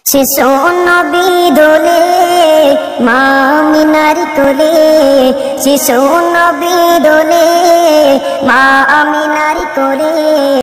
শিশু নবী দোলে মা আমিনার কোলে, শিশু নবী দোলে মা আমিনার কোলে।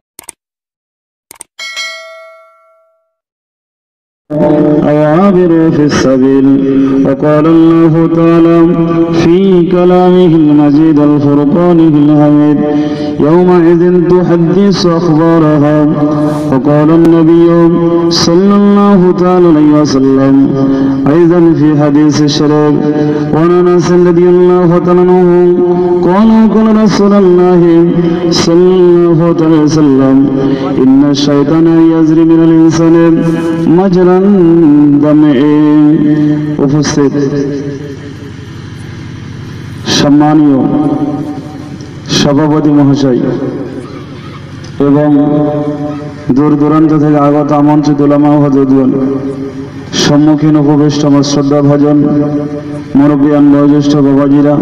عابر في السبيل. وقال الله تعالى في كلامه المجيد الفرقانه الحميد يومئذ تحدث أخبارها. وقال النبي صلى الله تعالى عليه وسلم أيضا في حديث الشريف وعن أنس رضي الله تعالى عنه قال قال رسول الله صلى الله عليه وسلم إن الشيطان يجري من الإنسان مجرى দমে। উপস্থিত সম্মানীয় সভাপতি মহাশয় এবং দূর দূরান্ত থেকে আগত আমন্ত্রিত উলামা ও হযরতগণ, সম্মুখীন উপবিষ্ট আমার শ্রদ্ধাভাজন মুরব্বিয়ান বয়োজ্যেষ্ঠ বাবাজিরা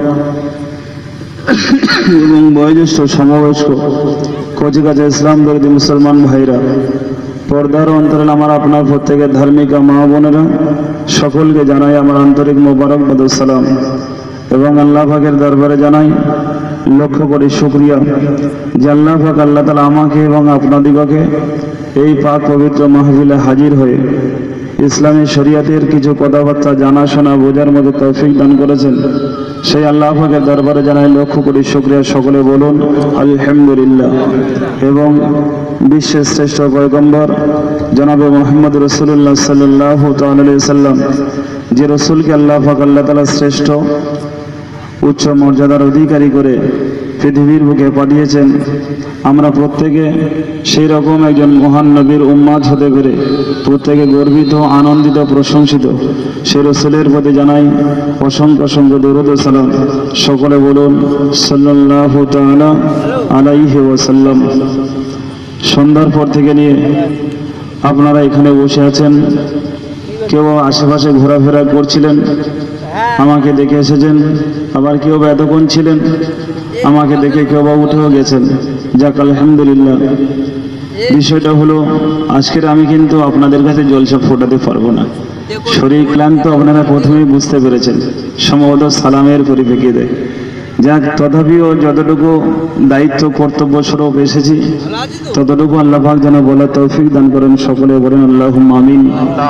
এবং বয়োজ্যেষ্ঠ সমবয়স্ক কচিকাঁচা ইসলাম দরদি মুসলমান ভাইরা, পর্দার অন্তরালে আমার আপনার প্রত্যেকের ধার্মিক মা বোনেরা, সকলকে জানাই আমার আন্তরিক মোবারকবাদ ও সালাম এবং আল্লাহ পাকের দরবারে জানাই লক্ষ কোটি শুকরিয়া যে আল্লাহ পাক আল্লাহ তাআলা আমাকে এবং আপনাদিগকে এই পাক পবিত্র মাহফিলে হাজির হয়ে ইসলামী শরীয়তের কিছু কথাবার্তা জানা শোনা বোঝার মতো তৌফিক দান করেছেন। সেই আল্লাহ পাকের দরবারে জানাই লক্ষ কোটি শুকরিয়া। সকলে বলুন আলহামদুলিল্লাহ। এবং বিশ্বের শ্রেষ্ঠ পয়গম্বর জনাবে মুহাম্মদ রাসূলুল্লাহ সাল্লাল্লাহু তাআলা আলাইহি সাল্লাম, যে রাসূলকে আল্লাহ পাক আল্লাহ তাআলা শ্রেষ্ঠ উচ্চ মর্যাদার অধিকারী করে পৃথিবীর বুকে পাঠিয়েছেন, আমরা প্রত্যেকে সেই রকম একজন মহান নবীর উম্মাত হতে পেরে প্রত্যেকে গর্বিত, আনন্দিত, প্রশংসিত। সেই রাসূলের প্রতি জানাই অসংখ্য অসংখ্য দরুদ ও সালাম। সকলে বলুন সাল্লাল্লাহু তাআলা আলাইহি ওয়াসাল্লাম। সন্ধ্যার পর থেকে নিয়ে আপনারা এখানে বসে আছেন, কেউ আশেপাশে ঘোরাফেরা করছিলেন, আমাকে দেখে এসেছেন, আবার কেউ বা এতক্ষণ ছিলেন, আমাকে দেখে কেউ বা উঠেও গেছেন। যাক আলহামদুলিল্লাহ। বিষয়টা হলো আজকের আমি কিন্তু আপনাদের কাছে জলসা ফোটাতে পারবো না, শরীর ক্লান্ত, আপনারা প্রথমেই বুঝতে পেরেছেন, সম্ভবত সালামের পরিপ্রেক্ষিতে। যাক, তথাপিও যতটুকু দায়িত্ব কর্তব্য স্বরূপ এসেছি ততটুকু আল্লাহ পাক যেন বলার তৌফিক দান করেন। সকলে বলেন আল্লাহুম্মা আমিন।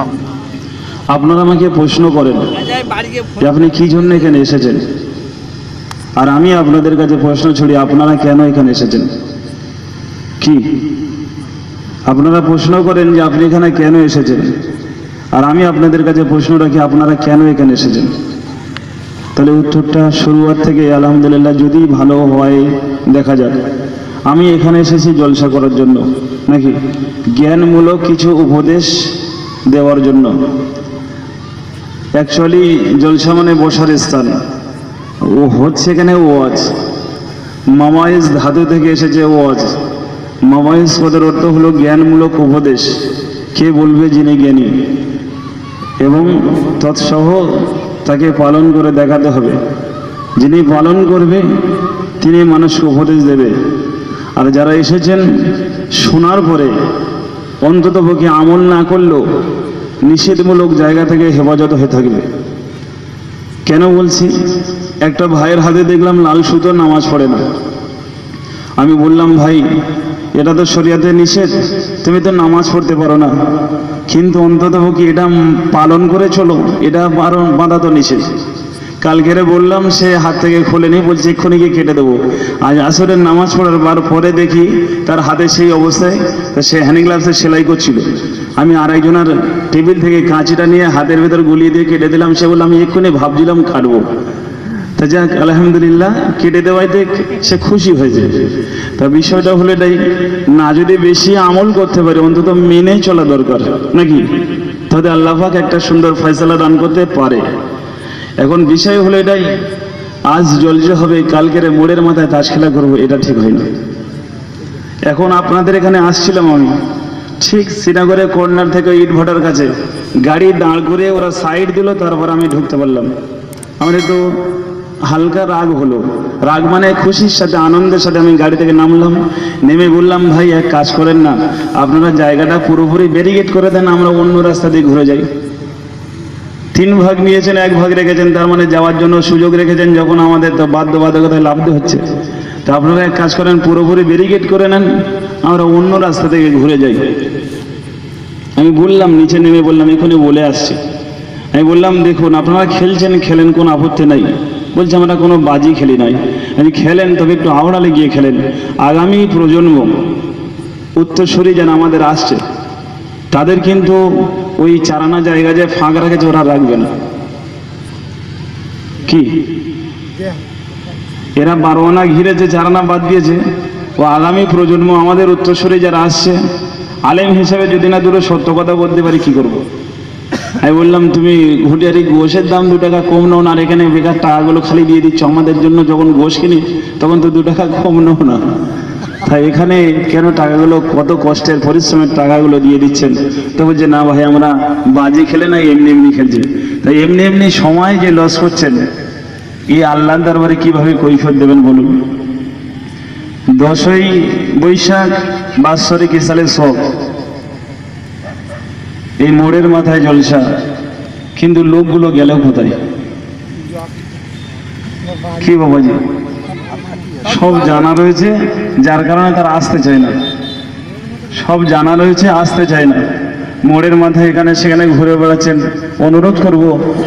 আপনারা আমাকে প্রশ্ন করেন যে আপনি কি জন্য এখানে এসেছেন, আর আমি আপনাদের কাছে প্রশ্ন ছড়ি আপনারা কেন এখানে এসেছেন। কি আপনারা প্রশ্ন করেন যে আপনি এখানে কেন এসেছেন, আর আমি আপনাদের কাছে প্রশ্ন রাখি আপনারা কেন এখানে এসেছেন। তাহলে উত্তরটা শুরুয়াত থেকে আলহামদুলিল্লাহ যদি ভালো হয় দেখা যাক। আমি এখানে এসেছি জলসা করার জন্য, নাকি জ্ঞানমূলক কিছু উপদেশ দেওয়ার জন্য। অ্যাকচুয়ালি জলসা মানে বসার স্থান, ও হচ্ছে এখানে ওয়াজ। মামাইজ ধাতু থেকে এসেছে ওয়াজ। মামাইজ পদের অর্থ হলো জ্ঞানমূলক উপদেশ। কে বলবে? যিনি জ্ঞানী, এবং তৎসহ তাকে পালন করে দেখাতে হবে। যিনি পালন করবে তিনি মানুষকে উপদেশ দেবে। আর যারা এসেছেন শোনার পরে অন্ততপক্ষে আমল না করলেও নিষেধমূলক জায়গা থেকে হেফাজত হয়ে থাকবে। কেন বলছি? একটা ভাইয়ের হাতে দেখলাম লাল সুতো, নামাজ পড়ে না। আমি বললাম, ভাই এটা তো শরিয়াতে নিষেধ, তুমি তো নামাজ পড়তে পারো না, কিন্তু অন্ততপক্ষে এটা পালন করে চলো, এটা বাঁধা তো নিষেধ। কালকেরে বললাম, সে হাত থেকে খোলেনি, বলছে এক্ষুনি গিয়ে কেটে দেবো। আজ আসরের নামাজ পড়ার পরে দেখি তার হাতে সেই অবস্থায়, সে হ্যান্ড গ্লাভসে সেলাই করছিল। আমি আরেকজনের টেবিল থেকে কাঁচিটা নিয়ে হাতের ভেতর গুলিয়ে দিয়ে কেটে দিলাম। সে বললাম, আমি এক্ষুনি ভাবছিলাম কাটবো। তা যাক আলহামদুলিল্লাহ, কেটে দেওয়াইতে সে খুশি হয়েছে। তা বিষয়টা হলো এটাই, না যদি বেশি আমল করতে পারে অন্তত মেনে চলা দরকার, নাকি? তাহলে আল্লাহ পাক একটা সুন্দর ফয়সালা দান করতে পারে। এখন বিষয় হলো এটাই, আজ জলসা হবে, কালকের মোড়ের মাথায় তাস খেলা করবো, এটা ঠিক হয় না। এখন আপনাদের এখানে আসছিলাম আমি, ঠিক শ্রীনগরের কর্নার থেকে ইট ভাটার কাছে গাড়ি দাঁড় করে ওরা সাইড দিল, তারপর আমি ঢুকতে পারলাম। আমার একটু হালকা রাগ হলো। রাগ মানে খুশির সাথে আনন্দের সাথে আমি গাড়ি থেকে নামলাম, নেমে বললাম, ভাই এক কাজ করেন না, আপনারা জায়গাটা পুরোপুরি ব্যারিকেড করে দেন, আমরা অন্য রাস্তা দিয়ে ঘুরে যাই। 3 ভাগ নিয়েছেন, 1 ভাগ রেখেছেন, তার মানে যাওয়ার জন্য সুযোগ রেখেছেন, যখন আমাদের তো বাধ্যবাধকতায় লাভতে হচ্ছে। তা আপনারা এক কাজ করেন, পুরোপুরি ব্যারিকেড করে নেন, আমরা অন্য রাস্তা থেকে ঘুরে যাই। আমি বললাম, নিচে নেমে বললাম, এখনই বলে আসছি। আমি বললাম, দেখুন আপনারা খেলছেন, খেলেন, কোনো আপত্তি নাই। বলছে, আমরা কোনো বাজি খেলি নাই। আমি খেলেন, তবে একটু আওড়ালে গিয়ে খেলেন। আগামী প্রজন্ম উত্তরসূরি যেন আমাদের আসছে, তাদের কিন্তু ওই চারানা জায়গা যে ফাঁক রাখেছে ওরা রাখবে না। কি এরা 12 আনা ঘিরে যে চারানা বাদ দিয়েছে, ও আগামী প্রজন্ম আমাদের উত্তরসূরি যারা আসছে, আলেম হিসেবে যদি না দুটো সত্য কথা বলতে পারি কি করব। আমি বললাম, তুমি ঘুটিয়ারি গোশের দাম 2 টাকা কম নাও না, আর এখানে বেকার টাকাগুলো খালি দিয়ে দিচ্ছ। আমাদের জন্য যখন গোশ কিনি তখন তো 2 টাকা কম নাও না, তাই এখানে কেন টাকাগুলো, কত কষ্টের পরিশ্রমের টাকাগুলো দিয়ে দিচ্ছেন? তো বলছে, না ভাই, আমরা বাজি খেলে না, এমনি এমনি খেলছি। তাই এমনি এমনি সময় যে লস করছেন, এই আল্লাহর দরবারে কিভাবে কৈফিয়ত দেবেন বলুন? 10ই বৈশাখ বাৎসরিক ইসালের সব, এই মোড়ের মাথায় জলসা, কিন্তু লোকগুলো গেল কোথায়? কি বাবাজি, সব জানা রয়েছে, যার কারণে তারা আসতে চায় না। সব জানা রয়েছে, আসতে চায় না। মোড়ের মাথায় এখানে সেখানে ঘুরে বেড়াচ্ছেন। অনুরোধ করব,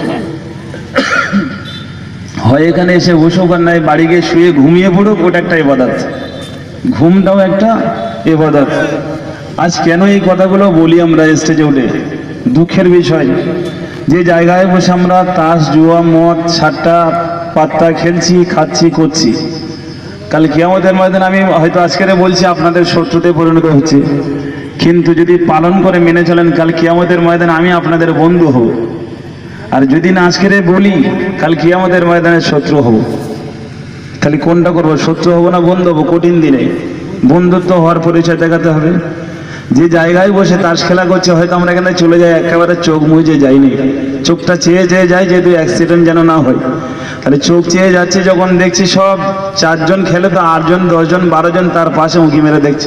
হয় এখানে এসে বসুক, আর নাই বাড়ি গিয়ে শুয়ে ঘুমিয়ে পড়ুক, ওটা একটা ইবাদত। ঘুমটাও একটা ইবাদত। আজ কেন এই কথাগুলো বলি আমরা স্টেজে উঠে? দুঃখের বিষয়, যে জায়গায় বসে আমরা তাস, জুয়া, মদ, সাট্টা পাত্তা খেলছি, খাচ্ছি, করছি, কাল কিয়ামতের ময়দানে আমি হয়তো আজকের বলছি আপনাদের শত্রুতে পরিণত হচ্ছে, কিন্তু যদি পালন করে মেনে চলেন, কাল কিয়ামতের ময়দানে আমি আপনাদের বন্ধু হব। আর যদি না আজকের বলি, কাল কিয়ামতের ময়দানে শত্রু হব। তাহলে কোনটা করবো? শত্রু হবো না বন্ধু হবো? কঠিন দিনে বন্ধুত্ব হওয়ার পরিচয় দেখাতে হবে। যে জায়গায় বসে তাস খেলা করছে, হয়তো আমরা এখানে চলে যাই, একেবারে চোখ মুজে যাইনি, চোখটা চেয়ে চেয়ে যায়, যেহেতু অ্যাক্সিডেন্ট যেন না হয়। তাহলে চোখ চেয়ে যাচ্ছে, যখন দেখছি সব 4 জন খেলে, তো 8 জন, 10 জন, 12 জন তার পাশে উঁকি মেরে দেখছে।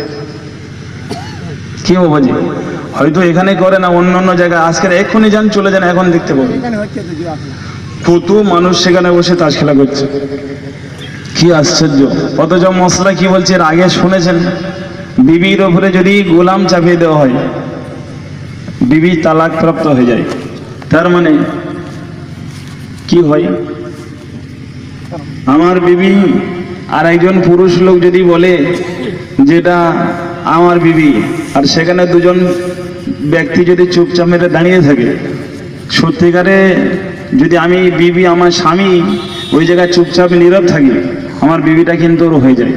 কি বাবাজি, হয়তো এখানে করে না, অন্য অন্য জায়গায় আজকের এক্ষুনি যান, চলে যান, এখন দেখতে পাবেন কত মানুষ সেখানে বসে তাস খেলা করছে। কি আশ্চর্য! অথচ মশলা কি বলছে, এর আগে শুনেছেন, বিবির ওপরে যদি গোলাম চাপিয়ে দেওয়া হয়, বিবি তালাক প্রাপ্ত হয়ে যায়। তার মানে কি হয়? আমার বিবি আর একজন পুরুষ লোক যদি বলে যেটা আমার বিবি, আর সেখানে 2 জন ব্যক্তি যদি চুপচাপ মেরে দাঁড়িয়ে থাকে, সত্যিকারে যদি আমি বিবি, আমার স্বামী ওই জায়গায় চুপচাপ নীরব থাকি, আমার বিবিটা কিন্তু ওর হয়ে যায়।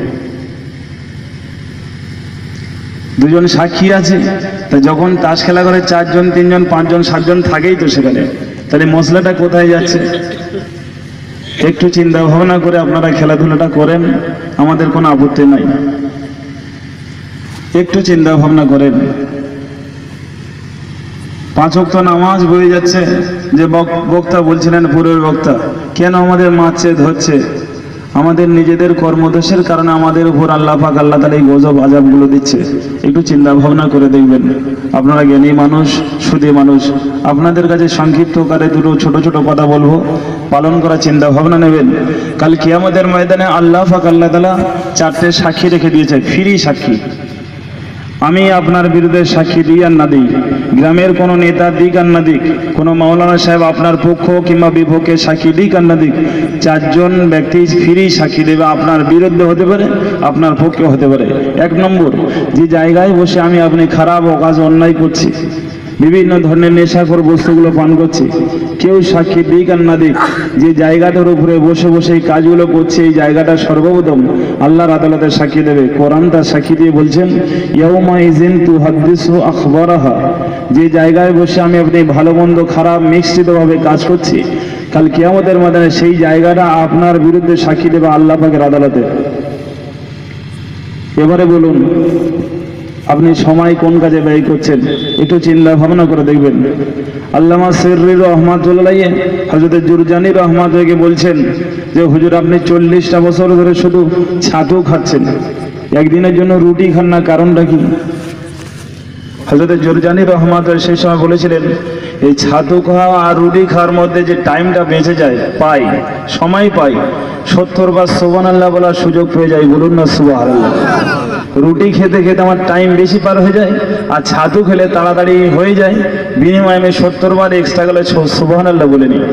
2 জন সাক্ষী আছে, তা যখন তাস খেলা করে 4 জন, 3 জন, 5 জন, 7 জন থাকেই তো সেখানে, তাহলে মশলাটা কোথায় যাচ্ছে? একটু চিন্তা ভাবনা করে আপনারা খেলাধুলাটা করেন, আমাদের কোনো আপত্তি নাই। একটু চিন্তা ভাবনা করেন। 5 ওয়াক্ত নামাজ বয়ে যাচ্ছে, যে বক্তা বলছিলেন, পূর্বের বক্তা, কেন আমাদের মারছে, ধরছে? আমাদের নিজেদের কর্মদোষের কারণে আমাদের উপর আল্লাহ পাক, আল্লাহ তাআলা এই গজব আযাবগুলো দিচ্ছে। একটু চিন্তা ভাবনা করে দেখবেন। আপনারা জ্ঞানী মানুষ, সুধী মানুষ, আপনাদের কাছে সংক্ষিপ্ত আকারে 2 ছোট ছোট কথা বলবো, পালন করার চিন্তা ভাবনা নেবেন। কাল কিয়ামতের ময়দানে আল্লাহ পাক, আল্লাহ তাআলা 4টে সাক্ষী রেখে দিয়েছে, ফ্রি সাক্ষী। আমি আপনার বিরুদ্ধে সাক্ষী দিই আর না দিই, গ্রামের কোনো নেতা দিক আর না দিক, কোনো মাওলানা সাহেব আপনার পক্ষ কিংবা বিপক্ষে সাক্ষী দিক আর না দিক, 4 জন ব্যক্তি ফ্রি সাক্ষী দেবে। আপনার বিরুদ্ধে হতে পারে, আপনার পক্ষে হতে পারে। 1 নম্বর, যে জায়গায় বসে আমি আপনি খারাপ অকাজ অন্যায় করছি, বিভিন্ন ধরনের নেশাখোর বস্তুগুলো পান করছি, কেউ সাক্ষী দিক আর না দিক, যে জায়গাটার উপরে বসে বসে এই কাজগুলো করছে, এই জায়গাটা সর্বপ্রথম আল্লাহর আদালতে সাক্ষী দেবে। কোরআন তার সাক্ষী দিয়ে বলছেন, ইয়াউমা ইযিন তুহাদ্দিসু আখবারাহা, যে জায়গায় বসে আমি আপনি ভালো মন্দ খারাপ মিশ্রিতভাবে কাজ করছি, কাল কিয়ামতের ময়দানে সেই জায়গাটা আপনার বিরুদ্ধে সাক্ষী দেবে আল্লাহ পাকের আদালতে। এবারে বলুন, আপনি সময় কোন কাজে ব্যয় করছেন একটু চিন্তা ভাবনা করে দেখবেন। আল্লামা সিররি রহমাতুল্লাহ হযরত জুরজানি রহমাতুল্লাহকে বলছেন যে হুজুর আপনি 40টা বছর ধরে শুধু ছাতু খাচ্ছেন, একদিনের জন্য রুটি খান না, কারণটা কি? হযরত জুরজানি রহমাতুল্লাহ সেই সময় বলেছিলেন এই ছাতু খাওয়া আর রুটি খাওয়ার মধ্যে যে টাইমটা বেঁচে যায়, পাই সময় পাই, 70 বার সুবহানাল্লাহ বলার সুযোগ পেয়ে যায়, বলুন না সুবহানাল্লাহ। রুটি খেতে খেতে আমার টাইম বেশি পার হয়ে যায়, আর ছাতু খেলে তাড়াতাড়ি হয়ে যায়, বিনিময়ে আমি 70 বার এক্সট্রা গেলে সুবহানাল্লাহ বলে নিই।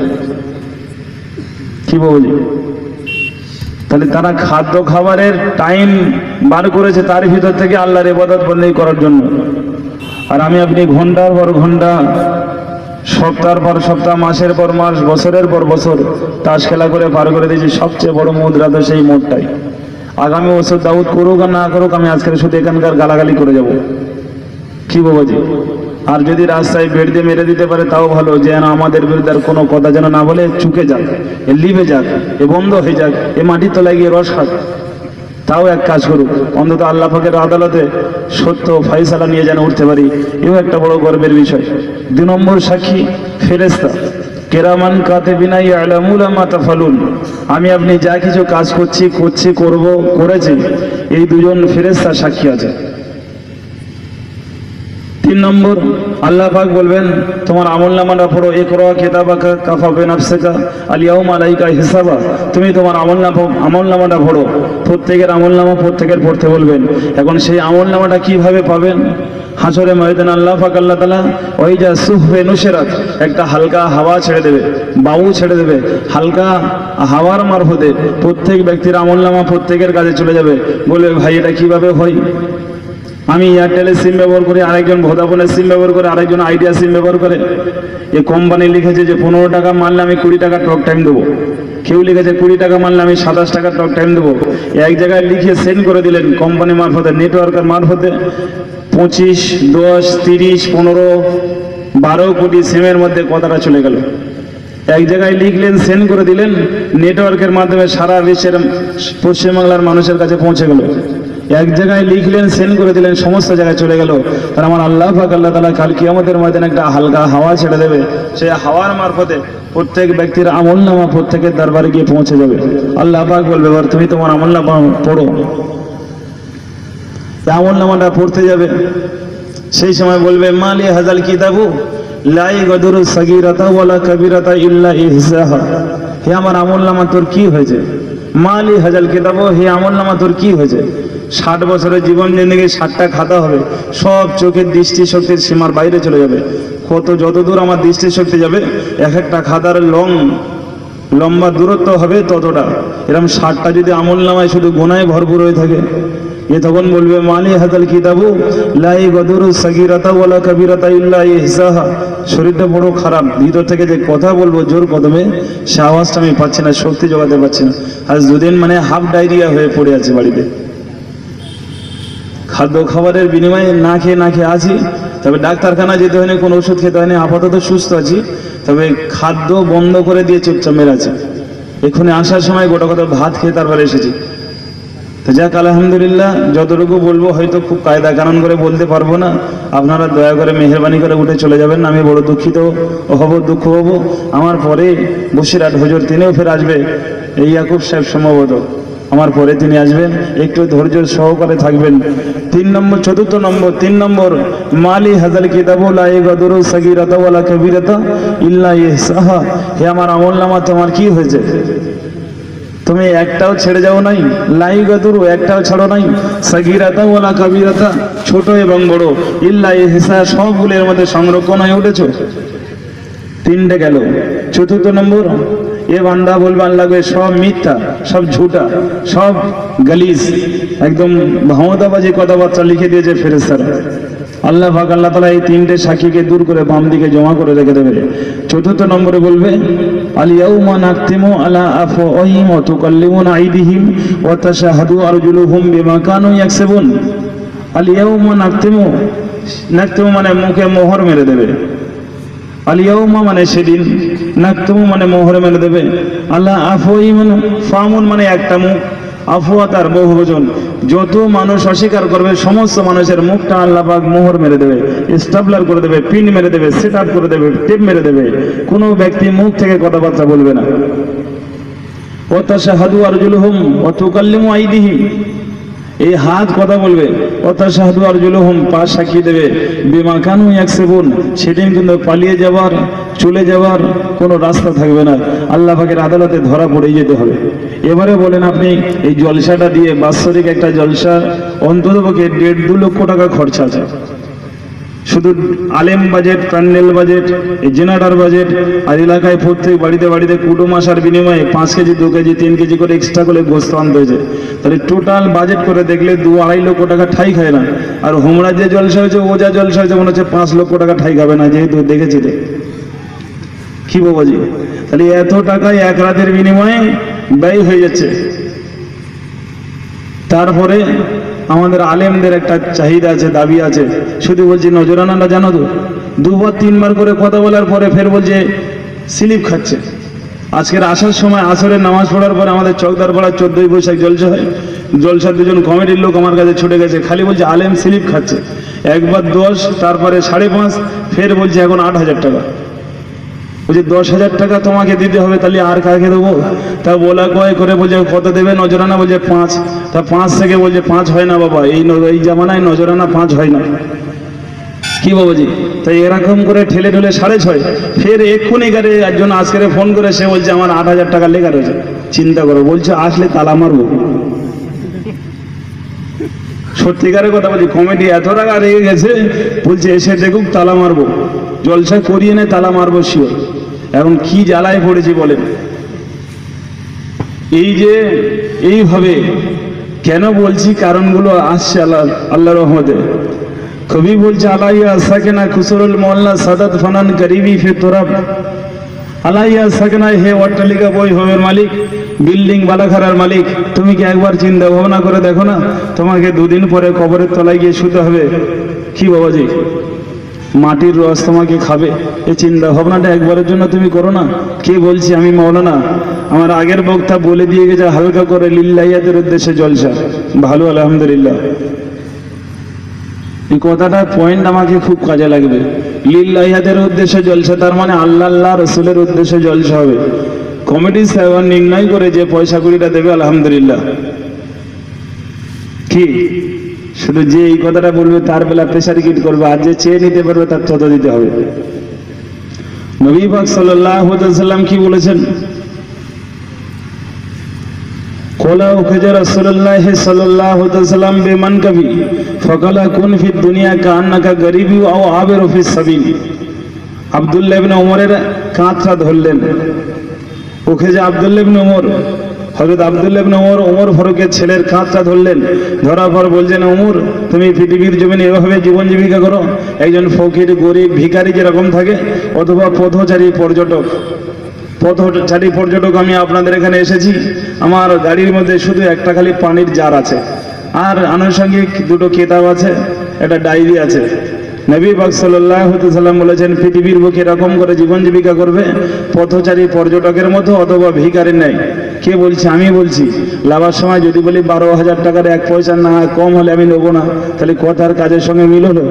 কি বলি? তাহলে তারা খাদ্য খাবারের টাইম বার করেছে তার ভিতর থেকে আল্লাহর ইবাদত বন্দী করার জন্য। আর আমি আপনি ঘন্টার পর ঘন্টা, সপ্তাহের পর সপ্তাহ, মাসের পর মাস, বছরের পর বছর তাস খেলা করে পার করে দিয়েছি। সবচেয়ে বড় মুদ্রা তো সেই মোড়টাই। আগামী বছর দাউদ করুক আর না করুক, আমি আজকের শুধু এখানকার গালাগালি করে যাব। কি বাবাজি? আর যদি রাস্তায় বেড দিয়ে মেরে দিতে পারে তাও ভালো, যেন আমাদের বিরুদ্ধে আর কোনো কথা যেন না বলে, চুকে যাক, এ লিভে যাক, এ বন্ধ হয়ে যাক, এ মাটির তলায় গিয়ে রস খাক, তাও এক কাজ করুক, অন্তত আল্লাহ পাকের আদালতে সত্য ফাইসালা নিয়ে যেন উঠতে পারি, এও একটা বড় গর্বের বিষয়। 2 নম্বর সাক্ষী ফেরেশতা কেরামান কাতিবিনা ইয়ালামুনা মা তাফালুন। আমি আপনি যা কিছু কাজ করছি করব করেছি, এই 2জন ফেরেশতা সাক্ষী আছে। 3 নম্বর আল্লাহ পাক বলবেন তোমার আমলনামাটা পড়ো, ইকরা কিতাবাকা কাফা বিনাফসিকা আল ইয়াউমা আলাইকা হিসাবা। তুমি তোমার আমলনামাটা পড়ো, প্রত্যেকের আমলনামা প্রত্যেকের পড়তে বলবেন। এখন সেই আমলনামাটা কিভাবে পাবেন? হাসরে ময়দানে আল্লাহ পাক আল্লাহ তাআলা ওই যা সুহফে নুশরাত, একটা হালকা হাওয়া ছেড়ে দেবে, বায়ু ছেড়ে দেবে, হালকা হাওয়ার মারফতে প্রত্যেক ব্যক্তির আমলনামা প্রত্যেকের কাছে চলে যাবে। বলবে ভাই এটা কিভাবে হয়? আমি এয়ারটেলের সিম ব্যবহার করি, আরেকজন ভোদাফোনের সিম ব্যবহার করে, আরেকজন আইডিয়া সিম ব্যবহার করে। এই কোম্পানি লিখেছে যে 15 টাকা মারলে আমি 20 টাকা টক টাইম দেবো, কেউ লিখেছে 20 টাকা মারলে আমি 27 টাকা টক টাইম দেবো। এক জায়গায় লিখে সেন্ড করে দিলেন কোম্পানি মারফতে, নেটওয়ার্কের মারফতে। 25, 10, 30, 15, 12 কোটি সিমের মধ্যে কথাটা চলে গেল। এক জায়গায় লিখলেন, সেন্ড করে দিলেন, নেটওয়ার্কের মাধ্যমে সারা বিশ্বের পশ্চিমবাংলার মানুষের কাছে পৌঁছে গেল। এক জায়গায় লিখলেন, সেন্ড করে দিলেন, সমস্ত জায়গায় চলে গেল। তার আমার আল্লাহ পাক আল্লাহ তাআলা কাল কিয়ামতের ময়দানে একটা হালকা হাওয়া ছেড়ে দেবে, সেই হাওয়ার মারফতে প্রত্যেক ব্যক্তির আমলনামা প্রত্যেকের দরবারে গিয়ে পৌঁছে যাবে। আল্লাহ পাক বলবে এবার তুমি তোমার আমলনামা পড়ো। আমলনামাটা পড়তে যাবে, সেই সময় বলবে মালি হাযাল কিতাবু লা ইয়াগদিরু সাগীরাতা ওয়ালা কাবীরাতা ইল্লা ইহসাহা। হে আমার আমলনামা তোর কি হয়েছে? মালি হাযাল কিতাবু, হে আমলনামা তোর কি হয়েছে? 60 বছরের জীবন জিন্দেগি 60টা খাতা হবে, সব চোখের দৃষ্টি শক্তির সীমার বাইরে চলে যাবে। যত দূর আমার দৃষ্টি শক্তি যাবে, এক একটা খাতার লম্বা দূরত্ব হবে ততটা। এরকম 60টা যদি আমলনামায় শুধু গুনাহে ভরপুর হয়ে থাকে, এ তখন বলবে মালি হাযাল কিতাবু লা ইয়াগদিরু সাগীরাতা ওয়ালা কাবীরাতা ইল্লা ইহসাহা। শরীরটা বড় খারাপ, ভিতর থেকে যে কথা বলবো জোর কদমে, সে আওয়াজটা আমি পাচ্ছি না, শক্তি জোগাতে পারছি না। আজ 2 দিন মানে হাফ ডায়রিয়া হয়ে পড়ে আছে বাড়িতে। খাদ্য খাবারের বিনিময়ে না খেয়ে আছি, তবে ডাক্তারখানা যেতে হয়নি, কোনো ওষুধ খেতে হয়নি, আপাতত সুস্থ আছি। তবে খাদ্য বন্ধ করে দিয়ে চুপচাপ মেরে আছে। এখানে আসার সময় গোটা কথা ভাত খেয়ে তারপরে এসেছি। তো যাক আলহামদুলিল্লাহ, যতটুকু বলবো হয়তো খুব কায়দা কানুন করে বলতে পারবো না, আপনারা দয়া করে মেহেরবানি করে উঠে চলে যাবেন। আমি বড় দুঃখিত হব, দুঃখ হব। আমার পরে বসিরহাট হুজুর, তিনিও ফের আসবে, এই ইয়াকুব সাহেব সম্ভবত আমার পরে তিনি আসবেন, একটু ধৈর্য সহকারে থাকবেন। 4 নম্বর মালি হাযাল কিতাবু লা ইয়াগদিরু সাগীরাতা ওয়ালা কাবীরাতা ইল্লা ইহসাহা। হে আমার আমলনামা তোমার কি হয়েছে? তুমি একটাও ছেড়ে যাও নাই, লা ইয়াগদিরু একটাও ছাড়ো নাই, সাগীরাতা ওয়ালা কাবীরাতা ছোট এবং বড়, ইল্লা ইহসাহা সবগুলোর মধ্যে সংরক্ষণ হয়ে উঠেছো। 3টে গেল। 4 নম্বর এ বান্দা বলবে আল্লাহ গো সব মিথ্যা, সব ঝুটা, সব গালিজ, একদম ভাওতাবাজি কথাবার্তা লিখে দিয়েছে ফেরেশতারা। আল্লাহ পাক আল্লাহ তাআলা এই 3টে সাক্ষীকে দূর করে বাম দিকে জমা করে রেখে দেবে। 4 নম্বরে বলবে আল ইয়াউমা নাখতিমু আলা আফওয়াহিম ওয়া তুকাল্লিমুনা আইদিহিম ওয়া তাশহাদু আরজুলুহুম বিমা কানু ইয়াকসিবুন। আল ইয়াউমা নাখতিমু মানে মুখে মোহর মেরে দেবে। আল ইয়াউমা মানে সেদিন, নাকতুমু মানে মোহর মেরে দেবে। আল্লাহ আফওয়াহিম ফামুন মানে একটা মুখ, আফওয়াতার বহুবচন। যত মানুষ অস্বীকার করবে সমস্ত মানুষের মুখটা আল্লাহ পাক মোহর মেরে দেবে, স্টাবলার করে দেবে, পিন মেরে দেবে, সেট আপ করে দেবে, টেপ মেরে দেবে। কোনো ব্যক্তি মুখ থেকে কথাবার্তা বলবে না। ওয়া তাশহাদু আরজুলুহুম ওয়া তুকাল্লিমু আইদিহিম, এই হাত কথা বলবে। ওয়া তাশহাদু আরজুলুহুম, পা সাক্ষী দেবে। বিমা কানু ইয়াকসিবুন, সেদিন কিন্তু পালিয়ে যাওয়ার, চলে যাওয়ার কোনো রাস্তা থাকবে না। আল্লাহ পাকের আদালতে ধরা পড়েই যেতে হবে। এবারে বলেন আপনি এই জলসাটা দিয়ে, বাৎসরিক একটা জলসা অন্ততপক্ষে 1.5-2 লক্ষ টাকা খরচা আছে। শুধু আলেম বাজেট, প্যান্ডেল বাজেট, এই জেনারেটর বাজেট, আর এলাকায় প্রত্যেক বাড়িতে বাড়িতে কুটুম আসার বিনিময়ে 5 কেজি 2 কেজি 3 কেজি করে এক্সট্রা করে গোস্ত আনতে হয়েছে। তাহলে টোটাল বাজেট করে দেখলে 2-2.5 লক্ষ টাকা ঠাই খায় না। আর হোমরা যে জলসা হয়েছে, ও যা জলসা হয়েছে মনে হচ্ছে 5 লক্ষ টাকা ঠাই খাবে না, যেহেতু দেখেছি রে। কি বাবাজি, তাহলে এত টাকায় এক রাতের বিনিময়ে ব্যয় হয়ে যাচ্ছে। তারপরে আমাদের আলেমদের একটা চাহিদা আছে, দাবি আছে। শুধু বলছি নজরানাটা জানো তো, 2-3 বার করে কথা বলার পরে ফের বলছে স্লিপ খাচ্ছে। আজকের আসার সময় আসরের নামাজ পড়ার পরে আমাদের চকদার পাড়ার 14ই বৈশাখ জলসা হয়। জলসার 2জন কমিটির লোক আমার কাছে ছুটে গেছে, খালি বলছে আলেম স্লিপ খাচ্ছে। একবার 10, তারপরে 5.5, ফের বলছে এখন 8,000 টাকা। বলছে 10,000 টাকা তোমাকে দিতে হবে, তাহলে আর কাকে দেবো? তা বলা কয় করে বলছে কত দেবে নজরানা? বলছে 5। তা 5 থেকে বলছে 5 হয় না বাবা, এই জামানায় নজরানা 5 হয় না। কি বাবাজি, তাই এরকম করে ঠেলে ঠেলে 6.5। ফের এক্ষুনি গাড়ি একজন আজকে ফোন করে সে বলছে আমার 8,000 টাকা লেখা রয়েছে। চিন্তা করো, বলছে আসলে তালা মারবো। সত্যিকারের কথা বলছি, কমিটি এত টাকা রেগে গেছে, বলছে এসে দেখুক তালা মারবো, জলসা করিয়ে নে তালা মারবো শিওর। এখন কি জ্বালায় পড়েছি বলেন। এই যে এইভাবে কেন বলছি, কারণগুলো আসছে আল্লাহর রহমতে। কবি বলছে আলাইয়া সাকেনা কুসুরুল মোল্লা সাদাত ফানান গরিবি ফি তুরাব, আলাইয়া সাকেনা, হে অট্টালিকা বৈভবের মালিক, বিল্ডিং বালাখারার মালিক, তুমি কি একবার চিন্তা ভাবনা করে দেখো না, তোমাকে 2 দিন পরে কবরের তলায় গিয়ে শুতে হবে। কি বাবাজি, মাটির রস তোমাকে খাবে। এই চিন্তা ভাবনাটা একবারের জন্য তুমি করো না। কে বলছি? আমি মাওলানা। আমার আগের বক্তা বলে দিয়ে গেছে হালকা করে, লিল্লাহিয়াতের উদ্দেশ্যে জলসা। ভালো, আলহামদুলিল্লাহ। এই কথাটা পয়েন্ট আমাকে খুব কাজে লাগবে। লিল্লাহিয়াতের উদ্দেশ্যে জলসা, তার মানে আল্লাহ রসুলের উদ্দেশ্যে জলসা হবে। কমিটি সাহেব নির্ণয় করে যে পয়সা কুড়িটা দেবে, আলহামদুলিল্লাহ। কি শুধু যে এই কথাটা বলবে তার বেলা প্রেসার কিট করবে, আর যে চেয়ে নিতে পারবে তার তত দিতে হবে। নবী পাক সাল্লাল্লাহু আলাইহি সাল্লাম কি বলেছেন? কোলা উখজা রাসূলুল্লাহ সাল্লাল্লাহু আলাইহি সাল্লাম বিমান কবি ফাকালা কুন ফি দুনিয়া কান্নাকা গরিবি আও আবিরু ফিস সাবিল। আব্দুল্লাহ ইবনে ওমরের কাঁধটা ধরলেন। উখজা আব্দুল্লাহ ইবনে ওমর, হযরত আব্দুল্লাহ ইবনে ওমর ফারুকের ছেলের কাঁধটা ধরলেন। ধরার পর বলছেন, ওমর তুমি পৃথিবীর জমিনে এভাবে জীবন জীবিকা করো। একজন ফকির, গরিব, ভিখারি যেরকম থাকে, অথবা পথচারী পর্যটক আমি আপনাদের এখানে এসেছি, আমার গাড়ির মধ্যে শুধু একটা খালি পানির জার আছে, আর আনুষঙ্গিক 2টো কিতাব আছে, একটা ডায়েরি আছে। নবী পাক সাল্লাল্লাহু আলাইহি সাল্লাম বলেছেন, পৃথিবীর বুকে এরকম করে জীবন জীবিকা করবে, পথচারী পর্যটকের মতো অথবা ভিখারির নেই। কে বলছে? আমি বলছি। লাভার সময় যদি বলি 12,000 টাকার 1 পয়সা না কম হলে আমি নেবো না, তাহলে কথার কাজের সঙ্গে মিল হলো?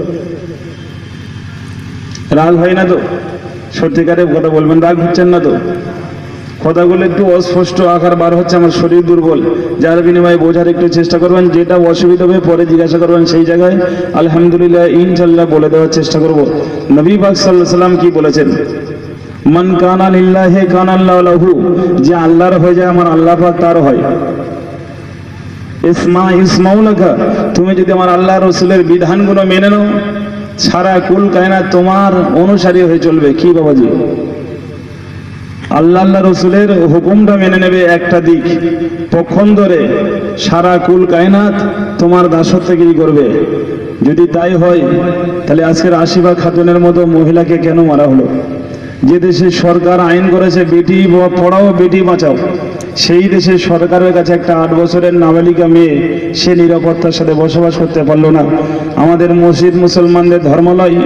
রাগ হয় না তো? সত্যিকারের কথা বলবেন, রাগ হচ্ছেন না তো? কথাগুলো একটু অস্পষ্ট আকার বার হচ্ছে, আমার শরীর দুর্বল, যার বিনিময়ে বোঝার একটু চেষ্টা করবেন। যেটা অসুবিধা হবে পরে জিজ্ঞাসা করবেন, সেই জায়গায় আলহামদুলিল্লাহ ইনশাল্লাহ বলে দেওয়ার চেষ্টা করব। নবী পাক সাল্লাল্লাহু আলাইহি সাল্লাম কি বলেছেন? মান কানা লিল্লাহি কানা আল্লাহু লাহু, যে আল্লাহর হয়ে যায় আমার আল্লাহ পাক তার হয়। ইসমাউলাকা, তুমি যদি আমার আল্লাহ রাসূলের বিধানগুলো মেনে নাও, সারা কুল কায়নাত তোমার অনুসারী হয়ে চলবে। কি বাবাজি, আল্লাহ রসুলের হুকুমটা মেনে নেবে একটা দিক, পক্ষান্তরে সারা কুল কায়নাত তোমার দাসত্বগিরি করবে। যদি তাই হয়, তাহলে আজকের আশিফা খাতুনের মতো মহিলাকে কেন মারা হলো? যে দেশে সরকার আইন করেছে বেটি পড়াও বেটি বাঁচাও, সেই দেশে সরকারের কাছে একটা 8 বছরের নাবালিকা মেয়ে সে নিরাপত্তার সাথে বসবাস করতে পারলো না। আমাদের মসজিদ, মুসলমানদের ধর্মালয়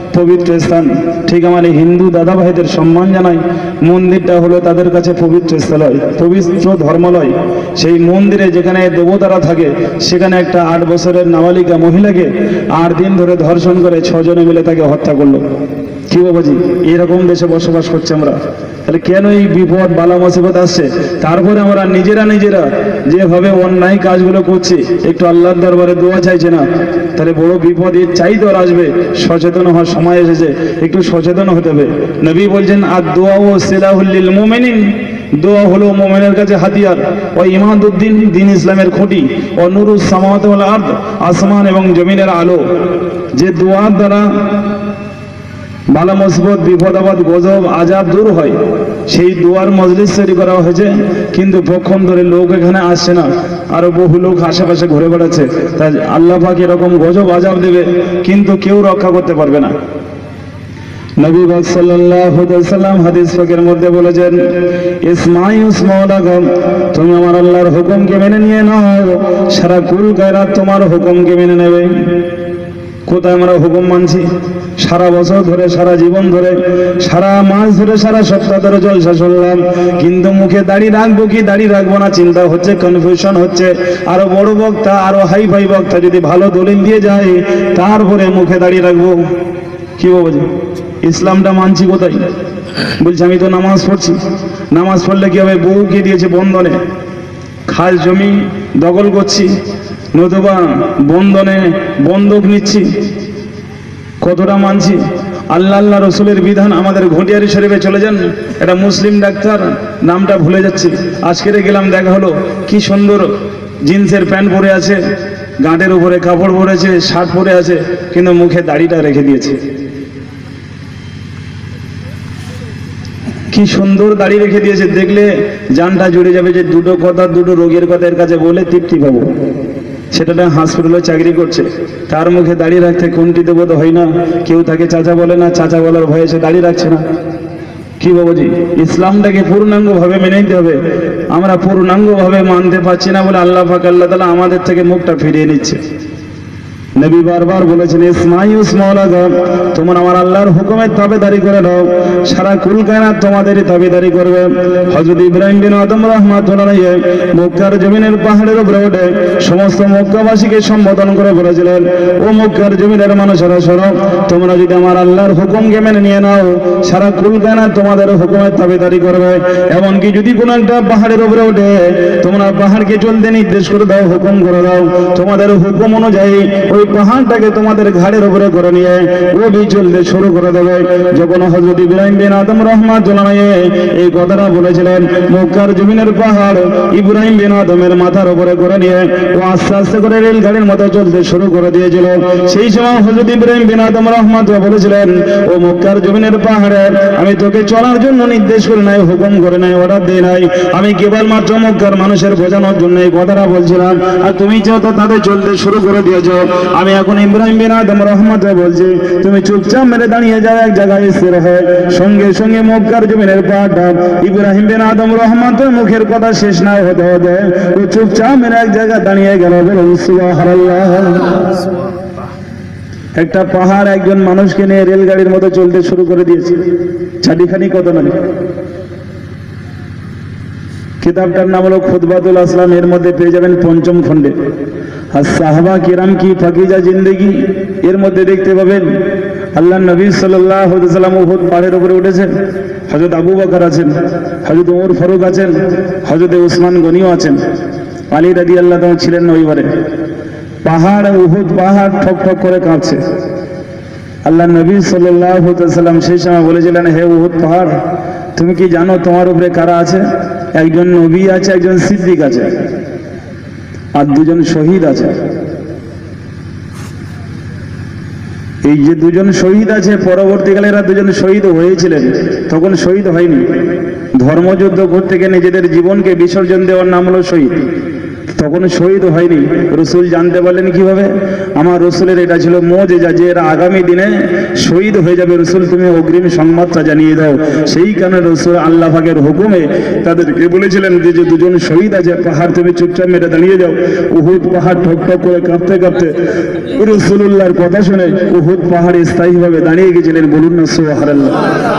পবিত্র স্থান। ঠিক আমার এই হিন্দু দাদা ভাইদের সম্মান জানাই, মন্দিরটা হলো তাদের কাছে পবিত্র স্থলয়, পবিত্র ধর্মালয়। সেই মন্দিরে যেখানে দেবতারা থাকে, সেখানে একটা 8 বছরের নাবালিকা মহিলাকে 8 দিন ধরে ধর্ষণ করে 6 জনে মিলে তাকে হত্যা করলো। কি বাবাজি, এরকম দেশে বসবাস করছি আমরা। তাহলে কেন এই বিপদ বালা মুসিবত আসছে? তারপরে আমরা নিজেরা যেভাবে অন্যায় কাজগুলো করছি, একটু আল্লাহর দরবারে দোয়া চাইছে না, তাহলে বড় বিপদ এর চাইতে আসবে। সচেতন হওয়ার সময় এসেছে, একটু সচেতন হতে হবে। নবী বলছেন, আর দোয়া ও সিলাহুল লিল মুমিনিন, দোয়া হলো মুমিনের কাছে হাতিয়ার। ও ইমাদুদ্দিন, দিন ইসলামের খুঁটি। ও নুরুস সামাওয়াতি ওয়াল আরদ, আসমান এবং জমিনের আলো। যে দোয়ার দ্বারা বালা মুসিবত, বিপদ আপদ, গজব, আযাব দূর হয়, সেই দোয়ার মজলিস তৈরি করা হয়েছে। কিন্তু পক্ষণ ধরে লোক এখানে আসছে না, আরো বহু লোক আশেপাশে ঘুরে বেড়াচ্ছে। তাই আল্লাহ পাক এরকম গজব আযাব দেবে, কিন্তু কেউ রক্ষা করতে পারবে না। নবী পাক সাল্লাল্লাহু আলাইহি ওয়াসাল্লাম হাদিস পাকের মধ্যে বলেছেন, ইসমাইউস মাওলাকুম, তুমি আমার আল্লাহর হুকুমকে মেনে নিয়ে নাও, সারা কুল কায়নাত তোমার হুকুমকে মেনে নেবে। কোথায় আমরা হুকুম মানছি? সারা বছর ধরে, সারা জীবন ধরে, সারা মাস ধরে, সারা সপ্তাহ ধরে জলসা শুনলাম, কিন্তু মুখে দাড়ি রাখবো কি দাড়ি রাখবো না চিন্তা হচ্ছে, কনফিউশন হচ্ছে। আরো বড় বক্তা, আরো হাই ফাই বক্তা যদি ভালো দলিল দিয়ে যায়, তারপরে মুখে দাড়ি রাখবো। কি বাবাজি, ইসলামটা মানছি কোথায়? বলছি আমি তো নামাজ পড়ছি। নামাজ পড়লে কি হবে? বউকে দিয়েছে বন্ধনে, খাস জমি দখল করছি, নতুবা বন্ধনে বন্ধক নিচ্ছি। কতটা মানছি? আল্লাহ রসুলের বিধান আমাদের ঘটিয়ারি শরীফে চলে যান, এটা মুসলিম ডাক্তার, নামটা ভুলে যাচ্ছি। আজকের গেলাম, দেখা হলো কি সুন্দর জিন্সের প্যান্ট পরে আছে, গাঁটের উপরে কাপড় পরেছে, শার্ট পরে আছে, কিন্তু মুখে দাড়িটা রেখে দিয়েছে। কি সুন্দর দাড়ি রেখে দিয়েছে, দেখলে জানটা জুড়ে যাবে যে দুটো কথা, দুটো রোগের কথা এর কাছে বলে তৃপ্তি পাবো। সেটা হাসপাতালে চাকরি করছে, তার মুখে দাঁড়িয়ে রাখতে কুণ্ঠিত বোধ হয় না? কেউ তাকে চাচা বলে না, চাচা বলার ভয়ে সে দাঁড়িয়ে রাখছে না। কি বাবাজি, ইসলামটাকে পূর্ণাঙ্গ ভাবে মেনে নিতে হবে। আমরা পূর্ণাঙ্গ ভাবে মানতে পারছি না বলে আল্লাহ পাক, আল্লাহ তাআলা আমাদের থেকে মুখটা ফিরিয়ে নিচ্ছে। নবী বারবার বলেছেন, ইসমাইউস মাওলাকুম, তোমরা আমার আল্লাহর হুকুমের তাবেদারি করে নাও, সারা কুল কায়নাত তোমাদেরই তাবেদারি করবে। হযরত ইব্রাহিম বিন আদম রাহমাতুল্লাহ আলাইহি মক্কার জমিনের পাহাড়ের উপরে উঠে সমস্ত মক্কাবাসীকে সম্বোধন করে বলেছিলেন, ও মক্কার জমিনের মানুষেরা শোনো, তোমরা যদি আমার আল্লাহর হুকুমকে মেনে নিয়ে নাও, সারা কুল কায়নাত তোমাদের হুকুমের তাবেদারি করবে। এমনকি যদি কোনো একটা পাহাড়ের উপরে উঠে তোমরা পাহাড়কে চলতে নির্দেশ করে দাও, হুকুম করে দাও, তোমাদের হুকুম অনুযায়ী ওই পাহাড়টাকে তোমাদের ঘাড়ের উপরে করে নিয়ে ও চলতে শুরু করে দেবে। যখন হযরত ইব্রাহিম বিন আদম রাহমাতুল্লাহ আলাইহি এই কথাটা বলেছিলেন, মক্কার জমিনের পাহাড় ইব্রাহিম বিন আদমের মাথার উপরে করে নিয়ে ও আস্তে আস্তে করে রেলগাড়ির মতো চলতে শুরু করে দিয়েছিল। সেই সময় হযরত ইব্রাহিম বিন আদম রাহমাতুল্লাহ বলেছিলেন, ও মক্কার জমিনের পাহাড়ে, আমি তোকে চলার জন্য নির্দেশ করে নাই, হুকুম করে নাই, অর্ডার দিই নাই, আমি কেবলমাত্র মক্কার মানুষের বোঝানোর জন্য এই কথাটা বলছিলাম, আর তুমি যেহেতু তাদের চলতে শুরু করে দিয়েছো, আমি এখন ইব্রাহিম বিন আদম রাহমাতুল্লাহ বলছি, তুমি চুপচাপ মেরে দাঁড়িয়ে যাও এক জায়গায় স্থির হয়ে। সঙ্গে সঙ্গে মক্কার জমিনের পাহাড়টা ইব্রাহিম বিন আদম রাহমাতুল্লাহ মুখের কথা শেষ না হতে হতে ও চুপচাপ মেরে এক জায়গায় দাঁড়িয়ে গেল। বলুন সুবহানাল্লাহ। একটা পাহাড় একজন মানুষকে নিয়ে রেলগাড়ির মতো চলতে শুরু করে দিয়েছে। ছাটিখানি কত নয়। কিতাবটার নাম হলো খুতবাতুল আসলাম, এর মধ্যে পেয়ে যাবেন ৫ম খণ্ডে। আর সাহাবা কিরাম কি ফাকিজা জিন্দেগি, এর মধ্যে দেখতে পাবেন আল্লাহ নবী সাল্লাল্লাহু আলাইহি ওয়াসাল্লাম উহুদ পাহাড়ের উপরে উঠেছেন। হযরত আবু বকর আছেন, হযরত ওমর ফারুক আছেন, হযরত উসমান গনিও আছেন, আলী রাদিয়াল্লাহু তাআলা ছিলেন না ওইবারে। পাহাড়, উহুদ পাহাড় ঠক ঠক করে কাঁপছে। আল্লাহ নবী সাল্লাল্লাহু আলাইহি ওয়াসাল্লাম সেই সময় বলেছিলেন, হে উহুদ পাহাড়, তুমি কি জানো তোমার উপরে কারা আছে? একজন নবী আছে, একজন সিদ্দিক আছে, আর 2জন শহীদ আছে। এই যে 2জন শহীদ আছে, পরবর্তীকালে এরা 2জন শহীদ হয়েছিলেন, তখন শহীদ হয়নি। ধর্মযুদ্ধ করতে গিয়ে নিজেদের জীবনকে বিসর্জন দেওয়ার নাম হলো শহীদ। তখন শহীদ হয়নি। রসুল জানতে পারলেন কিভাবে? আমার রসুলের এটা ছিল মুজিজা যে এরা আগামী দিনে শহীদ হয়ে যাবে। রসুল তুমি অগ্রিম সংবাদটা জানিয়ে দাও। সেই কারণে রসুল আল্লাহ পাকের হুকুমে তাদেরকে বলেছিলেন যে দুজন শহীদ আছে, পাহাড় তুমি চুপচাপ মেরে দাঁড়িয়ে যাও। উহুদ পাহাড় ঠক ঠক করে কাঁপতে কাঁপতে রসুলুল্লাহর কথা শুনে উহুদ পাহাড়ে স্থায়ীভাবে দাঁড়িয়ে গেছিলেন। বলুন না সুবহানাল্লাহ।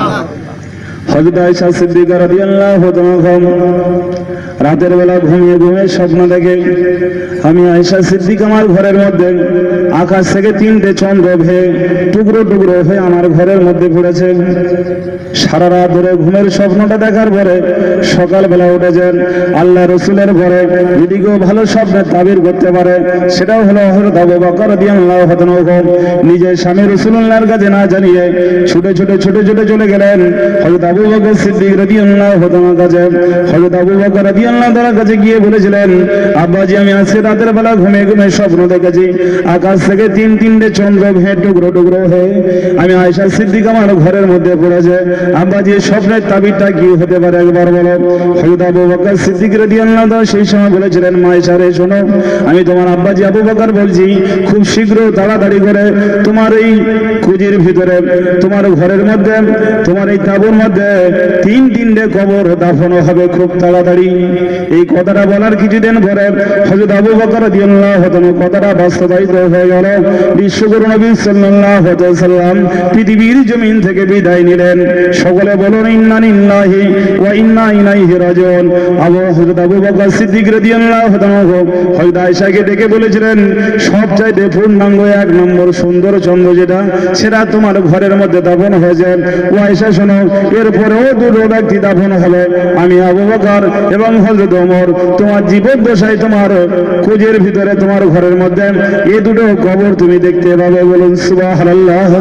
হযরত আয়েশা সিদ্দিকা রাদিয়াল্লাহু তাআলা রাতের বেলা ঘুমিয়ে ঘুমিয়ে স্বপ্ন দেখে আমি আয়েশা সিদ্দিকা আমার ঘরের মধ্যে আকাশ থেকে 3টে চন্দ্র ভেঙে টুকরো টুকরো হয়ে আমার ঘরের মধ্যে পড়েছে। সারা রাত ধরে ঘুমের স্বপ্নটা দেখার পরে সকালবেলা উঠেছেন। আল্লাহ রসুলের ঘরে যদি কেউ ভালো স্বপ্নের তাবির করতে পারে সেটাও হলো হযরত আবু বকর রাদিয়াল্লাহু তাআলা। নিজের স্বামী রাসূলুল্লাহর কাছে না জানিয়ে ছুটে ছুটে ছুটে ছুটে চলে গেলেন হযরত আবু বকর সিদ্দিক রাদিয়াল্লাহু তাআলার কাছে। হযরত আবু বকর রাদিয়াল্লাহু তাআলার কাছে গিয়ে বলেছিলেন, আব্বাজি আমি আজকে রাতের বেলা ঘুমিয়ে ঘুমিয়ে স্বপ্ন দেখেছি আকাশ থেকে 3টে চন্দ্র ভেঙে টুকরো টুকরো হয়ে আমি আয়েশা সিদ্দিকা আমার ঘরের মধ্যে পড়েছে। আব্বাজি স্বপ্নের তাবিরটা কি হতে পারে একবার বলো। হযরত আবু বকর সিদ্দিক রাদিয়াল্লাহু তাআলা সেই সময় বলেছিলেন, মা আয়েশা রে শোনো, আমি তোমার আব্বাজি আবু বকর বলছি, খুব শীঘ্র তাড়াতাড়ি করে তোমার এই কুজির ভিতরে তোমার ঘরের মধ্যে তোমার এই তাঁবুর মধ্যে 3টে কবর দাফন হবে খুব তাড়াতাড়ি। এই কথাটা বলার কিছুদিন পরে হযরত আবু বকর রাদিয়াল্লাহু তাআলা কথাটা বাস্তবায়িত হয়ে গেল। বিশ্বগুরু নবী সাল্লাল্লাহু আলাইহি ওয়াসাল্লাম পৃথিবীর জমিন থেকে বিদায় নিলেন। সকলে বলুন ইন্না লিল্লাহি ওয়া ইন্না ইলাইহি রাজিউন। হযরত আবু বকর সিদ্দিক রাদিয়াল্লাহু তাআলা হযরত আয়েশাকে ডেকে বলেছিলেন, সবচাইতে পূর্ণাঙ্গ 1 নম্বর সুন্দর চন্দ্র যেটা সেটা তোমার ঘরের মধ্যে দাফন হয়েছে। ও আয়েশা শোনো, এরপরেও 2 ব্যক্তি দাফন হবে, আমি আবু বকর এবং হযরত ওমর। তোমার জীবদ্দশায় তোমার কুজের ভিতরে তোমার ঘরের মধ্যে এই 2টো কবর তুমি দেখতে পাবে। বলুন সুবহানাল্লাহ।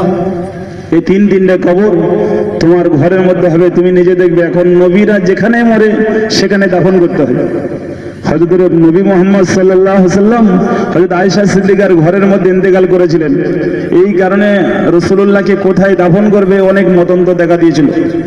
এই 3টে কবর তোমার ঘরের মধ্যে হবে, তুমি নিজে দেখবে। এখন নবীরা যেখানে মরে সেখানে দাফন করতে হবে। হযরত নবী মুহাম্মদ সাল্লাল্লাহু আলাইহি ওয়াসাল্লাম হযরত আয়েশা সিদ্দিকার ঘরের মধ্যে ইন্তেকাল করেছিলেন। এই কারণে রাসূলুল্লাহকে কোথায় দাফন করবে অনেক মতান্তর দেখা দিয়েছিল।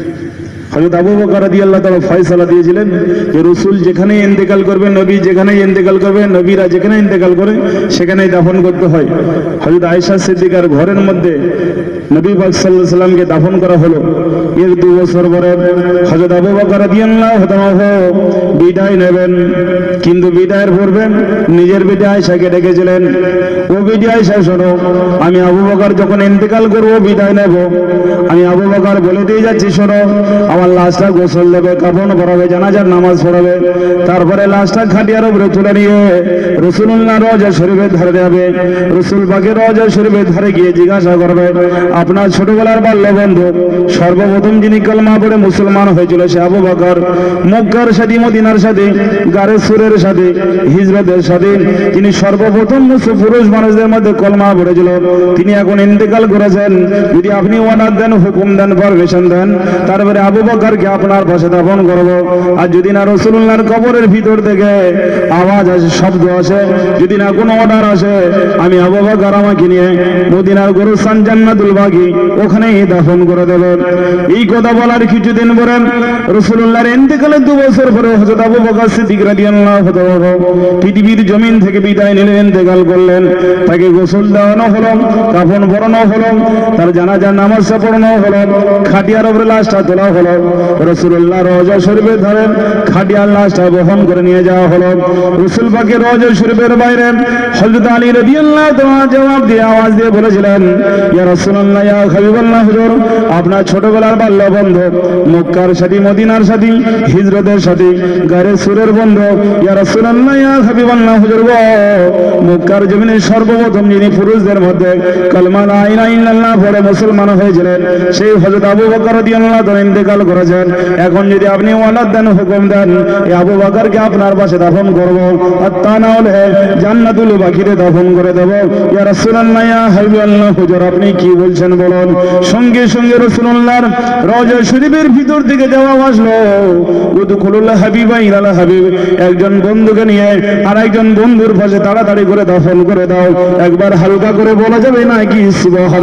হযরত আবু বকর রাদিয়াল্লাহু তাআলা ফয়সালা দিয়েছিলেন যে রাসূল যেখানে ইন্তেকাল করবে, নবী যেখানে ইন্তেকাল করবে, নবীরা যেখানে ইন্তেকাল করে সেখানেই দাফন করতে হয়। হযরত আয়েশা সিদ্দিকার ঘরের মধ্যে নবী পাক সাল্লাল্লাহু আলাইহি ওয়াসাল্লামকে দাফন করা হলো। এর 2 বছর পরে হযরত আবু বকর রাদিয়াল্লাহু তাআলা বিদায় নেবেন, কিন্তু বিদায়ের পূর্বে নিজের বিবি আয়েশাকে ডেকেছিলেন, ও বিবি আয়েশা শোনো, আমি আবু বকর যখন ইন্তেকাল করব বিদায় নেব, আমি আবু বকর বলে দিয়ে যাচ্ছি, শোনো, আমার লাশটা গোসল দেবে, কাফন পরাবে, জানাজার নামাজ পড়াবে, তারপরে লাশটা খাটিয়ার উপরে তুলে নিয়ে রাসূলুল্লাহ রওজা শরীফের ধারে যাবে। রাসূল পাকের রওজা শরীফের ধারে গিয়ে জিজ্ঞাসা করবে, আপনার ছোটবেলার বাল্য বন্ধু সর্বপ্রথম যিনি কলমা পড়ে মুসলমান হয়েছিল সে আবু বকর, মক্কার সাথী, মদিনার সাথে, গারে সুরের সাথে, হিজরতের সাথে তিনি সর্বপ্রথম পুরুষ মানুষদের মধ্যে কলমা পড়েছিল, তিনি এখন ইন্তেকাল করেছেন। যদি আপনি অর্ডার দেন, হুকুম দেন, পারমিশন দেন, তারপরে আবু বকরকে আপনার পাশে দাফন করব। আর যদি না রাসূলুল্লাহর কবরের ভিতর থেকে আওয়াজ আসে, শব্দ আসে, যদি না কোনো অর্ডার আসে, আমি আবু বকর আমাকে নিয়ে মদিনার গোরস্থান জান্নাতুল বাকি ওখানেই দাফন করে দেবেন। এই কথা বলার কিছুদিন পরে রাসূলুল্লাহর ইন্তেকালের 2 বছর পরে হযরত আবু বকর সিদ্দিক রাদিয়াল্লাহু তাআলা পৃথিবীর জমিন থেকে বিদায় নিলেন, ইন্তেকাল করলেন। তাকে গোসল দেওয়ানো হলো, কাফন পরানো হলো, তার জানাজার নামাজ পড়ানো হলো, খাটিয়ার উপরে লাশটা তোলা হলো, রাসূলুল্লাহ রওজা শরীফের ধারে খাটিয়ার লাশটা বহন করে নিয়ে যাওয়া হলো। রাসূল পাকের রওজা শরীফের বাইরে হযরত আলী রাদিয়াল্লাহু তাআলা জবাব দিয়ে আওয়াজ দিয়ে বলেছিলেন, ইয়া রাসূলুল্লাহ, ইয়া হাবিবাল্লাহ, হুজুর আপনার ছোটবেলার বাল্য বন্ধু, মক্কার সাথী, মদিনার সাথী, হিজরতের সাথী, গারে সুরের বন্ধু, ইয়া রাসূলুল্লাহ, ইয়া হাবিবাল্লাহ, হুজুর গো, মক্কার জমিনে সর্বপ্রথম যিনি পুরুষদের মধ্যে কালেমা লা ইলাহা ইল্লাল্লাহ পড়ে মুসলমান হয়েছিলেন সেই হযরত আবু বকর রাদিয়াল্লাহু তাআলা ইন্তেকাল করেছেন। এখন যদি আপনি ওয়ালাদ দেন, হুকুম দেন, এই আবু বকরকে আপনার পাশে দাফন করব, আর তা না হলে জান্নাতুল বাকিতে দাফন করে দেব। ইয়া রাসূলুল্লাহ, ইয়া হাবিবাল্লাহ, হুজুর আপনি কি বলছেন বলুন। সঙ্গে সঙ্গে রাসূলুল্লাহর রওজা শরীফের ভিতর থেকে জবাব আসলো, উদখুলুল হাবিবা ইলাল হাবিব, একজন বন্ধুকে নিয়ে আর একজন বন্ধুর পাশে তাড়াতাড়ি করে দাফন করে দাও। একবার হালকা করে বলা যাবে না কি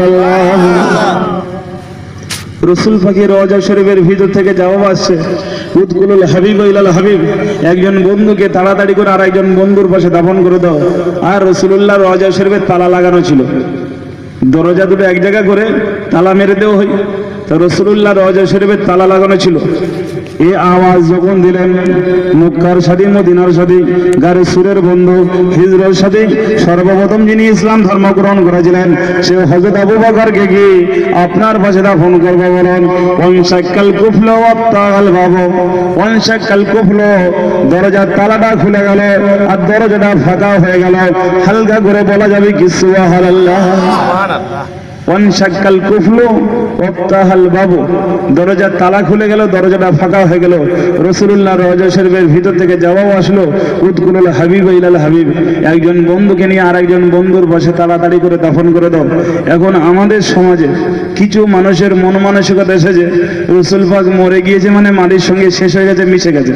সুবহানাল্লাহ। রাসূল পাকের রওজা শরীফের ভিতর থেকে জবাব আসছে, উৎকুলুল হাবিব ইলাল হাবিব, একজন বন্ধুকে তাড়াতাড়ি করে আর একজন বন্ধুর পাশে দাফন করে দাও। আর রাসূলুল্লাহ রওজা শরীফের তালা লাগানো ছিল, দরজা দুটো এক জায়গা করে তালা মেরে দেওয়া হয়, তো রাসূলুল্লাহ রওজা শরীফের তালা লাগানো ছিল। এই আওয়াজ যখন দিলেন, মক্কার সাথী মদিনার সাথী গারে সুরের বন্ধু হিজরের সাথী সর্বপ্রথম যিনি ইসলাম ধর্ম গ্রহণ করেছিলেন সে হযরত আবু বকরকে কি আপনার পাশে দাফন করবে বলেন? ওয়ানশাক্কাল কুফলু ওয়াত্তাগাল বাবু, ওয়ানশাক্কাল কুফলু, দরজার তালাটা খুলে গেল আর দরজাটা ফাঁকা হয়ে গেল। হালকা করে বলা যাবে কি সুবহানাল্লাহ। ওয়ানশাক্কাল কুফলু ওয়াত্তাগাল বাবু, দরজার তালা খুলে গেল, দরজাটা ফাঁকা হয়ে গেল। রাসূলুল্লাহ রওজা শরীফের ভিতর থেকে জবাব আসলো, উৎকুলুল হাবিব ইলাল হাবিব, একজন বন্ধুকে নিয়ে আর একজন বন্ধুর পাশে তাড়াতাড়ি করে দাফন করে দাও। এখন আমাদের সমাজে কিছু মানুষের মন মানসিকতা এসেছে, রাসূল পাক মরে গিয়েছে মানে মাটির সঙ্গে শেষ হয়ে গেছে, মিশে গেছে।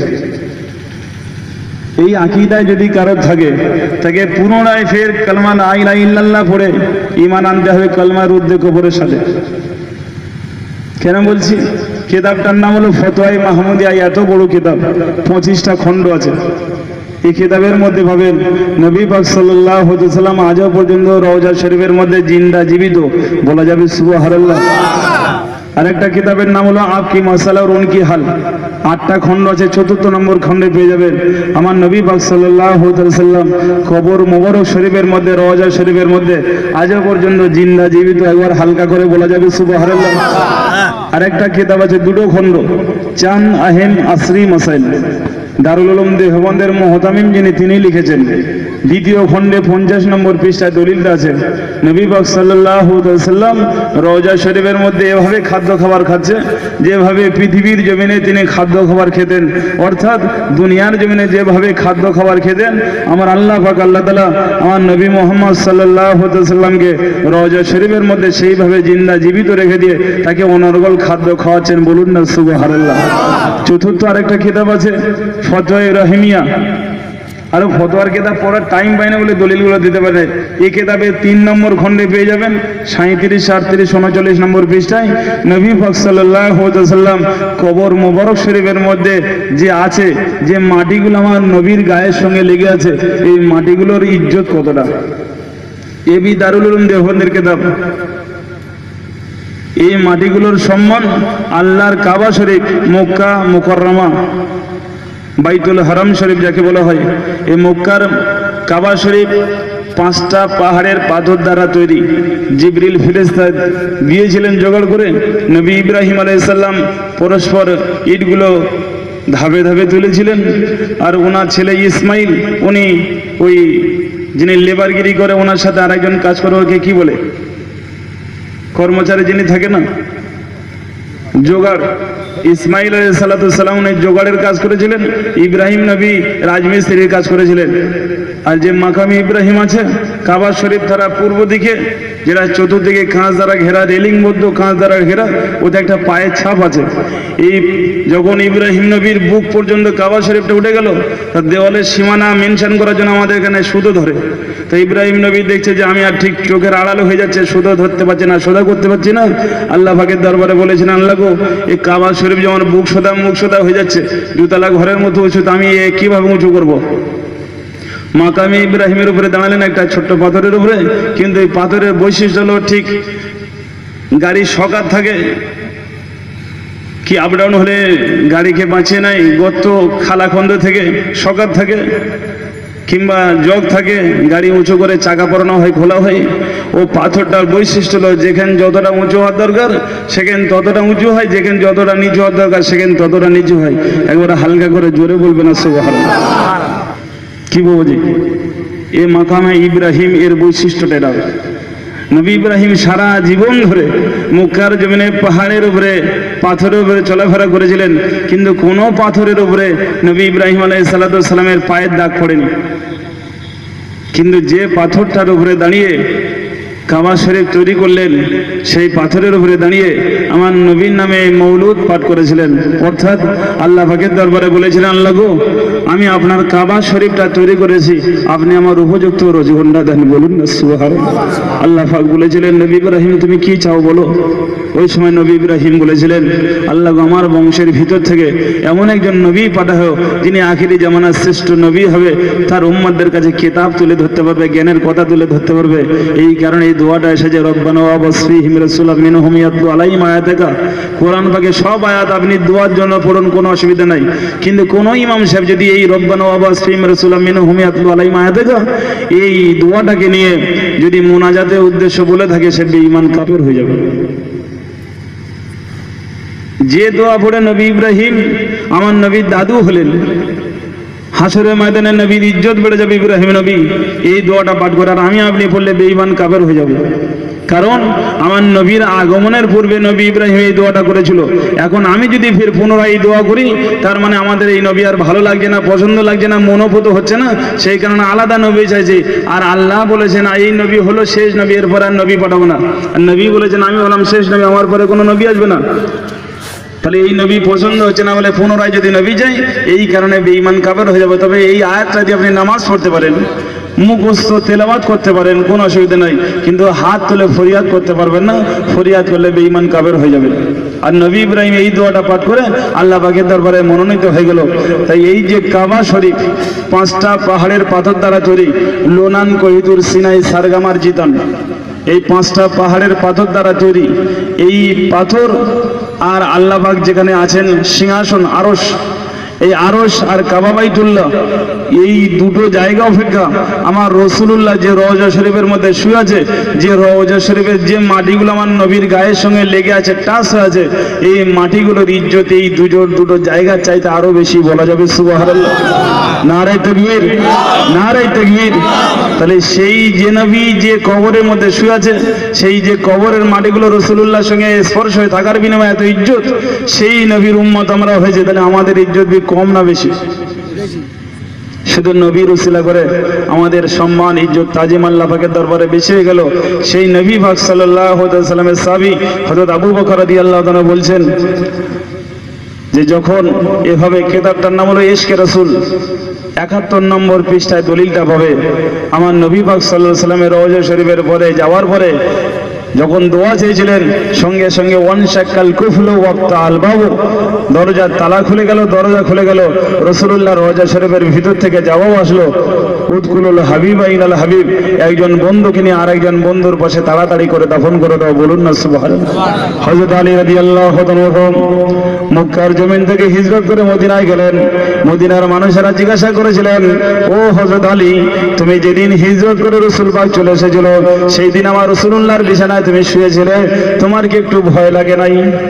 এই আকীদায় যদি কারো থাকে, তাকে পুনরায় ফের কালমা লা ইলাহা ইল্লাল্লাহ পড়ে ঈমান আনতে হবে কালমার ঊর্ধ্বে কবরের সাথে। কেন বলছি? কিতাবটার নাম হলো ফতোয়ায়ে মাহমুদিয়া। এত বড় কিতাব, 25টা খণ্ড আছে। এই কিতাবের মধ্যে পাবেন নবী পাক সাল্লাল্লাহু আলাইহি ওয়াসাল্লাম আজও পর্যন্ত রওজা শরীফের মধ্যে জিন্দা জীবিত, বলা যাবে সুবহানাল্লাহ। আরেকটা কিতাবের নাম হলো আপকি মাসালা আর উনকি হাল, 8টা খণ্ড আছে। 4th নম্বর খণ্ডে পেয়ে যাবেন আমার নবী পাক সাল্লাল্লাহু আলাইহি ওয়াসাল্লাম কবর মোবারক শরীফের মধ্যে, রওজা শরীফের মধ্যে আজও পর্যন্ত জিন্দা জীবিত, একবার হালকা করে বলা যাবে সুবহানাল্লাহ। আরেকটা কিতাব আছে 2টো খণ্ড, চান আহেম আসরি মাসাইল, দারুল উলুম দেওবন্দের মুহতামিম যিনি, তিনি লিখেছেন। 2য় খণ্ডে 50 নম্বর পৃষ্ঠায় দলিলটা আছে, নবী পাক সাল্লাল্লাহু আলাইহি ওয়াসাল্লাম রওজা শরীফের মধ্যে এভাবে খাদ্য খাবার খাচ্ছে যেভাবে পৃথিবীর জমিনে তিনি খাদ্য খাবার খেতেন, অর্থাৎ দুনিয়ার জমিনে যেভাবে খাদ্য খাবার খেতেন, আমার আল্লাহ পাক আল্লাহ তাআলা আমার নবী মুহাম্মদ সাল্লাল্লাহু আলাইহি ওয়াসাল্লামকে রওজা শরীফের মধ্যে সেইভাবে জিন্দা জীবিত রেখে দিয়ে তাকে অনর্গল খাদ্য খাওয়াচ্ছেন। বলুন না সুবহানাল্লাহ। 4th আরেকটা কিতাব আছে ফতোয়ায়ে রহিমিয়া। আর ফতোয়ার কিতাব পড়ার টাইম পাই না বলে দলিলগুলো দিতে পারে। এই কিতাবে 3 নম্বর খণ্ডে পেয়ে যাবেন 37, 38, 39 নম্বর পৃষ্ঠায় নবী পাক সাল্লাল্লাহু আলাইহি ওয়াসাল্লাম কবর মোবারক শরীফের মধ্যে যে আছে, যে মাটিগুলো আমার নবীর গায়ের সঙ্গে লেগে আছে, এই মাটিগুলোর ইজ্জত কতটা। এবি দারুল উলুম দেওবন্দের কিতাব। এই মাটিগুলোর সম্মান আল্লাহর কাবা শরীফ, মক্কা মুকাররমা, বাইতুল হারাম শরীফ যাকে বলা হয়, এই মক্কার কাবা শরীফ 5টা পাহাড়ের পাথর দ্বারা তৈরি। জিবরিল ফেরেশতা গিয়েছিলেন জোগাড় করে, নবী ইব্রাহিম আলাইহিস সালাম পরস্পর ইটগুলো ধাপে ধাপে তুলেছিলেন। আর ওনার ছেলে ইসমাইল, উনি ওই যিনি লেবারগিরি করে ওনার সাথে আরেকজন কাজ করে, ওকে কি বলে, কর্মচারী যিনি থাকে না, জোগাড়। ইসমাইল আলাইহিস সালাম উনি জোগাড়ের কাজ করেছিলেন, ইব্রাহিম নবী রাজমিস্ত্রির কাজ করেছিলেন। আর যে মাকামে ইব্রাহিম আছে কাবা শরীফ তারা পূর্ব দিকে, যেটা চতুর্দিকে কাঁচ দ্বারা ঘেরা, রেলিংবদ্ধ কাঁচ দ্বারা ঘেরা, ওতে একটা পায়ের ছাপ আছে। এই যখন ইব্রাহিম নবীর বুক পর্যন্ত কাবা শরীফটা উঠে গেল, তার দেওয়ালের সীমানা মেনশন করার জন্য আমাদের এখানে সুতো ধরে। তো ইব্রাহিম নবী দেখছে যে আমি আর ঠিক চোখের আড়ালো হয়ে যাচ্ছে, সুতো ধরতে পারছি না, সোজা করতে পারছি না। আল্লাহ পাকের দরবারে বলেছেন, আল্লাহ গো, এই কাবা শরীফ যেমন বুক সোদা মুখ সোদা হয়ে যাচ্ছে, দুতলা ঘরের মতো উঁচু, তো আমি কিভাবে উঁচু করবো? মাকামে ইব্রাহিমের উপরে দাঁড়ালেন একটা ছোট্ট পাথরের উপরে, কিন্তু এই পাথরের বৈশিষ্ট্য হলো ঠিক গাড়ির শকাত থাকে কি আপ ডাউন হলে গাড়িকে বাঁচিয়ে নেয়, গর্ত খালাখন্দ থেকে শকাত থাকে, কিংবা জগ থাকে, গাড়ি উঁচু করে চাকা পরানো হয়, খোলা হয়। ও পাথরটার বৈশিষ্ট্য হলো যেখানে যতটা উঁচু হওয়ার দরকার সেখানে ততটা উঁচু হয়, যেখানে যতটা নিচু হওয়ার দরকার সেখানে ততটা নিচু হয়। একবার হালকা করে জোরে বলবে না সুবহানাল্লাহ। কি বুঝি এ মাকামে ইব্রাহিম, এর বৈশিষ্ট্যটা এটা। নবী ইব্রাহিম সারা জীবন ধরে মক্কার জমিনে পাহাড়ের উপরে, পাথরের উপরে চলাফেরা করেছিলেন, কিন্তু কোনো পাথরের উপরে নবী ইব্রাহিম আলাইহিস সালামের পায়ের দাগ পড়েনি। কিন্তু যে পাথরটার উপরে দাঁড়িয়ে কাবা শরীফ তৈরি করলেন, সেই পাথরের উপরে দাঁড়িয়ে আমার নবীর নামে মৌলুদ পাঠ করেছিলেন, অর্থাৎ আল্লাহ পাকের দরবারে বলেছিলেন, আল্লাহ গো, আমি আপনার কাবা শরীফটা তৈরি করেছি, আপনি আমার উপযুক্ত রোজগন্ডা দেন। বলুন না সুবহানাল্লাহ। আল্লাহ পাক বলেছিলেন, নবী ইব্রাহিম তুমি কি চাও বলো। ওই সময় নবী ইব্রাহিম বলেছিলেন, আল্লাহ আমার বংশের ভিতর থেকে এমন একজন নবী পাঠাও যিনি আখিরি জামানার শ্রেষ্ঠ নবী হবে, তার উম্মতদের কাছে কিতাব তুলে ধরতে পারবে, জ্ঞানের কথা তুলে ধরতে পারবে। এই কারণে এই দোয়াটা এসেছে, রব্বানা ওয়াবআস ফীহিম রাসূলাম মিনহুম ইয়াতলু আলাইহিম আয়াতিকা। কোরআন পাকে সব আয়াত আপনি দোয়ার জন্য পড়ুন, কোনো অসুবিধা নাই। কিন্তু কোন ইমাম সাহেব যদি এই রব্বানা ওয়াবআস ফীহিম রাসূলাম মিনহুম ইয়াতলু আলাইহিম আয়াতিকা এই দোয়াটাকে নিয়ে যদি মুনাজাতের উদ্দেশ্য বলে থাকে, সে বেঈমান কাফের হয়ে যাবে। যে দোয়া পড়ে নবী ইব্রাহিম আমার নবীর দাদু হলেন, হাসরের ময়দানে নবীর ইজ্জত বেড়ে যাবে। ইব্রাহিম নবী এই দোয়াটা পাঠ করে, আর আমি আপনি পড়লে বেঈমান কাফের হয়ে যাবে। কারণ আমার নবীর আগমনের পূর্বে নবী ইব্রাহিম এই দোয়াটা করেছিল। এখন আমি যদি ফের পুনরায় এই দোয়া করি, তার মানে আমাদের এই নবী আর ভালো লাগছে না, পছন্দ লাগছে না, মনোভূত হচ্ছে না, সেই কারণে আলাদা নবী চাইছি। আর আল্লাহ বলেছেন এই নবী হলো শেষ নবী, এরপর আর নবী পাঠাবো না। আর নবী বলেছেন আমি হলাম শেষ নবী, আমার পরে কোনো নবী আসবে না। তাহলে এই নবী পছন্দ হচ্ছে না বলে পুনরায় যদি নবী যাই, এই কারণে বেঈমান কাফের হয়ে যাবে। তবে এই আয়াতটা দিয়ে আপনি নামাজ পড়তে পারেন, মুখস্থ তেলাওয়াত করতে পারেন, কোনো অসুবিধা নাই, কিন্তু হাত তুলে ফরিয়াদ করতে পারবেন না। ফরিয়াদ করলে বেঈমান কাফের হয়ে যাবে। আর নবী ইব্রাহিম এই দোয়াটা পাঠ করে আল্লাহ পাকের দরবারে মনোনীত হয়ে গেল। তাই এই যে কাবা শরীফ 5টা পাহাড়ের পাথর দ্বারা তৈরি, লোনান, কহিতুর, সিনাই, সারগামার, জিতান, এই 5টা পাহাড়ের পাথর দ্বারা তৈরি এই পাথর। আর আল্লাহ পাক যেখানে আছেন সিংহাসন আরশ, এই আরশ আর কাবা বাইতুল্লাহ, এই দুটো জায়গা অপেক্ষা আমার রাসূলুল্লাহ যে রওজা শরীফের মধ্যে শুয়ে আছে, যে রওজা শরীফের যে মাটিগুলো আমার নবীর গায়ের সঙ্গে লেগে আছে, টাচ হয়ে আছে, এই মাটিগুলোর ইজ্জত এই দুটো জায়গার চাইতে আরো বেশি বলা যাবে সুবহানাল্লাহ। নারে তাকবীর, নারে তাকবীর। তাহলে সেই যে নবী যে কবরের মধ্যে শুয়ে আছে, সেই যে কবরের মাটিগুলো রাসূলুল্লাহর সঙ্গে স্পর্শ হয়ে থাকার বিনিময়ে এত ইজ্জত, সেই নবীর উম্মত আমরা হয়েছে, তাহলে আমাদের ইজ্জত কম না বেশি? শুধু নবীর উসিলা করে আমাদের সম্মান, ইজ্জত, তাজিম আল্লাহ পাকের দরবারে বেশি হয়ে গেল। সেই নবী পাক সাল্লাল্লাহু আলাইহি সাল্লামের সাহাবী হযরত আবু বকর রাদিয়াল্লাহু তাআলা বলছেন যে যখন এভাবে, কিতাবটার নাম হলো ইশকে রাসূল, 71 নম্বর পৃষ্ঠায় দলিলটা পাবে। আমার নবী পাক সাল্লাল্লাহু আলাইহি সাল্লামের রওজা শরীফের পরে যাওয়ার পরে যখন দোয়া চেয়েছিলেন, সঙ্গে সঙ্গে ওয়ানশাক্কাল কুফলু ওয়াক্তাল বাবু, দরজার তালা খুলে গেল, দরজা খুলে গেল। রাসূলুল্লাহ রওজা শরীফের ভিতর থেকে জবাব আসলো, উদকুলুল হাবিবা ইলাল হাবিব, একজন বন্ধুকে নিয়ে আরেকজন বন্ধুর পাশে তাড়াতাড়ি করে দাফন করে দাও। বলুন না সুবহানাল্লাহ। হযরত আলী রাদিয়াল্লাহু তাআলা মক্কার জমিন থেকে হিজরত করে মদিনায় গেলেন। মদিনার মানুষেরা জিজ্ঞাসা করেছিলেন, ও হযরত আলী, তুমি যেদিন হিজরত করে রাসূল পাক চলে এসেছিল, সেই দিন আমার রাসূলুল্লাহর বিছানায় তুমি শুয়েছিলে, তোমার কি একটু ভয় লাগে নাই?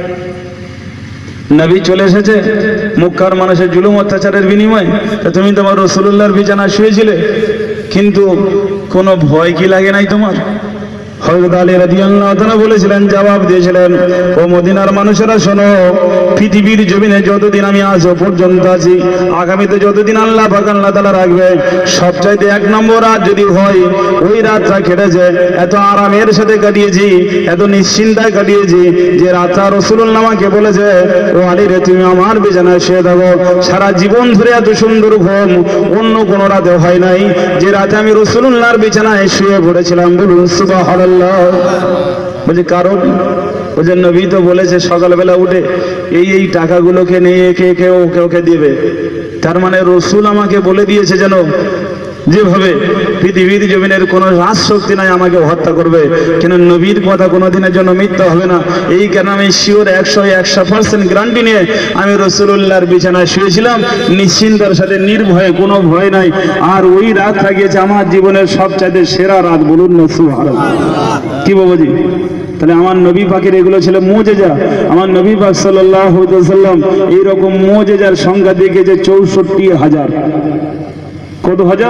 নবী চলে এসেছে মক্কার মানুষের জুলুম অত্যাচারের বিনিময়ে, তুমি তোমার রাসূলুল্লাহর বিছানায় শুয়েছিলে, কিন্তু কোনো ভয় কি লাগে নাই তোমার? হযরত আলী রাদিয়াল্লাহু তাআলা বলেছিলেন, জবাব দিয়েছিলেন, ও মদিনার মানুষেরা শোনো, পৃথিবীর জমিনে যতদিন আমি আজ পর্যন্ত আছি, আগামীতে যতদিন আল্লাহ পাক আল্লাহ তাআলা রাখবে, সবচাইতে 1 নম্বর রাত যদি হয়, ওই রাতটা কেটেছে এত আরামের সাথে কাটিয়েছি, এত নিশ্চিন্তায় কাটিয়েছি, যে রাতটা রাসূলুল্লাহ আমাকে বলেছে, ও আলী রে, তুমি আমার বিছানায় শুয়ে থাকো। সারা জীবন ধরে এত সুন্দর ঘুম অন্য কোনো রাতে হয় নাই, যে রাতে আমি রাসূলুল্লাহর বিছানায় শুয়ে পড়েছিলাম। বলুন সুবহানাল্লাহ। বলছে কারণ, বলছে নবী তো বলেছে সকালবেলা উঠে এই টাকাগুলোকে নিয়ে ওকে দিবে। তার মানে রাসূল আমাকে বলে দিয়েছে যেন যেভাবে পৃথিবীর জমিনের কোনো রাজশক্তি নাই আমাকে হত্যা করবে, কেন নবীর কথা কোনোদিনের জন্য মিথ্যা হবে না। এই কারণে আমি শিওর 100% গ্যারান্টি নিয়ে আমি রাসূলুল্লাহর বিছানায় শুয়েছিলাম, নিশ্চিন্তার সাথে, নির্ভয়ে, কোনো ভয় নাই। আর ওই রাত থাকিয়েছে আমার জীবনের সবচাইতে সেরা রাত। বলুন না সুবহানাল্লাহ। কি বাবাজি? তাহলে আমার নবী পাকের এগুলো ছিল মুজিজা। আমার নবী পাক সাল্লাল্লাহু আলাইহি ওয়াসাল্লাম এইরকম মুজিজার সংখ্যা দেখেছে 64,000। কত হাজার?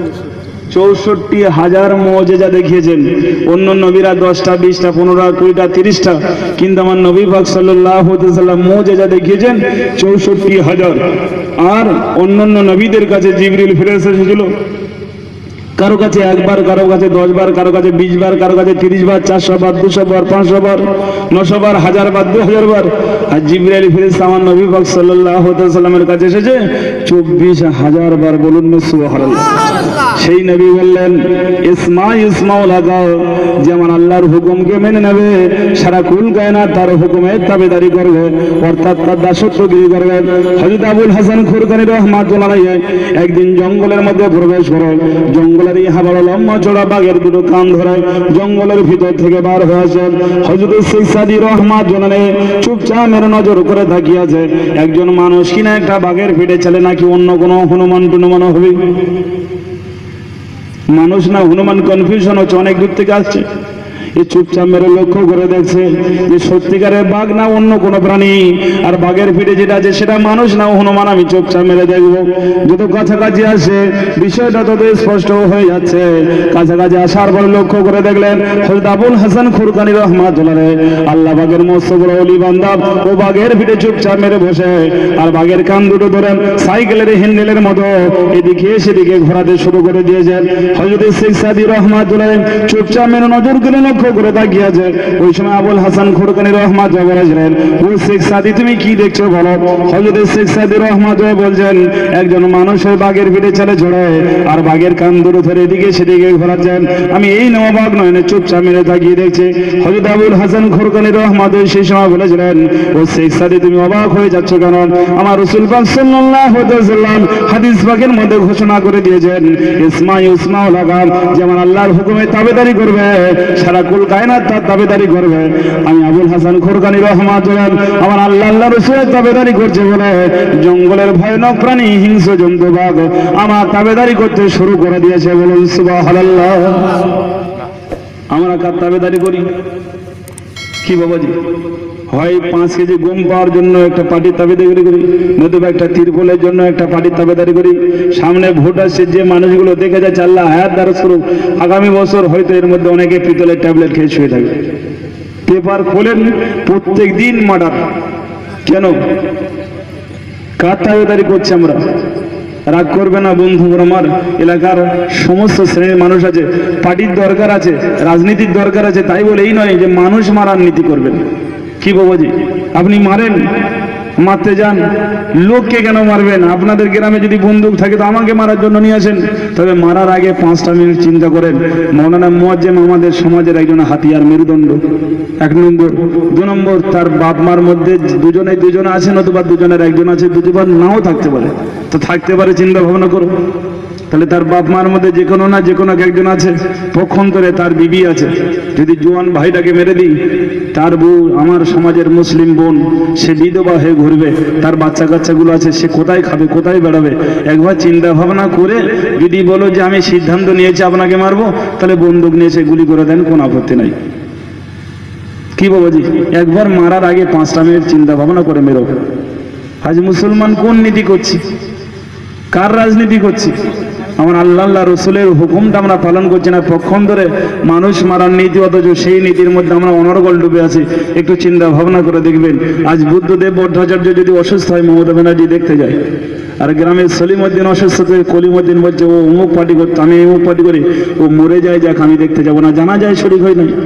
64,000 মুজিজা দেখিয়েছেন। অন্য নবীরা 10টা, 20টা, 15টা, 20টা, 30টা, কিন্তু আমার নবী পাক সাল্লাল্লাহু আলাইহি ওয়াসাল্লাম মুজিজা দেখিয়েছেন 64,000। আর অন্যান্য নবীদের কাছে জিবরিল ফেরেশতা এসেছিল, কারো কাছে একবার, কারো কাছে 10 বার, কারো কাছে 20 বার, কারো কাছে 30 বার, 400 বার, 200 বার, 500 বার, 900 বার, 1000 বার, 2000 বার। আর জিবরাইল ফেরেশতা আমার নবী পাক সাল্লাল্লাহু আলাইহি সাল্লামের কাছে এসেছে 24,000 বার। বলুন না সুবহানাল্লাহ। সেই নবী বললেন ইসমাউ লাগাও, যেমন আল্লাহর হুকুমকে মেনে নেবে, সারা কুল কায়নাত তার হুকুমের তাবেদারি করবে, অর্থাৎ তার দাসত্বগিরি করবে। হযরত আবুল হাসান খুরকানী রাহমাতুল্লাহ আলাইহি একদিন জঙ্গলের মধ্যে প্রবেশ করে, জঙ্গলের ইহা বড় লম্বা চড়া বাঘের দুটো কান ধরে জঙ্গলের ভিতর থেকে বার হয়ে আসে। হযরত শেখ সাদী রাহমাতুল্লাহ আলাইহি চুপচাপ মেরে নজর করে তাকিয়ে আছে, একজন মানুষ কিনা একটা বাঘের পিঠে চলে, নাকি অন্য কোনো হনুমান টুনুমান হবে? মানুষ না হনুমান, কনফিউশন হচ্ছে, অনেক দূর থেকে আসছে। এই চুপচাপ মেরে লক্ষ্য করে দেখছে যে সত্যিকারের বাঘ না অন্য কোনো প্রাণী, আর বাঘের পিঠে যেটা আছে সেটা মানুষ না হনুমান। আমি চুপচাপ মেরে দেখবো। যত কাছাকাছি আসে বিষয়টা তত স্পষ্ট হয়ে যাচ্ছে। কাছাকাছি আসার পর লক্ষ্য করে দেখলেন হযরত আবুল হাসান খুরকানী রাহমাতুল্লাহ আলাইহি আল্লাহ বাগের মস্ত বড় ওলি বান্দা ও বাঘের পিঠে চুপচাপ মেরে বসে, আর বাঘের কান দুটো ধরে সাইকেলের হ্যান্ডেলের মতো এদিকে সেদিকে ঘোরাতে শুরু করে দিয়েছেন। হযরত শেখ সাদী রাহমাতুল্লাহ আলাইহি চুপচাপ মেরে নজর করে লক্ষ্য করে তাকিয়ে আছে। ওই সময় আবুল হাসান খুরকানী রাহমাতুল্লাহ বলেছিলেন, ও শেখ সাদী তুমি কি দেখছো বলো? হযরত শেখ সাদী রাহমাতুল্লাহ বলছেন, একজন মানুষের বাঘের পিঠে চলে ঝরে আর বাঘের কান দুটো ধরে এদিকে সেদিকে ঘোরাচ্ছেন। আমি এই নবাক নয়নে চুপচাপ মেরে তাকিয়ে দেখছি। হযরত আবুল হাসান খুরকানী রাহমাতুল্লাহ সেই সময় বলেছিলেন, ও শেখ সাদী তুমি অবাক হয়ে যাচ্ছ কেন? আমার রাসূল পাক সাল্লাল্লাহু আলাইহি ওয়াসাল্লাম হাদিস পাকের মধ্যে ঘোষণা করে দিয়েছেন, ইসমাউ লাগাম, যেমন আল্লাহর হুকুমে তাবেদারি করবে, সারা কুল কায়নাত তার তাবেদারি করবে। আমি আবুল হাসান খুরকানী রাহমাতুল্লাহ আমার আল্লাহ রাসূলের তাবেদারি করছে বলে জঙ্গলের ভয়ানক প্রাণী হিংস্র জন্তু বাঘ আমার তাবেদারি করতে শুরু করে দিয়েছে। বলুন সুবহানাল্লাহ। আমরা কার তাবেদারি করি? কি বাবাজি? হয় 5 কেজি গম পাওয়ার জন্য একটা পার্টির তাবেদারি করি, নতুবা একটা তিরপলের জন্য একটা পার্টির তাবেদারি করি। সামনে ভোট আসছে, যে মানুষগুলো দেখে যাচ্ছে আল্লাহ হায়াত দ্বারা শুরু, আগামী বছর হয়তো এর মধ্যে অনেকে পিতলের ট্যাবলেট খেয়ে শুয়ে থাকবে। পেপার খোলেন, প্রত্যেক দিন মার্ডার। কেন? কার তাবেদারি করছি আমরা? রাগ করবে না বন্ধুরা, আমার এলাকার সমস্ত শ্রেণীর মানুষ আছে, পার্টির দরকার আছে, রাজনীতির দরকার আছে, তাই বলে এই নয় যে মানুষ মারার নীতি করবেন। কি বাবাজি, আপনি মারেন, মারতে যান, লোককে কেন মারবেন? আপনাদের গ্রামে যদি বন্দুক থাকে তো আমাকে মারার জন্য নিয়ে আসেন, তবে মারার আগে 5টা মিনিট চিন্তা করেন। মৌলানা মুয়াজ্জেম আমাদের সমাজের একজন হাতিয়ার, মেরুদণ্ড, 1 নম্বর। 2 নম্বর, তার বাপ মার মধ্যে দুজনে আছে, নতুবা দুজনের একজন আছে, দুজন নাও থাকতে পারে, তো থাকতে পারে, চিন্তা ভাবনা করো। তাহলে তার বাপ মার মধ্যে যে কোনো না যে কোনো একজন আছে, পক্ষান্তরে তার বিবি আছে। যদি জোয়ান ভাইটাকে মেরে দিই, তার বউ, আমার সমাজের মুসলিম বোন, সে বিধবা হয়ে ঘুরবে, তার বাচ্চা কাচ্চাগুলো আছে, সে কোথায় খাবে, কোথায় বেড়াবে? একবার চিন্তা ভাবনা করে যদি বলো যে আমি সিদ্ধান্ত নিয়েছি আপনাকে মারবো, তাহলে বন্দুক নিয়ে সে গুলি করে দেন, কোনো আপত্তি নাই। কি বাবাজি, একবার মারার আগে 5টা মিনিট চিন্তা ভাবনা করে মেরো। আজ মুসলমান কোন নীতি করছি? কার রাজনীতি করছি? আমার আল্লাহ রসুলের হুকুমটা আমরা পালন করছি না, পক্ষান্তরে মানুষ মারার নীতি, অথচ সেই নীতির মধ্যে আমরা অনর্গল ডুবে আছি। একটু চিন্তা ভাবনা করে দেখবেন, আজ বুদ্ধদেব ভট্টাচার্য যদি অসুস্থ হয়, মমতা ব্যানার্জি দেখতে যায়, আর গ্রামের সলিমউদ্দিন অসুস্থ থেকে কলিমউদ্দিন বলছে ও অমুক পার্টি করতো, আমি অমুক পার্টি করি, ও মরে যায়, যাক আমি দেখতে যাবো না, জানা যায় শরীর হয় নাই।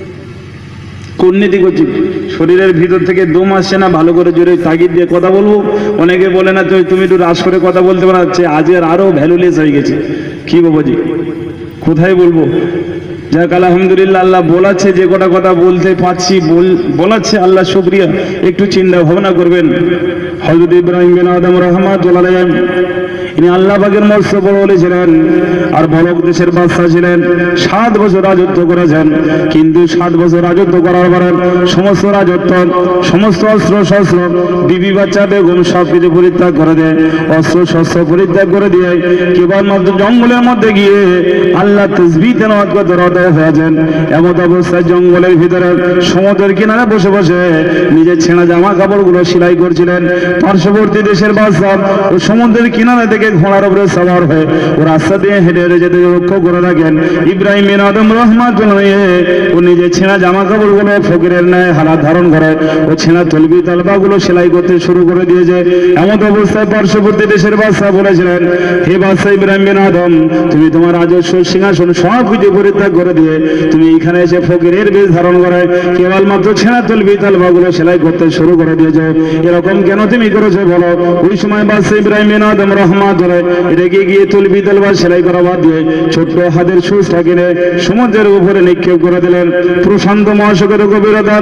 কোন নীতি করছি? শরীরের ভিতর থেকে দম আসছে না, ভালো করে জোরে তাগিদ দিয়ে কথা বলবো। অনেকে বলে না তুমি একটু রাস করে কথা বলতে পারো, আজের আরো ভ্যালুলেস হয়ে গেছে। কি বাবাজি, কোথায় বলবো? যাক আলহামদুলিল্লাহ, আল্লাহ বলাচ্ছে, যে কটা কথা বলতে পারছি বলাচ্ছে, আল্লাহ শুকরিয়া। একটু চিন্তা ভাবনা করবেন। হযরত ইব্রাহিম বিন আদম রাহমাতুল্লাহ আলাইহি, ইনি আল্লাহ পাকের মস্ত বড় ওলি ছিলেন, আর বলক দেশের বাদশা ছিলেন। 7 বছর রাজত্ব করেছেন, কিন্তু 7 বছর রাজত্ব করার পরে সমস্ত রাজত্ব, সমস্ত অস্ত্র শস্ত্র, বিবি বাচ্চা বেগম সব কিছু পরিত্যাগ করে দেয়, অস্ত্র শস্ত্র পরিত্যাগ করে দিয়ে কেবলমাত্র জঙ্গলের মধ্যে গিয়ে আল্লাহ তাসবিহ তেলাওয়াত করতে রত হয়েছেন। এমন অবস্থায় জঙ্গলের ভিতরে সমুদ্রের কিনারে বসে বসে নিজের ছেঁড়া জামা কাপড়গুলো সেলাই করছিলেন। পার্শ্ববর্তী দেশের বাদশা ও সমুদ্রের কিনারে থেকে ঘোড়ার উপরে সওয়ার হয়ে ও রাস্তা দিয়ে হেঁটে হেঁটে যেতে লক্ষ্য করে রাখেন ইব্রাহিম বিন আদম রহমাতুল্লাহ ও নিজে ছেঁড়া জামা কাপড়গুলো ফকিরের ন্যায় হালাত ধারণ করে ও ছেঁড়া তলবি তলবাগুলো সেলাই করতে শুরু করে দিয়েছে। এমন অবস্থায় পার্শ্ববর্তী দেশের বাদশা বলেছিলেন, হে বাদশা ইব্রাহিম বিন আদম, তুমি তোমার রাজস্ব সিংহাসন সব কিছু পরিত্যাগ করে দিয়ে তুমি এখানে এসে ফকিরের বেশ ধারণ করে কেবলমাত্র ছেঁড়া তলবি তলবাগুলো সেলাই করতে শুরু করে দিয়েছো, এরকম কেন তুমি করেছো বলো? ওই সময় বাদশা ইব্রাহিম বিন আদম রহমাতুল্লাহ রেগে গিয়ে তলবি তলবা সেলাই করা বাদ দিয়ে ছোট্ট হাতের সুচটা কিনে সমুদ্রের উপরে নিক্ষেপ করে দিলেন। প্রশান্ত মহাসাগরের গভীরতা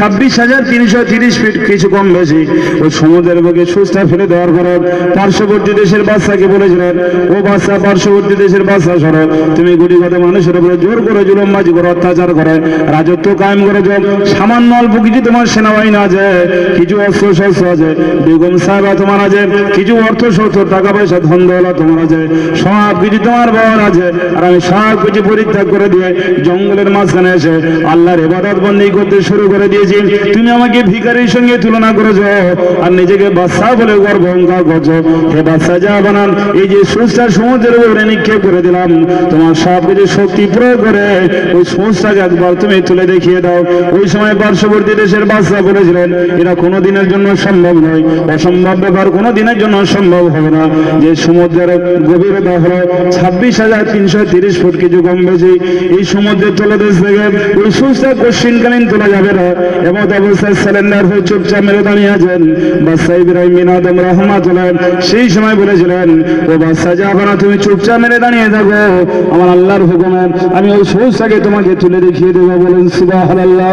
26,330 ফিট, কিছু কম বেশি। ওই সমুদ্রের বুকে সুচটা ফেলে দেওয়ার পরে পার্শ্ববর্তী দেশের বাদশাকে বলেছিলেন, ও বাদশা, পার্শ্ববর্তী দেশের বাদশা সরো, তুমি গুটিগত মানুষের উপরে জোর করে জুলুমবাজি করে অত্যাচার করে রাজত্ব কায়েম করেছো। সামান্য অল্প কিছু তোমার সেনাবাহিনী আছে, কিছু অস্ত্র শস্ত্র আছে, বেগম সাহেবা তোমার আছে, কিছু অর্থ শস্ত্র টাকা পয়সা ধন দৌলত তোমার আছে, সব কিছু তোমার বাবার আছে। আর আমি সব কিছু পরিত্যাগ করে দিয়ে জঙ্গলের মাঝখানে এসে আল্লাহর ইবাদত বন্দী করতে শুরু করে দিয়েছি। তুমি আমাকে ভিখারির সঙ্গে তুলনা করেছো আর নিজেকে বাদশা বলে গর্ব অহংকার করছো। হে বাদশা, যা বানান, এই যে সুচটা সমুদ্রের উপরে নিক্ষেপ করে দিলাম, তোমার সব কিছু শক্তি প্রয়োগ করে ওই সুচটাকে একবার তুমি তুলে দেখিয়ে দাও। ওই সময় পার্শ্ববর্তী দেশের বাদশা বলেছিলেন, এটা কোনো দিনের জন্য সম্ভব নয়, অসম্ভব ব্যাপার কোনো দিনের জন্য সম্ভব হবে না। যে সমুদ্রের গভীরতা হলো 26,330 ফুট, কিছু কম বেশি। এই সমুদ্রের তলদেশ থেকে ওই সুচটা কশিনকালীন তোলা যাবে না। এমন অবস্থায় সিলিন্ডার হয়ে চুপচাপ মেরে দাঁড়িয়ে আছেন বাদশা ইব্রাহিম বিন আদম রহমাতুল্লাহ। সেই সময় বলেছিলেন, ও বাদশা, যাবে না, তুমি চুপচাপ মেরে দাঁড়িয়ে থাকো, আমার আল্লাহর হুকুমে আমি ওই সুচটাকে তোমাকে তুলে দেখিয়ে দেবো। বলেন সুবহানাল্লাহ।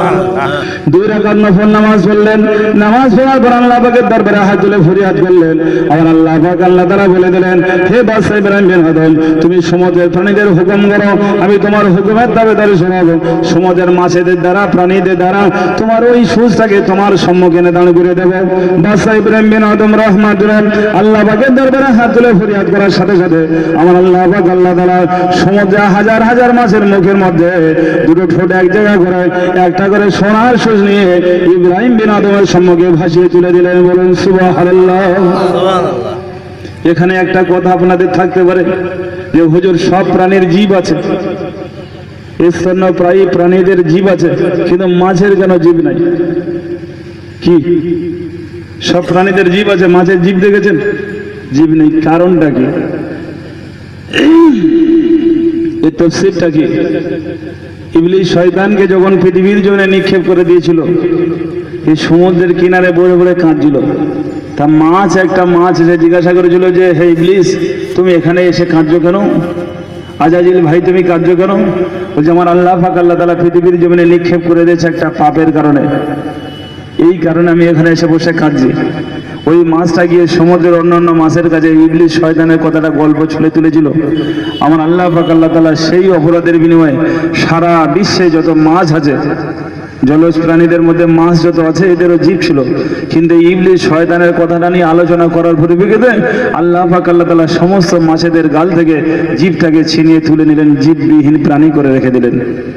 2 রাকাত নফল নামাজ পড়লেন। নামাজ পড়ার পর আল্লাহ পাকের দরবারে হাত তুলে ফরিয়াদ করলেন। আমার আল্লাহ পাক আল্লাহ তাআলা বলে দিলেন, হে বাদশা ইব্রাহিম বিন আদম, তুমি সমুদ্রের প্রাণীদের হুকুম করো, আমি তোমার হুকুমের দাবিদারি শোনাবো। সমুদ্রের মাছেদের দ্বারা, প্রাণীদের দ্বারা তোমার ওই সুচটাকে তোমার সম্মুখীনে দাঁড় করে দেব। বাদশা ইব্রাহিম বিন আদম রহমাতুল্লাহ আল্লাহ পাকের দরবারে হাত তুলে ফরিয়াদ করার সাথে সাথে আমার আল্লাহ পাক আল্লাহ তাআলা সমুদ্রে হাজার হাজার মাছের মুখের মধ্যে দুটো ঠোঁট এক জায়গা করে একটা করে সোনার সুচ নিয়ে ইব্রাহিম বিন আদমের সম্মুখে ভাসিয়ে তুলে দিলেন। বলুন সুবহানাল্লাহ। এখানে একটা কথা আপনাদের থাকতে পারে যে হুজুর, সব প্রাণীর জীব আছে, স্তন্যপ্রায়ী প্রাণীদের জীব আছে, কিন্তু মাছের কেন জীব নাই? কি সব প্রাণীদের জীব আছে, মাছের জীব দেখেছেন? জীব নেই, কারণটা কি? এই তাফসীরটা কি? ইবলিস শয়তানকে যখন পৃথিবীর জন্য নিক্ষেপ করে দিয়েছিল, এই সমুদ্রের কিনারে বড় বড় কাঁদছিল। তা মাছ, একটা মাছ এসে জিজ্ঞাসা করেছিল যে, হে ইবলিস, তুমি এখানে এসে কাঁদছো কেন? আজাজিল ভাই, তুমি কাঁদছো কেন? বলছে, আমার আল্লাহ পাক আল্লাহ তাআলা পৃথিবীর জমিনে নিক্ষেপ করে দিয়েছে একটা পাপের কারণে, এই কারণে আমি এখানে এসে বসে কাঁদছি। ওই মাছটা গিয়ে সমুদ্রের অন্যান্য মাছের কাছে ইবলিস শয়তানের কথাটা গল্প ছুঁড়ে তুলেছিল। আমার আল্লাহ পাক আল্লাহ তাআলা সেই অপরাধের বিনিময়ে সারা বিশ্বে যত মাছ আছে, জলজ প্রাণীদের মধ্যে মাছ যত আছে, এদেরও জীব ছিল, কিন্তু ইবলিস শয়তানের কথাটা নিয়ে আলোচনা করার পরিপ্রেক্ষিতে আল্লাহ পাক আল্লাহ তাআলা সমস্ত মাছেদের গাল থেকে জীবটাকে ছিনিয়ে তুলে নিলেন, জীববিহীন প্রাণী করে রেখে দিলেন।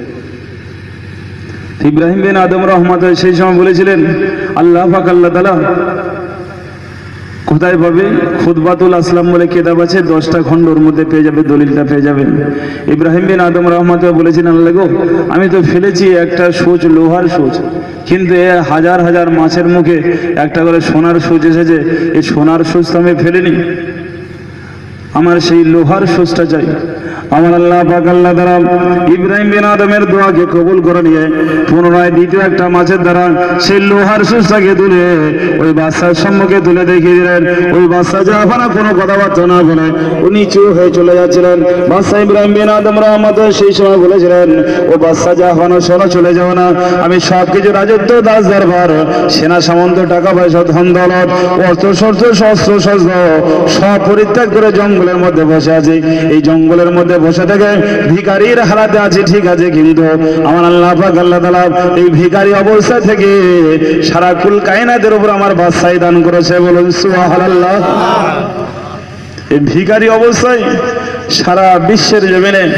ইব্রাহিম বিন আদম রহমাতুল্লাহ সেই সময় বলেছিলেন, আল্লাহ পাক আল্লাহ তাআলা কোথায় পাবে? খুতবাতুল আসলাম বলে কিতাব আছে, 10টা খণ্ডর মধ্যে পেয়ে যাবে, দলিলটা পেয়ে যাবেন। ইব্রাহিম বিন আদম রহমাতুল্লাহ বলেছিলেন, আল্লাহ গো, আমি তো ফেলেছি একটা সূচ, লোহার সূচ, কিন্তু এ হাজার হাজার মাছের মুখে একটা করে সোনার সূচ এসেছে, এই সোনার সূচ তো আমি ফেলিনি, আমার সেই লোহার সূচটা চাই। আমার আল্লাহ পাক আল্লাহ তাআলা ইব্রাহিম বিন আদমের দোয়াকে কবুল করে নিয়ে পুনরায় দ্বিতীয় একটা মাছের দ্বারা সেই লোহার সুচটাকে তুলে ওই বাদশার সম্মুখে তুলে দেখিয়ে দিলেন। ওই বাদশা জাহানা কোনো কথাবার্তা না বলে উনি চুপ হয়ে চলে যাচ্ছিলেন। বাদশা ইব্রাহিম বিন আদম রহমাতুল্লাহ সেই সময় বলেছিলেন, ও বাদশা জাহানা, শোনো, চলে যাও না, আমি সব কিছু রাজত্ব, দাস দরবার, সেনা সামন্ত, টাকা পয়সা, ধন দৌলত, অস্ত্র শস্ত্র, শস্ত্র শস্ত্র সব পরিত্যাগ করে জঙ্গলের মধ্যে বসে আছি। এই জঙ্গলের মধ্যে বসে থেকে ভিখারির হালাতে আছে, ঠিক আছে, কিন্তু আমার আল্লাহ পাক আল্লাহ তাআলা এই ভিখারি অবস্থা থেকে সারা কুল কায়নাতের উপর আমার বাদশাহী দান করেছে। বলুন সুবহানাল্লাহ। এই ভিখারি অবস্থায় সারা বিশ্বের জমিনে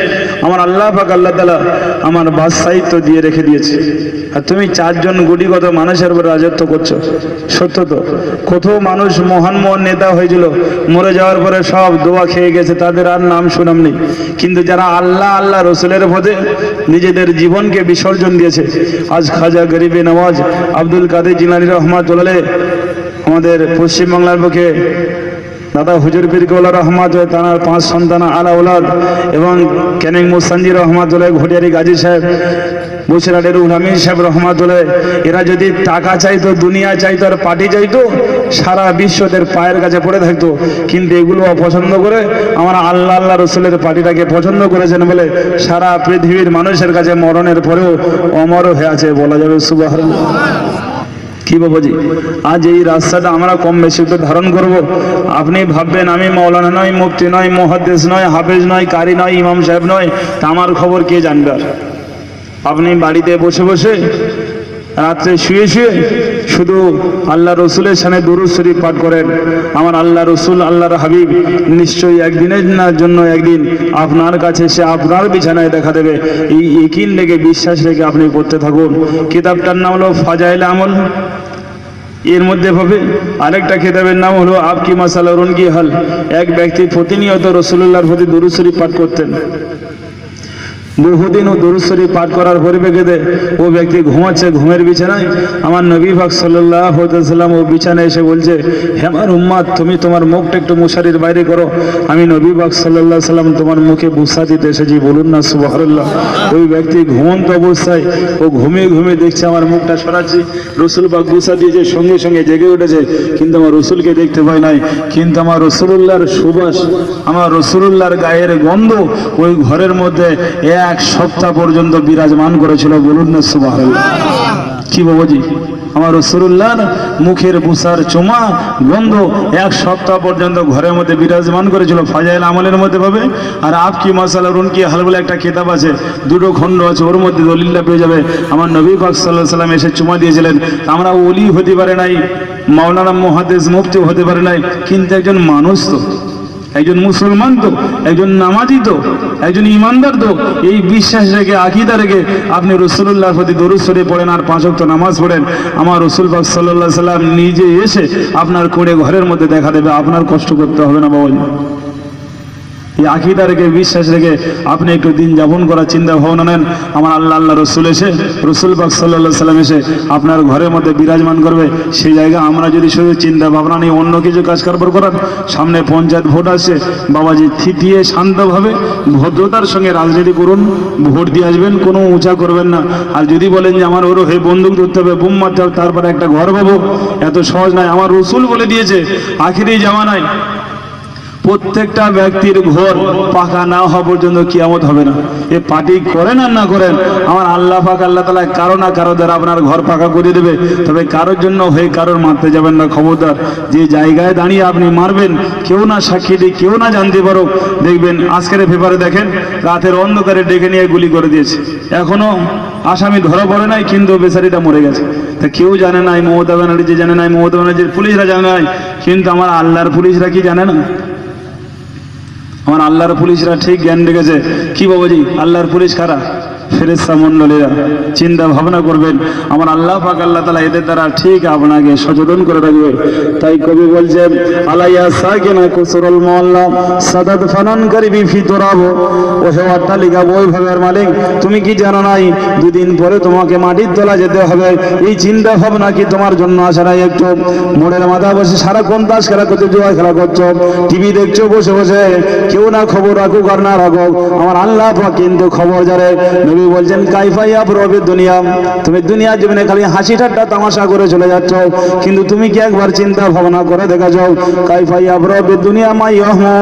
আমার আল্লাহ পাক আল্লাহ তাআলা আমার বাদশাহিত্ব দিয়ে রেখে দিয়েছে। আর তুমি 4 জন গুটিগত মানুষের উপর রাজত্ব করছো। সত্য তো, কত মানুষ মহান মহান নেতা হয়েছিল, মরে যাওয়ার পরে সব দোয়া খেয়ে গেছে, তাদের আর নাম সুনাম নেই। কিন্তু যারা আল্লাহ আল্লাহ রসুলের পথে নিজেদের জীবনকে বিসর্জন দিয়েছে, আজ খাজা গরিবে নওয়াজ আব্দুল কাদের জিলানী রহমাতুল্লাহ আমাদের পশ্চিমবাংলার বুকে দাদা হুজুর পীর কেবলা রহমাতুল্লাহ তার 5 সন্তান আলা ওলাদ এবং ক্যানিং মুসানজি রহমাতুল্লাহ, ঘটিয়ারি গাজী সাহেব, বসিরহাটের উলামী সাহেব রহমাতুল্লাহ, এরা যদি টাকা চাইতো, দুনিয়া চাইতো আর পার্টি চাইতো, সারা বিশ্বদের পায়ের কাছে পড়ে থাকতো। কিন্তু এগুলো অপছন্দ করে আমার আল্লাহ আল্লাহ রসুলের পার্টিটাকে পছন্দ করেছেন বলে সারা পৃথিবীর মানুষের কাছে মরণের পরেও অমর হয়ে আছে, বলা যাবে সুবহানাল্লাহ। কি বাবাজি, আজ এই রাস্তাটা আমরা কম বেশি তো ধারণ করব। আপনি ভাববেন আমি মাওলানা নয়, মুফতি নয়, মুহাদ্দিস নয়, হাফেজ নয়, কারি নয়, ইমাম সাহেব নয়, তা আমার খবর কে জানবে? আর আপনি বাড়িতে বসে বসে রাত্রে শুয়ে শুয়ে শুধু আল্লাহ রসুলের সামনে দুরূদ শরীফ পাঠ করেন। আমার আল্লাহ রসুল আল্লাহর হাবিব নিশ্চয়ই একদিনের জন্য একদিন আপনার কাছে সে আপনার বিছানায় দেখা দেবে। এই ইকিন রেখে, বিশ্বাস রেখে আপনি পড়তে থাকুন। কিতাবটার নাম হলো ফাজাইল আমল। এর মধ্যে ভাবে আরেকটা কিতাবের নাম হলো আপকি মাসালা আর উনকি হাল। এক ব্যক্তি প্রতিনিয়ত রসুলুল্লাহর প্রতি দুরূদ শরীফ পাঠ করতেন। বহুদিন ও দুরূদ শরীফ পাঠ করার পরিপ্রেক্ষিতে ও ব্যক্তি ঘুমাচ্ছে, ঘুমের বিছানায় আমার নবী পাক সাল্লাল্লাহু আলাইহি ওয়াসাল্লাম ও বিছানায় এসে বলছে, হে আমার উম্মত, তুমি তোমার মুখটা একটু মশারির বাইরে করো, আমি নবী পাক সাল্লাল্লাহু আলাইহি ওয়াসাল্লাম তোমার মুখে বুসা দিতে এসেছি, বলুন না সুবহানাল্লাহ। ওই ব্যক্তি ঘুমন্ত অবস্থায় ও ঘুমিয়ে ঘুমিয়ে দেখছে আমার মুখটা সরাচ্ছি, রসুল পাক বুসা দিয়েছে, সঙ্গে সঙ্গে জেগে উঠেছে, কিন্তু আমার রসুলকে দেখতে পাই নাই। কিন্তু আমার রসুলুল্লাহর সুবাস, আমার রসুলুল্লাহর গায়ের গন্ধ ওই ঘরের মধ্যে 1 সপ্তাহ পর্যন্ত বিরাজমান করেছিল, বলুন না সুবহানাল্লাহ। কি বাবাজি, আমার রাসূলুল্লাহর মুখের বুসার চুমা গন্ধ 1 সপ্তাহ পর্যন্ত ঘরের মধ্যে বিরাজমান করেছিল। ফাজাইল আমলের মধ্যে পাবে। আর আপকি মাসালা আর উনকি হাল বলে একটা কিতাব আছে, 2টো খণ্ড আছে, ওর মধ্যে দলিলটা পেয়ে যাবে। আমার নবী পাক সাল্লাল্লাহু আলাইহি সাল্লাম এসে চুমা দিয়েছিলেন। আমরা ওলি হতে পারে নাই, মাওলানা মুহাদ্দিস মুফতি হতে পারে নাই, কিন্তু একজন মানুষ তো, একজন মুসলমান তো, একজন নামাজি তো, একজন ইমানদার তো। এই বিশ্বাস রেখে, আকীদা রেখে আপনি রাসূলুল্লাহর প্রতি দরুদ শরীফ পড়েন আর 5 ওয়াক্ত নামাজ পড়েন। আমার রাসূল পাক সাল্লাল্লাহু আলাইহি সাল্লাম নিজে এসে আপনার কোণে ঘরের মধ্যে দেখা দেবে, আপনার কষ্ট করতে হবে না বাবা। এই আকীদা রেখে, বিশ্বাস রেখে আপনি একটু দিন যাপন করার চিন্তা ভাবনা নেন। আমার আল্লাহ আল্লাহ রসুল এসে, রসুল পাক সাল্লাল্লাহু আলাইহি সাল্লাম এসে আপনার ঘরের মধ্যে বিরাজমান করবে। সেই জায়গায় আমরা যদি শুধু চিন্তা ভাবনা নিয়ে অন্য কিছু কাজ কারবার করার, সামনে পঞ্চায়েত ভোট আসছে, বাবাজি থিতিয়ে শান্তভাবে ভদ্রতার সঙ্গে রাজনীতি করুন, ভোট দিয়ে আসবেন, কোনো উঁচা করবেন না। আর যদি বলেন যে আমার ওর হয়ে বন্দুক ধরতে হবে, বোম মারতে হবে, তারপরে একটা ঘর পাবো, এত সহজ নয়। আমার রসুল বলে দিয়েছে আখিরি জামানায় প্রত্যেকটা ব্যক্তির ঘর পাকা না হওয়া পর্যন্ত কিয়ামত হবে না। এ পার্টি করেন আর না করেন, আমার আল্লাহ পাক আল্লাহ তাআলা কারো না কারো দ্বারা আপনার ঘর পাকা করে দেবে। তবে কারোর জন্য হয়ে কারোর মারতে যাবেন না, খবরদার। যে জায়গায় দাঁড়িয়ে আপনি মারবেন, কেউ না সাক্ষী দিয়ে, কেউ না জানতে পারো। দেখবেন আজকের পেপারে দেখেন, রাতের অন্ধকারে ডেকে নিয়ে গুলি করে দিয়েছে, এখনো আসামি ধরা পড়ে নাই, কিন্তু বেচারিটা মরে গেছে। তা কেউ জানে নাই, মমতা ব্যানার্জি জানে নাই, মমতা ব্যানার্জির পুলিশরা জানে নাই, কিন্তু আমার আল্লাহর পুলিশরা কি জানে না? আমার আল্লাহর পুলিশরা ঠিক জ্ঞান রেখেছে। কি বাবাজি, আল্লাহর পুলিশ কারা? ফেরেশতা মণ্ডলীরা। চিন্তা ভাবনা করবেন, আমার আল্লাহ পাক আল্লাহ তাআলা এদের দ্বারা ঠিক আপনাকে সচেতন করে রাখবে। তাই কবি বলছেন, আলাইয়া সাকিনা কুসুরুল মুআল্লা সাদাত ফানান করিবি ফি তুরাব। ও হে অট্টালিকা বৈভবের মালিক, তুমি কি জানো নাই 2 দিন পরে তোমাকে মাটির তলা যেতে হবে? এই চিন্তা ভাবনা কি তোমার জন্য আসে নাই? একটু মোড়ের মাথা বসে সারাক্ষণ তাস খেলা করছো, জুয়া খেলা করছো, টিভি দেখছো বসে বসে, কেউ না খবর রাখুক আর না রাখুক, আমার আল্লাহ পাক কিন্তু খবর জানে। নবী বলছেন, কাইফা ইয়াবরুবি দুনিয়া, তুমি দুনিয়ার জীবনে খালি হাসি ঠাট্টা তামাশা করে চলে যাচ্ছ, কিন্তু তুমি কি একবার চিন্তা ভাবনা করে দেখা যাও, কাইফা ইয়াবরুবি দুনিয়া মা ইয়াহমু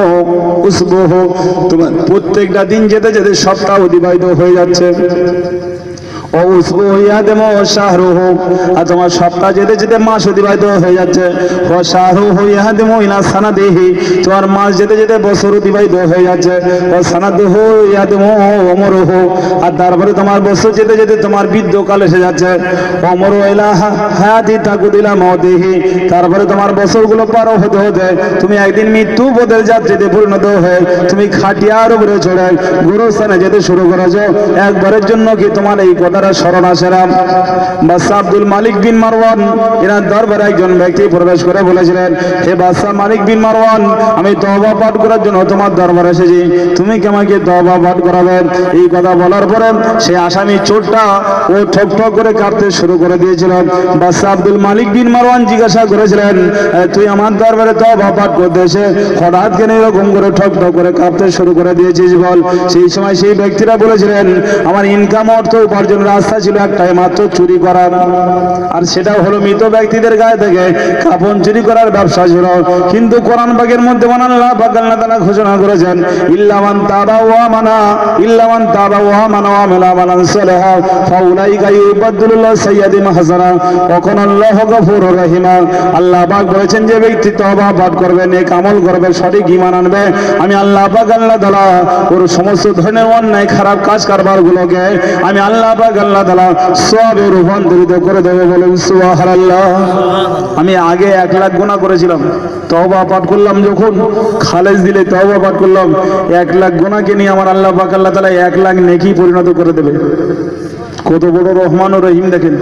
উসবুহু, তোমার প্রত্যেকটা দিন যেতে যেতে সপ্তাহ অতিবাহিত হয়ে যাচ্ছে। ও উসবু ইয়াদমু শাহরুহু, আর তোমার সপ্তাহ যেতে যেতে মাস অতিবাহিত হয়ে যাচ্ছে। ও শাহরুহু ইয়াদমু ইলা সানাদিহি, তোমার মাস যেতে যেতে বছর অতিবাহিত হয়ে যাচ্ছে। ও সানাদুহু ইয়াদমু উমরুহু, আর তারপরে তোমার বছর যেতে যেতে তোমার বৃদ্ধকাল এসে যাচ্ছে। উমরু ইলা হায়াতি তাকুদিলা মাউতিহি, তারপরে তোমার বছরগুলো পার হতে হতে তুমি একদিন মৃত্যু পথের যাত্রীতে পরিণত হয়ে তুমি খাটিয়ার উপরে চড়ে গুরুস্থানে যেতে শুরু করেছো। একবারের জন্য কি তোমার এই কথাটা স্মরণ আসে না? বাদশা আব্দুল মালিক বিন মারওয়ান এনার দরবারে একজন ব্যক্তি প্রবেশ করে বলেছিলেন, হে বাদশা মালিক বিন মারওয়ান, আমি তওবা পাঠ করার জন্য তোমার দরবারে এসেছি, তুমি কি আমাকে তওবা পাঠ করাবে? এই কথা বলার পরে সে আসামি চোরটা ও ঠক ঠক করে কাঁপতে শুরু করে দিয়েছিল। বাদশা আব্দুল মালিক বিন মারওয়ান জিজ্ঞাসা করেছিলেন, তুই আমার দরবারে তওবা পাঠ করতে এসে হঠাৎ কেন এরকম করে ঠক ঠক করে কাঁপতে শুরু করে দিয়েছিস বল? সেই সময় সেই ব্যক্তিরা বলেছিলেন, আমার ইনকাম অর্থ উপার্জনের রাস্তা ছিল একটাই মাত্র, চুরি করা। আর সেটাও হলো মৃত ব্যক্তিদের গায়ে থেকে কাফন চুরি করার ব্যবসা ছিল। কিন্তু কোরআন পাকের মধ্যে আল্লাহ পাক আল্লাহ তাআলা ঘোষণা করেছেন, ইল্লা মান তাবা ওয়া আমানা, ইল্লা মান তাবা ওয়া আমানা ওয়া আমিলা আমালান সালিহা ফাউলাইকা ইউবাদদিলুল্লাহু সাইয়্যাতিহিম হাসানা ওয়া কানা আল্লাহু গফুরুর রহিমা। আল্লাহ পাক বলেছেন, যে ব্যক্তি তওবা পাঠ করবে, নেক আমল করবে, সঠিক ঈমান আনবে, আমি আল্লাহ পাক আল্লাহ তাআলা ওর সমস্ত ধরনের অন্যায় খারাপ কাজ কারবার গুলোকে আমি আল্লাহ পাক আল্লাহ তাআলা সওয়াবে রূপান্তরিত করে দেব। বলেন সুবহানাল্লাহ। আমি আগে 1 লাখ গুনাহ করেছিলাম, তওবা পাঠ করলাম যখন খালেজ দিলে তওবা পাঠ করলাম, 1 লাখ গুনাহকে নিয়ে আমার আল্লাহ পাক আল্লাহ তাআলা 1 লাখ নেকি পরিণত করে দেবে। কত বড় রহমান ও রহিম দেখেন।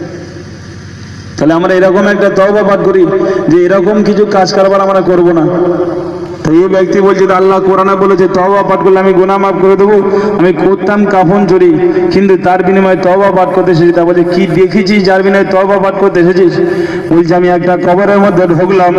তাহলে আমরা এরকম একটা তওবা পাঠ করি যে এরকম কিছু কাজ কারবার আমরা করব না। তো এই ব্যক্তি বলছে, আল্লাহ কোরআনে বলেছে তওবা পাঠ করলে আমি গুনাহ মাফ করে দেবো। আমি করতাম কাফন চুরি, কিন্তু তার বিনিময়ে তওবা পাঠ করতে এসেছি। তা বলছে, কি দেখেছিস যার বিনিময়ে তওবা পাঠ করতে এসেছিস? বলছে, আমি একটা কবরের মধ্যে ঢুকলাম,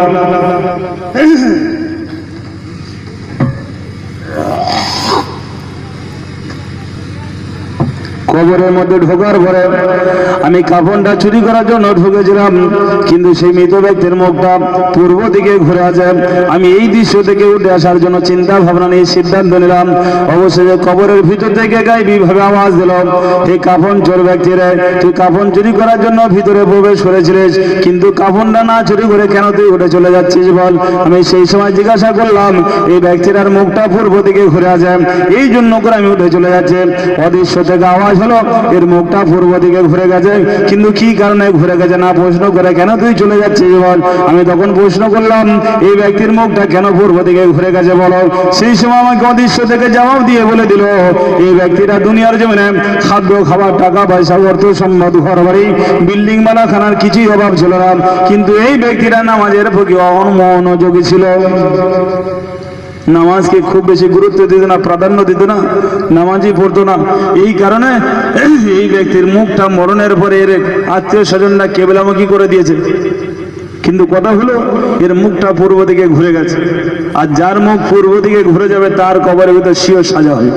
কবরের মধ্যে ঢোকার পরে আমি কাফনটা চুরি করার জন্য ঢুকেছিলাম, কিন্তু সেই মৃত ব্যক্তির মুখটা পূর্ব দিকে ঘুরে আছে। আমি এই দৃশ্য থেকে উঠে আসার জন্য চিন্তা ভাবনা নিয়ে সিদ্ধান্ত নিলাম। অবশেষে কবরের ভিতর থেকে গায়েবী ভাবে আওয়াজ দিল, হে কাফন চোর ব্যক্তি রে, তুই কাফন চুরি করার জন্য ভিতরে প্রবেশ করেছিলিস, কিন্তু কাফনটা না চুরি করে কেন তুই উঠে চলে যাচ্ছিস বল? আমি সেই সময় জিজ্ঞাসা করলাম, এই ব্যক্তির মুখটা পূর্ব দিকে ঘুরে আছে, এই জন্য করে আমি উঠে চলে যাচ্ছি। অদৃশ্য থেকে আওয়াজ হলো, এর মুখটা পূর্ব দিকে ঘুরে গেছে, কিন্তু কি কারণে ঘুরে গেছে না প্রশ্ন করে কেন তুই চলে যাচ্ছিস বল? আমি তখন প্রশ্ন করলাম, এই ব্যক্তির মুখটা কেন পূর্ব দিকে ঘুরে গেছে বলো? সেই সময় আমাকে অদৃশ্য থেকে জবাব দিয়ে বলে দিল, এই ব্যক্তিরা দুনিয়ার জমিনে খাদ্য খাবার টাকা পয়সা অর্থ সম্পদ ঘর বাড়ি বিল্ডিং বানা খানার কিছুই অভাব ছিল না, কিন্তু এই ব্যক্তিরা নামাজের প্রতি অমনোযোগী ছিল। নামাজকে খুব বেশি গুরুত্ব দিত না, প্রাধান্য দিত না, নামাজই পড়তো না। এই কারণে এই ব্যক্তির মুখটা মরণের পরে এর আত্মীয় স্বজনরা কেবলামুখী করে দিয়েছে। কিন্তু কথা হলো, এর মুখটা পূর্ব দিকে ঘুরে গেছে, আর যার মুখ পূর্ব দিকে ঘুরে যাবে তার কবরের ভিতর শিও সাজা হয়।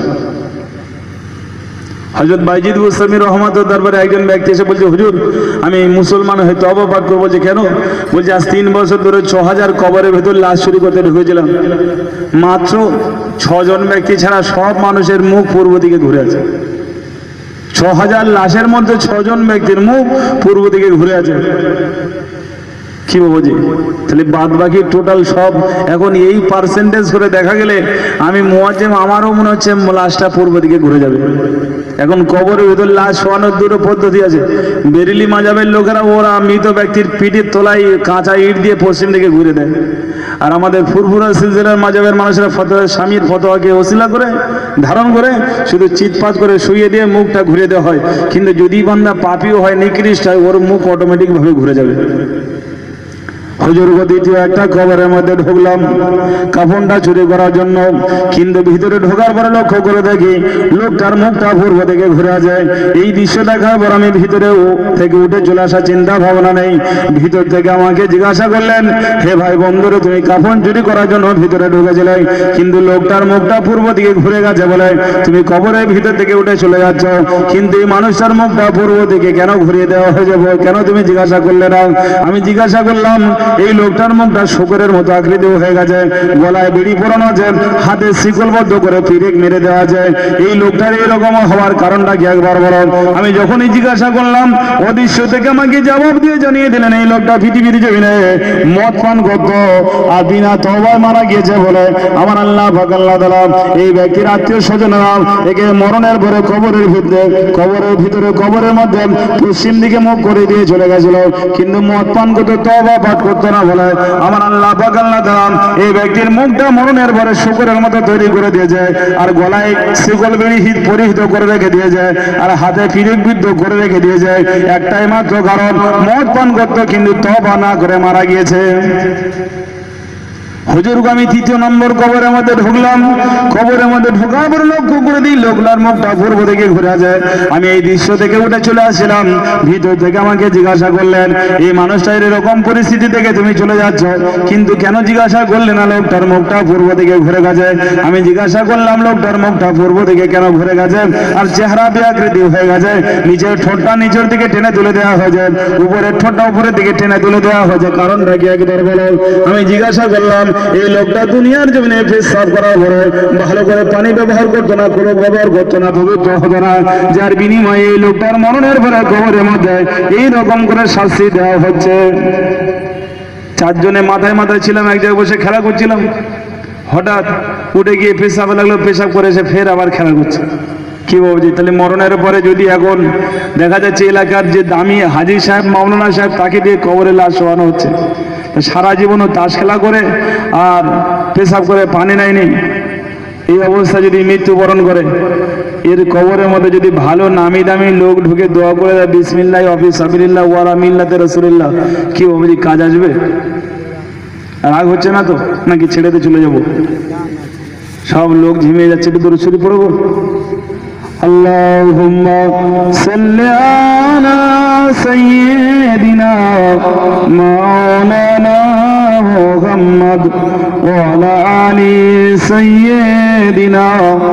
হযরত বাইজিদ বুস্তামি রহমাতুল্লাহ দরবারে একজন ব্যক্তি এসে বলছে, হুজুর আমি মুসলমান হয়ে তওবা পাঠ করবো। বলছে, কেন? বলছে, আজ 3 বছর ধরে 6000 কবরের ভেতর লাশ চুরি করতে ঢুকেছিলাম, মাত্র 6 জন ব্যক্তি ছাড়া সব মানুষের মুখ পূর্ব দিকে ঘুরে আছে। 6000 লাশের মধ্যে 6 জন ব্যক্তির মুখ পূর্ব দিকে ঘুরে আছে। কি বাবুজি, তাহলে বাদ বাকি টোটাল সব এখন এই পার্সেন্টেজ করে দেখা গেলে আমি মুয়াজ্জিম, আমারও মনে হচ্ছে লাশটা পূর্ব দিকে ঘুরে যাবে। এখন কবরের ভিতর লাশ শোয়ানোর দুটো পদ্ধতি আছে। বেরেলি মাজাবের লোকেরা ওরা মৃত ব্যক্তির পিঠের তলায় কাঁচা ইট দিয়ে পশ্চিম দিকে ঘুরে দেয়, আর আমাদের ফুরফুরা সিলসিলার মাজাবের মানুষেরা স্বামীর ফতোয়াকে ওসিলা করে ধারণ করে শুধু চিৎপাত করে শুইয়ে দিয়ে মুখটা ঘুরে দেওয়া হয়। কিন্তু যদি বান্দা পাপীও হয়, নিকৃষ্ট হয়, ওর মুখ অটোমেটিক ভাবে ঘুরে যাবে। হুজুর দ্বিতীয় একটা কবরের মধ্যে ঢুকলাম কাফনটা চুরি করার জন্য, কিন্তু ভিতরে ঢোকার পরে লক্ষ্য করে দেখি লোকটার মুখটা পূর্ব দিকে ঘুরে যায়। এই দৃশ্য দেখার পর আমি ভিতরে থেকে উঠে চলে আসা চিন্তা ভাবনা নেই। ভিতর থেকে আমাকে জিজ্ঞাসা করলেন, হে ভাই বন্ধুরে, তুমি কাফন চুরি করার জন্য ভিতরে ঢুকেছিলে, কিন্তু লোকটার মুখটা পূর্ব দিকে ঘুরে গেছে বলে তুমি কবরের ভিতর থেকে উঠে চলে যাচ্ছ, কিন্তু এই মানুষটার মুখটা পূর্ব দিকে কেন ঘুরিয়ে দেওয়া হয়ে যাবে? কেন তুমি জিজ্ঞাসা করলে না? আমি জিজ্ঞাসা করলাম, এই লোকটার মুখটা শুকরের মতো আকৃতি হয়ে গেছে, গলায় বিড়ি পরানো আছে, হাতে শিকলবদ্ধ করে পিরেক মেরে দেওয়া যায়। এই লোকটার এরকম হওয়ার কারণটা কি একবার বলো। আমি যখনই জিজ্ঞাসা করলাম অদৃশ্য থেকে আমাকে জবাব দিয়ে জানিয়ে দিলেন এই লোকটা পৃথিবীর জমিনে মদ পান করত আর বিনা তওবায় মারা গিয়েছে বলে আমার আল্লাহ পাক আল্লাহ তাআলা এই ব্যক্তির আত্মীয় স্বজনরা একে মরণের পরে কবরের মধ্যে পশ্চিম দিকে মুখ করে দিয়ে চলে গেছিল, কিন্তু মদ পান করতো, তওবা পাঠ করতো না বলে আমার আল্লাহ পাক আল্লাহ তাআলা এই ব্যক্তির মুখটা মরণের পরে শুকরের মতো তৈরি করে দিয়েছে, আর গলায় শিকল বেড়ি পরিহিত করে রেখে দিয়েছে, আর হাতে পিরেক বিদ্ধ করে রেখে দিয়েছে। একটাই মাত্র কারণ, মদ পান করতো কিন্তু তওবা না করে মারা গিয়েছে। হুজুর আমি ৩য় নম্বর কবরের মধ্যে ঢুকলাম। কবরের মধ্যে ঢোকার পর লক্ষ্য করে দিই লোকটার মুখটা পূর্ব দিকে ঘুরে যায়। আমি এই দৃশ্য থেকে উঠে চলে আসছিলাম, ভিতর থেকে আমাকে জিজ্ঞাসা করলেন এই মানুষটার এরকম পরিস্থিতি থেকে তুমি চলে যাচ্ছ, কিন্তু কেন জিজ্ঞাসা করলে না লোকটার মুখটা পূর্ব দিকে ঘুরে গেছে। আমি জিজ্ঞাসা করলাম লোকটার মুখটা পূর্ব দিকে কেন ঘুরে গেছে, আর চেহারা বিআকৃতি হয়ে গেছে, নিচের ঠোঁটটা নিচের দিকে টেনে তুলে দেওয়া হয়েছে, উপরের ঠোঁটটা উপরের দিকে টেনে তুলে দেওয়া হয়েছে, কারণটা কি একবার বলো। আমি জিজ্ঞাসা করলাম এই লোকটা দুনিয়ার জমিনে পেশাব করার পরে ভালো করে পানি ব্যবহার করতো না, কোনো ব্যবহার করতো না, পবিত্র হতো না, যার বিনিময়ে এই লোকটার মরণের পরে কবরের মধ্যে এই রকম করে শাস্তি দেওয়া হচ্ছে। 4 জনে মাথায় মাথায় ছিলাম, এক জায়গায় বসে খেলা করছিলাম, হঠাৎ উঠে গিয়ে পেশাব লাগলো, পেশাব করে এসে ফের আবার খেলা করছে। কি ভাবছি তাহলে মরণের পরে যদি এখন দেখা যাচ্ছে এলাকার যে দামি হাজি সাহেব মাওলানা সাহেব তাকে দিয়ে কবরে লাশ শোয়ানো হচ্ছে, সারা জীবনও তাস খেলা করে আর পেশাব করে পানি নেয়নি, এই অবস্থা যদি মৃত্যুবরণ করে, এর কবরের মধ্যে যদি ভালো নামি দামি লোক ঢুকে দোয়া করে দেয় বিসমিল্লাহ অফি সাবিলিল্লাহ ওয়ালা মিল্লাতে রাসূলিল্লাহ, কি ভাবছি কাজ আসবে? রাগ হচ্ছে না তো নাকি ছেড়েতে চলে যাব? সব লোক ঝিমিয়ে যাচ্ছে, একটু দরুদ শরীফ পড়বো। আল্লাহুম্মা সাল্লি আলা সাইয়্যিদিনা মাওলানা মুহাম্মদ ওয়া আলা আলি সাইয়্যিদিনা।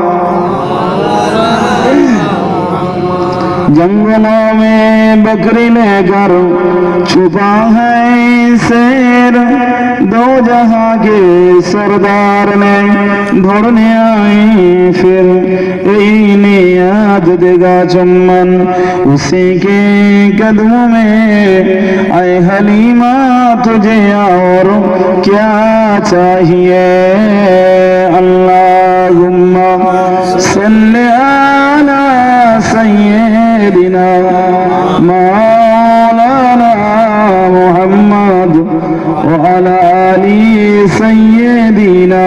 जंगलों में बकरी लेकर छुपा है शेर, दो जहां के सरदार ने ढूंढने आई फिर, यही याद देगा चुम्बन उसी के कदमों में, आए हलीमा तुझे और क्या चाहिए। अल्लाहुम्मा सल्ली अला सय्यिदिना मौलाना मुहम्मद व अला आलि सय्यिदिना।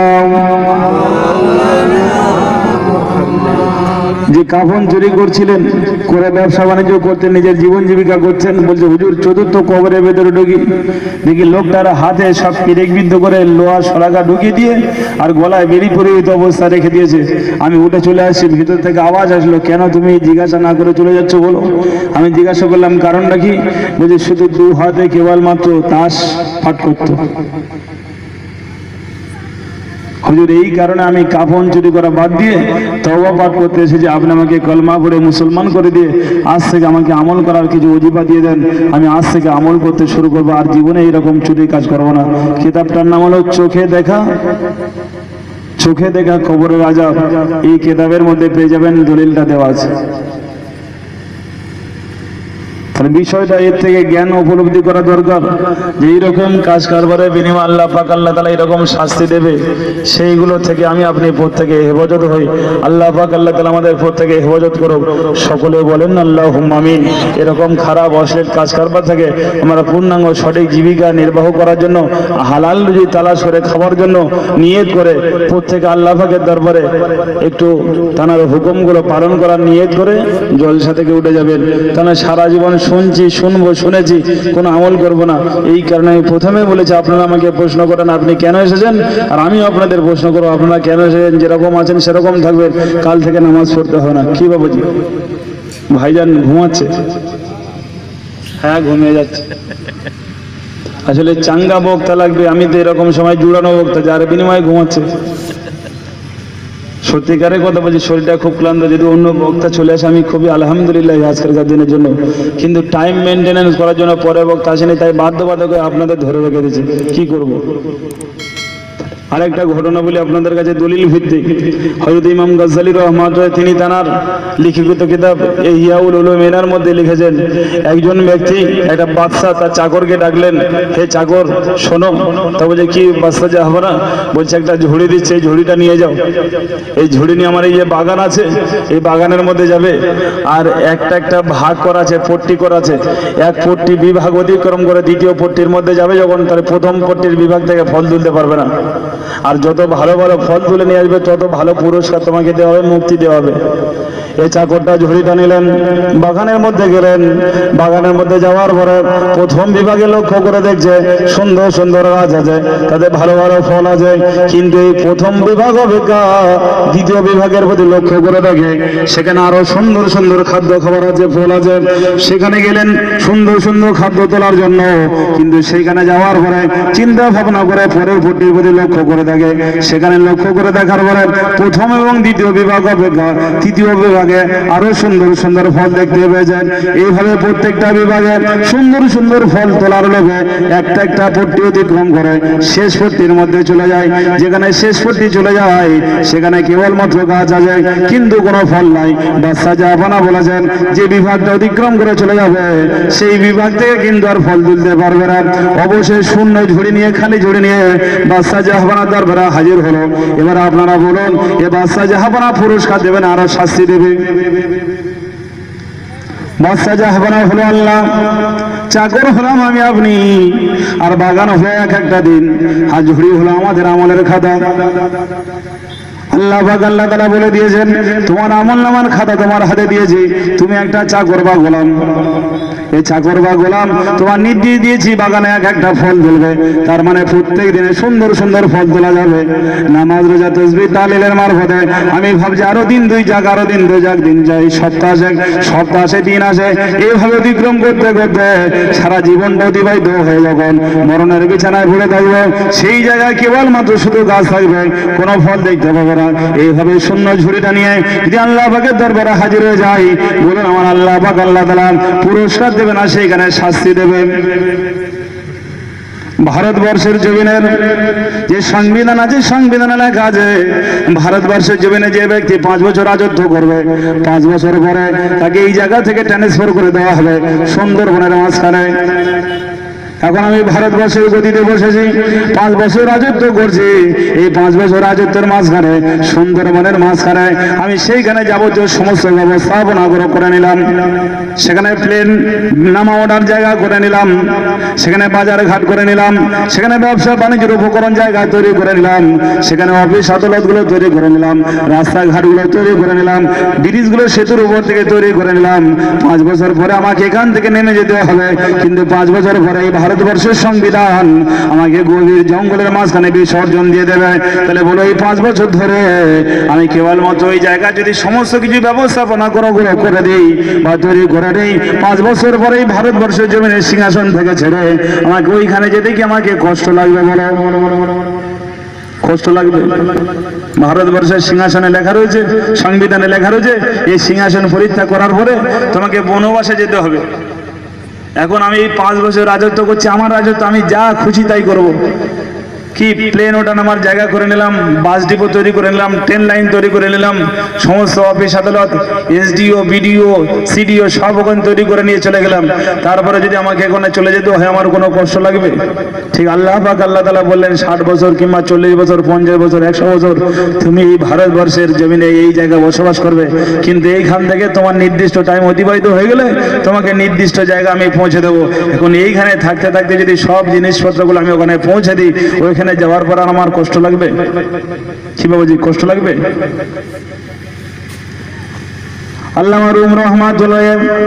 যে কাফন চুরি করছিলেন, করে ব্যবসা বাণিজ্য করতেন, নিজের জীবন জীবিকা করছেন, বলছে হুজুর 4র্থ কবরের ভেতরে ঢুকি, দেখি লোকটার হাতে সব পিরেক বিদ্ধ করে লোহার সরাগা ঢুকিয়ে দিয়ে আর গলায় বেরি পরিহিত অবস্থা রেখে দিয়েছে। আমি উঠে চলে আসছি, ভিতর থেকে আওয়াজ আসলো, কেন তুমি জিজ্ঞাসা না করে চলে যাচ্ছ বলো। আমি জিজ্ঞাসা করলাম কারণটা কি, বলছে শুধু 2 হাতে কেবলমাত্র তাস পাঠ করতো। হুজুর এই কারণে আমি কাফন চুরি করা বাদ দিয়ে তওবা পাঠ করতে এসেছি, আপনি আমাকে কলমা পড়ে মুসলমান করে দিয়ে আজ থেকে আমাকে আমল করার কিছু ওজিফা দিয়ে দেন, আমি আজ থেকে আমল করতে শুরু করবো, আর জীবনে এইরকম চুরি কাজ করবো না। কিতাবটার নাম হলো চোখে দেখা কবরের আযাব। এই কিতাবের মধ্যে পেয়ে যাবেন, দলিলটা দেওয়া আছে। তাহলে বিষয়টা এর থেকে জ্ঞান উপলব্ধি করা দরকার যে এইরকম কাজ কারবারের বিনিময়ে আল্লাহ পাক আল্লাহ তাআলা এরকম শাস্তি দেবে, সেইগুলো থেকে আমি আপনি প্রত্যেকে হেফাজত হই। আল্লাহ পাক আল্লাহ তাআলা আমাদের প্রত্যেকে হেফাজত করুক। সকলে বলেন আল্লাহুম্মা আমিন। এরকম খারাপ অশ্লীল কাজ কারবার থেকে আমরা পূর্ণাঙ্গ সঠিক জীবিকা নির্বাহ করার জন্য, হালাল রুজি তালাশ করে খাওয়ার জন্য নিয়ত করে প্রত্যেকে আল্লাহ পাকের দরবারে একটু তার হুকুমগুলো পালন করার নিয়ত করে জলসা থেকে উঠে যাবেন। তাহলে সারা জীবন শুনেছি কোনো আমল করব না। এই কারণে আমি প্রথমে বলেছি আপনারা আমাকে প্রশ্ন করেন আপনি কেন এসেছেন, আর আমি আপনাদের প্রশ্ন করবো আপনারা কেন এসেছেন। যেরকম আছেন সেরকম থাকবেন, কাল থেকে নামাজ পড়তে হবে না। কি বাবুজি ভাইজান ঘুমাচ্ছে? হ্যাঁ ঘুমিয়ে যাচ্ছে। আসলে চাঙ্গা বক্তা লাগবে, আমি তো এরকম সময় জুড়ানো বক্তা যার বিনিময়ে ঘুমাচ্ছে। সত্যিকারের কথা বলছি, শরীরটা খুব ক্লান্ত। যদি অন্য বক্তা চলে আসে আমি খুবই আলহামদুলিল্লাহ আজকালকার দিনের জন্য, কিন্তু টাইম মেনটেন্যান্স করার জন্য পরে বক্তা আসেনি, তাই বাধ্যবাধক আপনাদের ধরে রেখে দিয়েছি। কি করব? আরেকটা ঘটনা বলি আপনাদের কাছে, দলিল ভিত্তিক। হযরত ইমাম গাজ্জালী রাহমাতুল্লাহ তিনি তার লিখিত কিতাব ইহইয়াউল উলুমিনার মধ্যে লিখেছেন, একজন ব্যক্তি একটা বাদশা তার চাকরকে ডাকলেন, হে চাকর শোনো। তা বলছে কি বাদশা যে হবে না? বলছে একটা ঝুড়ি দিচ্ছে, এই ঝুড়িটা নিয়ে যাও। এই ঝুড়ি নিয়ে আমার এই যে বাগান আছে, এই বাগানের মধ্যে যাবে, আর একটা একটা ভাগ করা আছে, পট্টি করা আছে। এক পট্টি বিভাগ অতিক্রম করে দ্বিতীয় পট্টির মধ্যে যাবে যখন, তার প্রথম পট্টির বিভাগ থেকে ফল তুলতে পারবে না। আর যত ভালো ভালো ফল তুলে নিয়ে আসবে তত ভালো পুরস্কার তোমাকে দেওয়া হবে, মুক্তি দেওয়া হবে। এই চাকরটা ঝুড়িটা নিলেন, বাগানের মধ্যে গেলেন। বাগানের মধ্যে যাওয়ার পরে প্রথম বিভাগে লক্ষ্য করে দেখছে সুন্দর সুন্দর গাছ আছে, তাতে ভালো ভালো ফল আছে, কিন্তু এই প্রথম বিভাগ অপেক্ষা দ্বিতীয় বিভাগের প্রতি লক্ষ্য করে দেখে সেখানে আরো সুন্দর সুন্দর খাদ্য খাবার আছে, ফল আছে। সেখানে গেলেন সুন্দর সুন্দর খাদ্য তোলার জন্য, কিন্তু সেখানে যাওয়ার পরে চিন্তা ভাবনা করে পরের পট্টির প্রতি লক্ষ্য করে দেখে, সেখানে লক্ষ্য করে দেখার পরে প্রথম এবং দ্বিতীয় বিভাগ অপেক্ষা তৃতীয় বিভাগে আরো সুন্দর সুন্দর ফল দেখতে পেয়ে যায়। এইভাবে প্রত্যেকটা বিভাগে সুন্দর সুন্দর ফল তোলার লোভে একটা একটা পট্টি অতিক্রম করে শেষ পট্টির মধ্যে চলে যায়। যেখানে শেষ পট্টি চলে যায় সেখানে কেবলমাত্র গাছ আছে, কিন্তু কোনো ফল নাই। বাদশা জাহাপানা বলেছেন যে বিভাগটা অতিক্রম করে চলে যাবে সেই বিভাগ থেকে কিন্তু আর ফল তুলতে পারবে না। অবশ্যই শূন্য ঝুড়ি নিয়ে, খালি ঝুড়ি নিয়ে বাদশা জাহাপানা দরবারে হাজির হলো। এবার আপনারা বলুন, এ বাদশা জাহাপানা পুরস্কার দেবে না আরো শাস্তি দেবে? বাদশা জাহাপানা হলো আল্লাহ, চাকর হলাম আমি আপনি, আর বাগান হলো এক একটা দিন, আর ঝুড়ি হলো আমাদের আমলের খাতা। আল্লাহ পাক আল্লাহ তাআলা বলে দিয়েছেন, তোমার আমলনামার খাতা তোমার হাতে দিয়েছি, তুমি একটা চাকর বা গোলাম। এই চাকর বা গোলাম তোমার নির্দেশ দিয়েছি বাগানে এক একটা ফল তুলবে। তার মানে প্রত্যেক দিনে সুন্দর সুন্দর ফল তোলা যাবে। নামাজ রোজা তাসবিহ তাহলিলের মারফতে আমি ভাবছি আরো দিন দুই যাক, আরো দিন দুই যাক, দিন যায়, সপ্তাহ আসে, দিন আসে, এইভাবে অতিক্রম করতে করতে সারা জীবনটা অতিবাহিত হয়ে যখন মরণের বিছানায় পড়ে থাকবে, সেই জায়গায় কেবলমাত্র শুধু গাছ থাকবে, কোনো ফল দেখতে পাবে না। এইভাবে শূন্য ঝুড়িটা নিয়ে যদি আল্লাহ পাকের দরবারে হাজির হয়ে যাই, বলুন আমার আল্লাহ পাক আল্লাহ তাআলা পুরস্কার দেবে না সেখানে শাস্তি দেবে? ভারতবর্ষের জমিনের যে সংবিধান আছে, সংবিধানে লেখা আছে ভারতবর্ষের জমিনে যে ব্যক্তি 5 বছর রাজত্ব করবে, 5 বছর পরে তাকে এই জায়গা থেকে ট্রান্সফার করে দেওয়া হবে সুন্দরবনের মাঝখানে। এখন আমি ভারতবর্ষের গদিতে বসেছি, 5 বছর রাজত্ব করছি। এই 5 বছর রাজত্বের মাঝখানে সুন্দরবনের মাঝখানে আমি সেইখানে যাবতীয় সমস্ত ব্যবস্থাপনা করে নিলাম। সেখানে প্লেন নামা ওঠার জায়গা করে নিলাম, সেখানে বাজার ঘাট করে নিলাম, সেখানে ব্যবসা বাণিজ্যের উপকরণ জায়গা তৈরি করে নিলাম, সেখানে অফিস আদালতগুলো তৈরি করে নিলাম, রাস্তাঘাটগুলো তৈরি করে নিলাম, ব্রিজগুলো সেতুর উপর থেকে তৈরি করে নিলাম। 5 বছর পরে আমাকে এখান থেকে নেমে যেতে হবে, কিন্তু 5 বছর পরে এই ভারতবর্ষের সংবিধান আমাকে গভীর জঙ্গলের মাঝখানে বিসর্জন দিয়ে দেবে। তাহলে বলো, এই 5 বছর ধরে আমি কেবলমাত্র ওই জায়গা যদি সমস্ত কিছু ব্যবস্থাপনা করে দিই বা তৈরি করে দিই, 5 বছর পরে এই ভারতবর্ষের জমিনের সিংহাসন থেকে ছেড়ে আমাকে ওইখানে যেতে কি আমাকে কষ্ট লাগবে? বলো, কষ্ট লাগবে? ভারতবর্ষের সিংহাসনে লেখা রয়েছে, সংবিধানে লেখা রয়েছে, এই সিংহাসন পরিত্যাগ করার পরে তোমাকে বনবাসে যেতে হবে। এখন আমি 5 বছর রাজত্ব করছি, আমার রাজত্ব আমি যা খুশি তাই করব। কি প্লেন ওটা নামার জায়গা করে নিলাম, বাস ডিপো তৈরি করে নিলাম, ট্রেন লাইন তৈরি করে নিলাম, সমস্ত অফিস আদালত, এসডিও, বিডিও, সিডিও সব ওখানে তৈরি করে নিয়ে চলে গেলাম। তারপরে যদি আমাকে এখানে চলে যেতে হয়, আমার কোনো কষ্ট লাগবে? ঠিক আল্লাহ পাক আল্লাহ তাআলা বললেন 60 বছর কিংবা 40 বছর, 50 বছর, 100 বছর তুমি এই ভারতবর্ষের জমিনে এই জায়গায় বসবাস করবে, কিন্তু এইখান থেকে তোমার নির্দিষ্ট টাইম অতিবাহিত হয়ে গেলে তোমাকে নির্দিষ্ট জায়গা আমি পৌঁছে দেবো। এখন এইখানে থাকতে থাকতে যদি সব জিনিসপত্রগুলো আমি ওখানে পৌঁছে দিই, ওইখানে যাওয়ার পর আমার কষ্ট লাগবে? কি বাবুজি, কষ্ট লাগবে? আল্লামা রুম রহমাতুল্লাহ,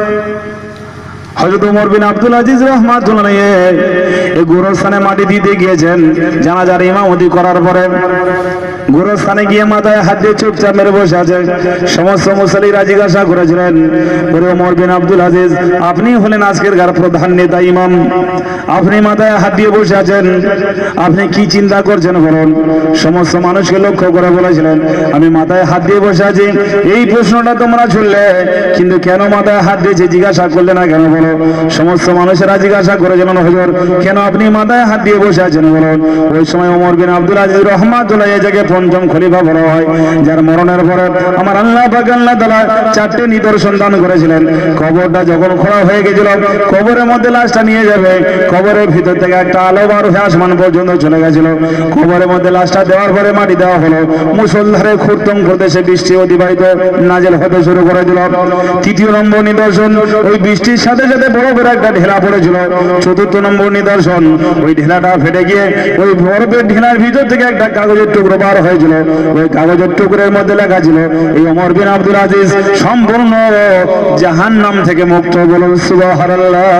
হযরত ওমর বিন আব্দুল আজিজ রাহমাতুল্লাহ এই গোরস্থানে মাটি দিতে গিয়েছেন। জানাজার ইমামতি করার পরে গোরস্থানে গিয়ে মাথায় হাত দিয়ে চুপচাপ মেরে বসে আছে। সমস্ত মুসল্লিরা জিজ্ঞাসা করেছিলেন, ওমর বিন আব্দুল আজিজ, আপনি হলেন আজকের প্রধান নেতা, ইমাম, আপনি মাথায় হাত দিয়ে বসে আছেন, আপনি কি চিন্তা করছেন বলুন? সমস্ত মানুষকে লক্ষ্য করে বলেছিলেন, আমি মাথায় হাত দিয়ে বসে আছি। এই প্রশ্নটা তোমরা শুনলে, কিন্তু কেন মাথায় হাত দিয়েছে জিজ্ঞাসা করলে না কেন বলো? সমস্ত মানুষেরা জিজ্ঞাসা করেছিলেন, হুজুর কেন আপনি মাথায় হাত দিয়ে বসে আছেন বলুন? ওই সময় ওমর বিন আব্দুল আজিজ রাহমাতুল্লাহ এই জায়গায় পঞ্চম খলিফা বলা হয়, যার মরণের পরে আমার আল্লাহ পাক আল্লাহ তাআলা চারটে নিদর্শন দান করেছিলেন। কবরটা যখন খোঁড়া হয়ে গেছিল, কবরের মধ্যে লাশটা নিয়ে যাবে, কবরের ভিতর থেকে একটা আলো বার হয়ে আসমান পর্যন্ত চলে গেছিল। কবরের মধ্যে লাশটা দেওয়ার পরে মাটি দেওয়া হলো, মুষলধারে খুরতম প্রদেশে বৃষ্টি অতিবাহিত নাজেল হতে শুরু করে দিল। তৃতীয় নম্বর নিদর্শন, ওই বৃষ্টির সাথে সাথে বরফের একটা ঢেলা পড়েছিল। চতুর্থ নম্বর নিদর্শন, ওই ঢেলাটা ফেটে গিয়ে ওই বরফের ঢেলার ভিতর থেকে একটা কাগজের টুকরো বার হয়েছিল। ওই কাগজের টুকরোর মধ্যে লেখা ছিল, এই ওমর বিন আব্দুল আজিজ সম্পূর্ণ জাহান্নাম থেকে মুক্ত। বলুন সুবহানাল্লাহ।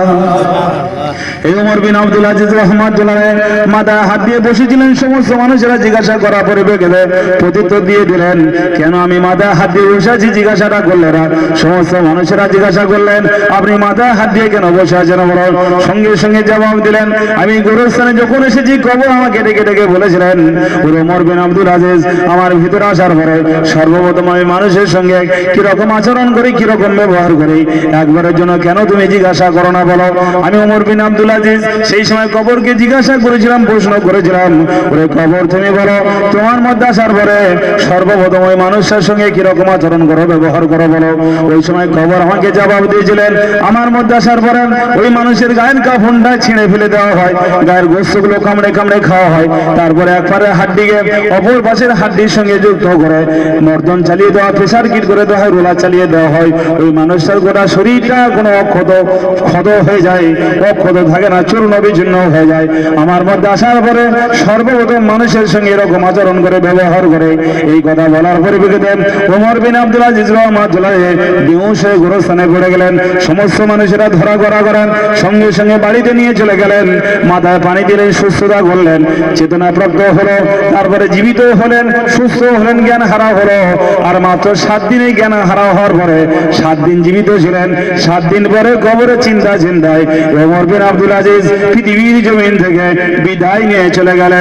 এই ওমর বিন আব্দুল আজিজ রাহমাতুল্লাহ মাথায় হাত দিয়ে বসেছিলেন। সমস্ত মানুষেরা জিজ্ঞাসা করা পরিপ্রেক্ষিতে প্রত্যুত্তর দিয়ে দিলেন, কেন আমি মাথায় হাত দিয়ে বসে আছি জিজ্ঞাসাটা করলেন না। সমস্ত মানুষেরা জিজ্ঞাসা করলেন, আপনি মাথায় হাত দিয়ে কেন বসে আছেন বলুন? সঙ্গে সঙ্গে জবাব দিলেন, আমি গোরস্থানে যখন এসেছি কবর আমাকে ডেকে ডেকে বলেছিলেন, ওমর বিন আব্দুল আজিজ আমার ভিতরে আসার পরে সর্বপ্রথম আমি মানুষের সঙ্গে কিরকম আচরণ করি, কিরকম ব্যবহার করি, একবারের জন্য কেন তুমি জিজ্ঞাসা করো না বলো? আমি ওমর বিন আব্দুল আজিজ সেই সময় কবরকে জিজ্ঞাসা করেছিলাম, প্রশ্ন করেছিলাম, ওরে কবর তুমি বলো তোমার মধ্যে আসার পরে সর্বপ্রথম ওই মানুষের সঙ্গে কিরকম আচরণ করো, ব্যবহার করো বলো? ওই সময় কবর আমাকে জবাব দিয়েছিলেন, আমার মধ্যে আসার পরে ওই মানুষের গায়ের কাফনটা ছিঁড়ে ফেলে দেওয়া হয়, গায়ের গোস্তগুলো কামড়ে কামড়ে খাওয়া হয়, তারপরে একবারে হাড্ডিকে অপর পাশের হাড্ডির সঙ্গে যুক্ত করে মর্দন চালিয়ে দেওয়া, প্রেসার কিট করে দেওয়া হয়, রোলা চালিয়ে দেওয়া হয়। ওই মানুষটার গোটা শরীরটা কোনো ক্ষত হয়ে যায়, অক্ষত থাকে না, চূর্ণ বিচ্ছিন্ন হয়ে যায়। আমার মধ্যে আসার পরে সর্বপ্রথম মানুষের সঙ্গে এরকম আচরণ করে, ব্যবহার করে। এই কথা বলার পরিপ্রেক্ষিতে ওমর বিন আব্দুল আজিজ রাহমাতুল্লাহ বেহুশ হয়ে গোরস্থানে পড়ে গেলেন। সমস্ত মানুষেরা ধরা করেন, সঙ্গে সঙ্গে বাড়িতে নিয়ে চলে গেলেন, মাথায় পানি দিলেন, সুস্থতা করলেন, চেতনাপ্রাপ্ত হলো, তারপরে জীবিত হলেন, সুস্থ হলেন, জ্ঞান হারা হলো। আর মাত্র 7 দিনে জ্ঞান হারা হওয়ার পরে 7 দিন জীবিত ছিলেন। 7 দিন পরে কবরে চিন্তায় ওমর বিন আব্দুল আজিজ পৃথিবীর জমিন থেকে বিদায় নিয়ে চলে গেলেন।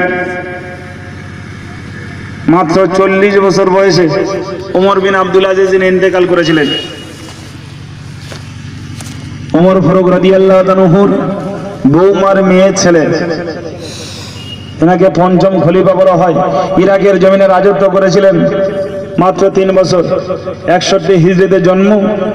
মাত্র 40 বছর বয়সে ওমর বিন আব্দুল আজিজ ইন্তেকাল করেছিলেন। ওমর ফারুক রাদিয়াল্লাহু তাআলার বৌমার মেয়ে ছেলে, এনাকে পঞ্চম খলিফা বলা হয়। ইরাকের জমিনে রাজত্ব করেছিলেন মাত্র 3 বছর। 61 হিজরিতে জন্ম,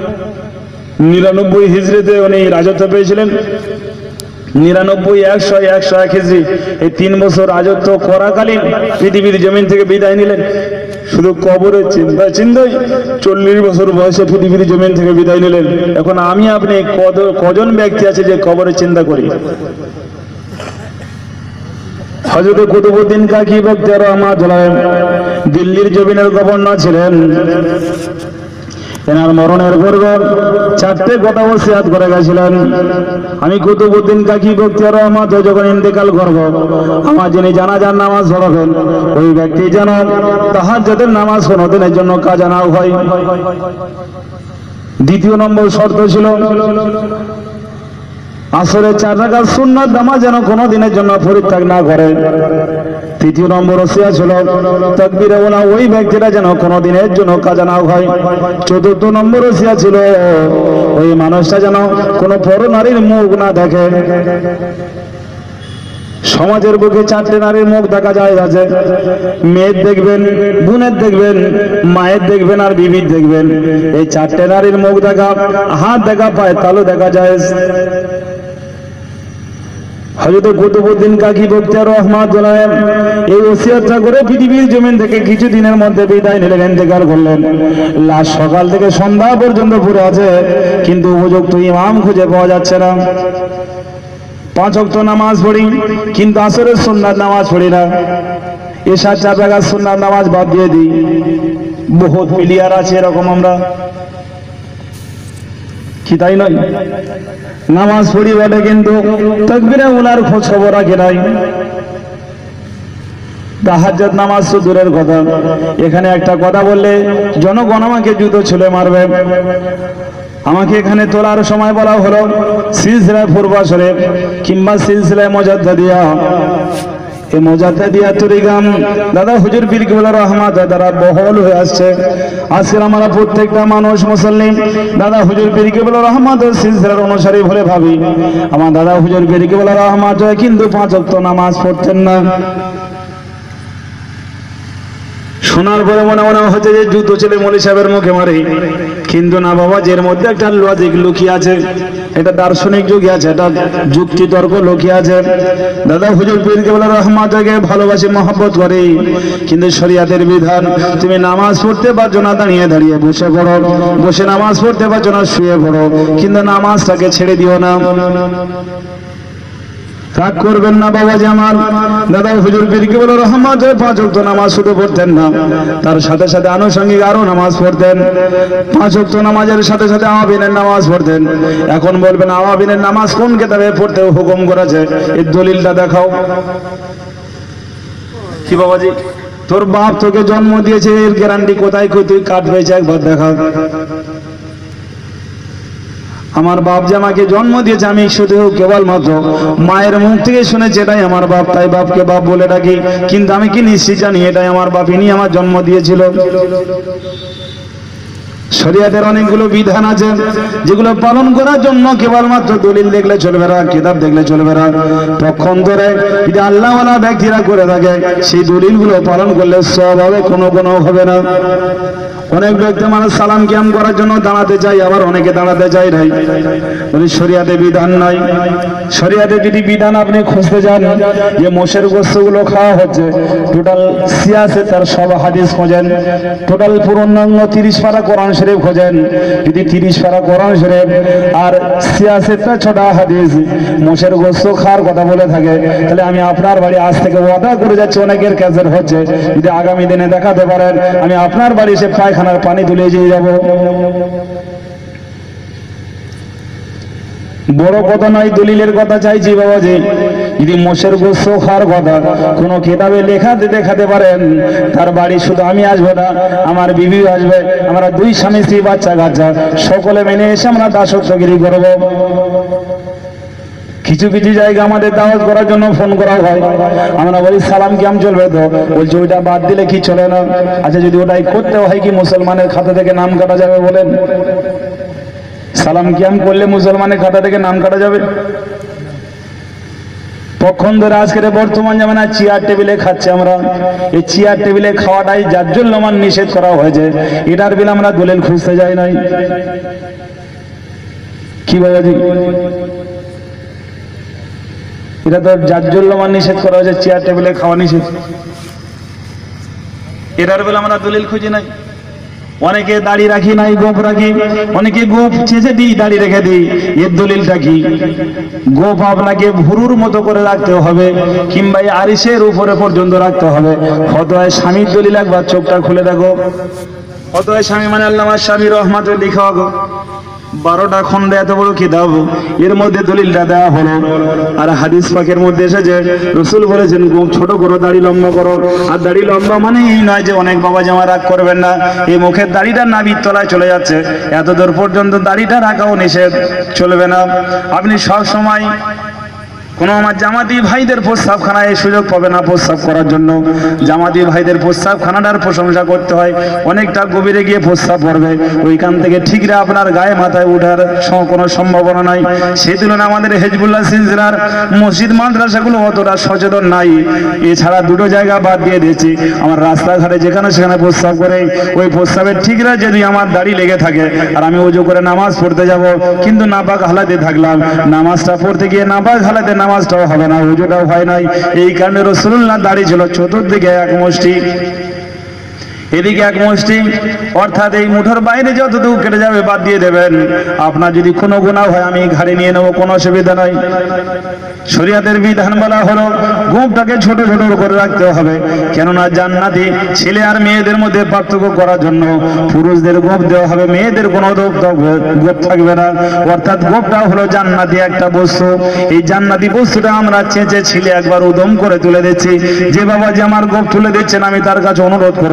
99 হিজরিতে উনি রাজত্ব পেয়েছিলেন। 99, 100, 101 হিজরি, এই 3 বছর রাজত্ব করাকালীন পৃথিবীর জমিন থেকে বিদায় নিলেন। শুধু কবরের চিন্তায় 40 বছর বয়সে পৃথিবীর জমিন থেকে বিদায় নিলেন। এখন আমি আপনি কজন ব্যক্তি আছে যে কবরের চিন্তা করি? হযরত কুতুবউদ্দিন কাকি বখতিয়ার রাহমাতুল্লাহ দিল্লির জমিনের গভর্নর ছিলেন। এনার মরণের পর 4টে কথা ওসিয়াত করে গেছিলেন, আমি কুতুবউদ্দিন কাকি বখতিয়ার রাহমাতুল্লাহ যখন ইন্তেকাল করব, আমার যিনি জানাজার নামাজ পড়াবেন ওই ব্যক্তি যেন তাহাজ্জুদের নামাজ কোনোদিনের জন্য কাজা না হয়। দ্বিতীয় নম্বর শর্ত ছিল আসরে 4 রাকাত সুন্নাত নামাজ যেন কোনো দিনের জন্য পরিত্যাগ না করে। তৃতীয় নম্বর ওসিয়া ছিল তাকবীরে ওলা ওই ব্যক্তিরা যেন কোনো দিনের জন্য কাজা না হয়। চতুর্থ নম্বর ওসিয়া ছিল ওই মানুষটা যেন কোনো পর নারীর মুখ না দেখে। সমাজের বুকে 4টে নারীর মুখ দেখা যায় আছে, মেয়ের দেখবেন, বোনের দেখবেন, মায়ের দেখবেন, আর বিবির দেখবেন। এই 4টে নারীর মুখ দেখা, হাত দেখা, পায়ে তালু দেখা যায়। হযরত কুতুবউদ্দিন কাকি বখতিয়ার রাহমাতুল্লাহ এই ওসিয়তটা করে পৃথিবীর জমিন থেকে কিছুদিনের মধ্যে বিদায় নিলেন, ইন্তেকাল করলেন। লাশ সকাল থেকে সন্ধ্যা পর্যন্ত পড়ে আছে, কিন্তু উপযুক্ত ইমাম খুঁজে পাওয়া যাচ্ছে না। 5 ওয়াক্ত নামাজ পড়ি, কিন্তু আসরের সুন্নাত নামাজ পড়ি না। এশার 4 রাকাত সুন্নাত নামাজ বাদ দিয়ে দিই। বহুত প্লেয়ার আছে এরকম আমরা, কি তাই নয়? নামাজ পড়ি বলে কিন্তু তাকবীরে উলার খোঁজ খবর রাখে নাই। তাহাজ্জুদ নামাজ তো দূরের কথা, এখানে একটা কথা বললে জনগণ আমাকে জুতো ছুলে মারবে। আমাকে এখানে তোলার সময় বলা হলো সিলসিলায় পূর্বা শরীফ কিংবা সিলসিলায় মুজাদ্দাদিয়া, এই মুজাদ্দাদিয়া তরিকাম দাদা হুজুর পীর কেবলা রহমত দ্বারা বহল হয়ে আসছে। আজকে আমরা প্রত্যেকটা মানুষ মুসলিম দাদা হুজুর পীর কেবলা রহমত সিলসিলার অনুসারী বলে ভাবি। আমার দাদা হুজুর পীর কেবলা রহমত কিন্তু 5 ওয়াক্ত নামাজ পড়তেন না। শোনার পরে মনে মনে হচ্ছে যে জুতো ছেলে মৌলী সাহেবের মুখে মারে, কিন্তু না বাবা, এর মধ্যে একটা লজিক লুকিয়ে আছে, এটা দার্শনিক যুগে আছে, এটা যুক্তি তর্ক লুকিয়ে আছে। দাদা হুজুর পীর কেবলা রহমতকে ভালোবাসি, মহব্বত করে, কিন্তু শরিয়াতের বিধান তুমি নামাজ পড়তে পারছো না দাঁড়িয়ে দাঁড়িয়ে বসে পড়ো, বসে নামাজ পড়তে পারছো না শুয়ে পড়ো, কিন্তু নামাজটাকে ছেড়ে দিও না। রাগ করবেন না বাবাজি আমার, দাদা হুজুর পীর কেবলা রহমত 5 ওয়াক্ত নামাজ শুধু পড়তেন না, তার সাথে সাথে আনুষঙ্গিক আরো নামাজ পড়তেন। 5 ওয়াক্ত নামাজের সাথে সাথে আওয়াবিনের নামাজ পড়তেন। এখন বলবেন আওয়াবিনের নামাজ কোন কিতাবে পড়তে হুকুম করেছে, এই দলিলটা দেখাও। কি বাবাজি, তোর বাপ তোকে জন্ম দিয়েছে, এর গ্যারান্টি কোথায় তুই কাট পেয়েছে একবার দেখা। আমার বাপ যে আমাকে জন্ম দিয়েছে আমি শুধু কেবলমাত্র মায়ের মুখ থেকে শুনেছি এটাই আমার বাপ, তাই বাপকে বাপ বলে ডাকি, কিন্তু আমি কি নিশ্চিত জানি এটাই আমার বাপ, ইনি আমার জন্ম দিয়েছিল। শরিয়াতের অনেকগুলো বিধান আছে যেগুলো পালন করার জন্য কেবলমাত্র দলিল দেখলে চলবে না, কিতাব দেখলে চলবে না। পক্ষান্তরে যদি আল্লাহওয়ালা ব্যক্তিরা করে থাকে সেই দলিলগুলো পালন করলে সব হবে, কোনো হবে না। অনেক ব্যক্তি মানুষ সালাম কিয়াম করার জন্য দাঁড়াতে চাই, আবার অনেকে দাঁড়াতে চাই নাই, বলি শরিয়াতে বিধান নাই। শরিয়াতে যদি বিধান আপনি খুঁজতে যান যে মোষের গোশতগুলো খাওয়া হচ্ছে, টোটাল 86 তার সব হাদিস খোঁজেন, টোটাল পূর্ণাঙ্গ 30 পারা কোরআন শরীফ খোঁজেন, যদি 30 পারা কোরআন শরীফ আর 86টা ছোটা হাদিস মোষের গোশত খাওয়ার কথা বলে থাকে, তাহলে আমি আপনার বাড়ি আজ থেকে ওয়াদা করে যাচ্ছি, অনেকের ক্যান্সার হচ্ছে, যদি আগামী দিনে দেখাতে পারেন আমি আপনার বাড়ি এসে পায়খানার পানি তুলে দিয়ে যাব। বড় কথা নয়, দলিলের কথা চাইছি বাবাজি। যদি মোষের গোশত খাওয়ার কথা কোনো কিতাবে লেখাতে দেখাতে পারেন, তার বাড়ি শুধু আমি আসবো না, আমার বিবি আসবে, আমরা 2 স্বামী স্ত্রী বাচ্চা কাচ্চা সকলে মিলে এসে আমরা দাসত্বগিরি করব। কিছু কিছু জায়গা আমাদের দাওয়াত করার জন্য ফোন করা হয়, আমরা বলি সালাম কিয়াম চলবে, তো বলছে ওইটা বাদ দিলে কি চলে না। আচ্ছা যদি ওটাই করতে হয় কি মুসলমানের খাতা থেকে নাম কাটা যাবে বলেন? সালাম কিয়াম করলে মুসলমানের খাতা থেকে নাম কাটা যাবে? পক্ষান্তরে আজকের বর্তমান জামানায় চেয়ার টেবিলে খাচ্ছে আমরা, এই চেয়ার টেবিলে খাওয়াটাই যার জন্য আমার নিষেধ করা হয়েছে, এটার বিলে আমরা দলিল খুঁজতে যাই নাই। কি বাবাজি, এটা তো জাজ্জুল্লামান নিষেধ করা হয়েছে, চেয়ার টেবিলে খাওয়া নিষেধ, এটার বেলা আমরা দলিল খুঁজি নাই। অনেকে দাড়ি রাখি নাই, গোপ রাখি, অনেকে গোপ চেঁচে দিই, দাড়ি রেখে দিই, এর দলিলটা কি? গোপ আপনাকে ভুরুর মতো করে রাখতে হবে, কিংবা আরিসের উপরে পর্যন্ত রাখতে হবে। ফতোয়ায় স্বামীর দলিল একবার চোখটা খুলে দেখো, ফতোয়ায় স্বামী মানে আল্লামা স্বামী রহমত লিখা হোক, 12টা খন্ডে এত বড় কিতাব, এর মধ্যে দলিলটা দেওয়া হলো। আর হাদিস পাকের মধ্যে এসেছে রাসূল বলেছেন ছোট করো, দাড়ি লম্বা করো। আর দাড়ি লম্বা মানে এই নয় যে অনেক বাবা জামা রাগ করবেন না, এই মুখের দাড়িটা নাভির তলায় চলে যাচ্ছে, এত দূর পর্যন্ত দাড়িটা রাখাও নিষেধ, চলবে না। আপনি সব সময় কোন আমার জামাতি ভাইদের প্রস্তাবখানায় এই সুযোগ পাবে না প্রস্তাব করার জন্য। জামাতি ভাইদের প্রস্তাবখানাটার প্রশংসা করতে হয়, অনেকটা গভীরে গিয়ে প্রস্তাব পড়বে, ওইখান থেকে ঠিকরে আপনার গায়ে মাথায় ওঠার কোনো সম্ভাবনা নাই। সেই তুলনায় আমাদের হেজবুল্লাহ সিলসিলার মসজিদ মাদ্রাসাগুলো অতটা সচেতন নাই। এছাড়া 2টো জায়গা বাদ দিয়ে দিয়েছি, আমার রাস্তাঘাটে যেখানে সেখানে প্রস্তাব করে, ওই প্রস্তাবের ঠিকরা যদি আমার দাড়ি লেগে থাকে আর আমি ওযু করে নামাজ পড়তে যাব, কিন্তু নাপাক হালাতে থাকলাম, নামাজটা পড়তে গিয়ে নাপাক হালাতে নামাজটাও হবে না, ওযুটাও হয় নাই। এই কারণে রাসূলুল্লাহ দাড়ি ছিল চতুর্দিকে এক মুষ্টি, এদিকে এক মুষ্টি, অর্থাৎ এই মুঠোর বাইরে যতটুকু কেটে যাবে বাদ দিয়ে দেবেন। আপনার যদি কোনো গুনাহ হয় আমি ঘাড়ে নিয়ে নেবো, কোনো অসুবিধা নাই। শরীয়তের বিধান বলা হলো গোঁফটাকে ছোট ছোট করে রাখতে হবে, কেননা জান্নাতি ছেলে আর মেয়েদের মধ্যে পার্থক্য করার জন্য পুরুষদের গোঁফ দেওয়া হবে, মেয়েদের কোনো গোঁফ থাকবে না। অর্থাৎ গোঁফটা হলো জান্নাতি একটা বস্তু, এই জান্নাতি বস্তুটা আমরা চেঁচে ছিলে একবার উদম করে তুলে দিচ্ছি। যে বাবা যে আমার গোঁফ তুলে দিচ্ছেন আমি তার কাছে অনুরোধ করব,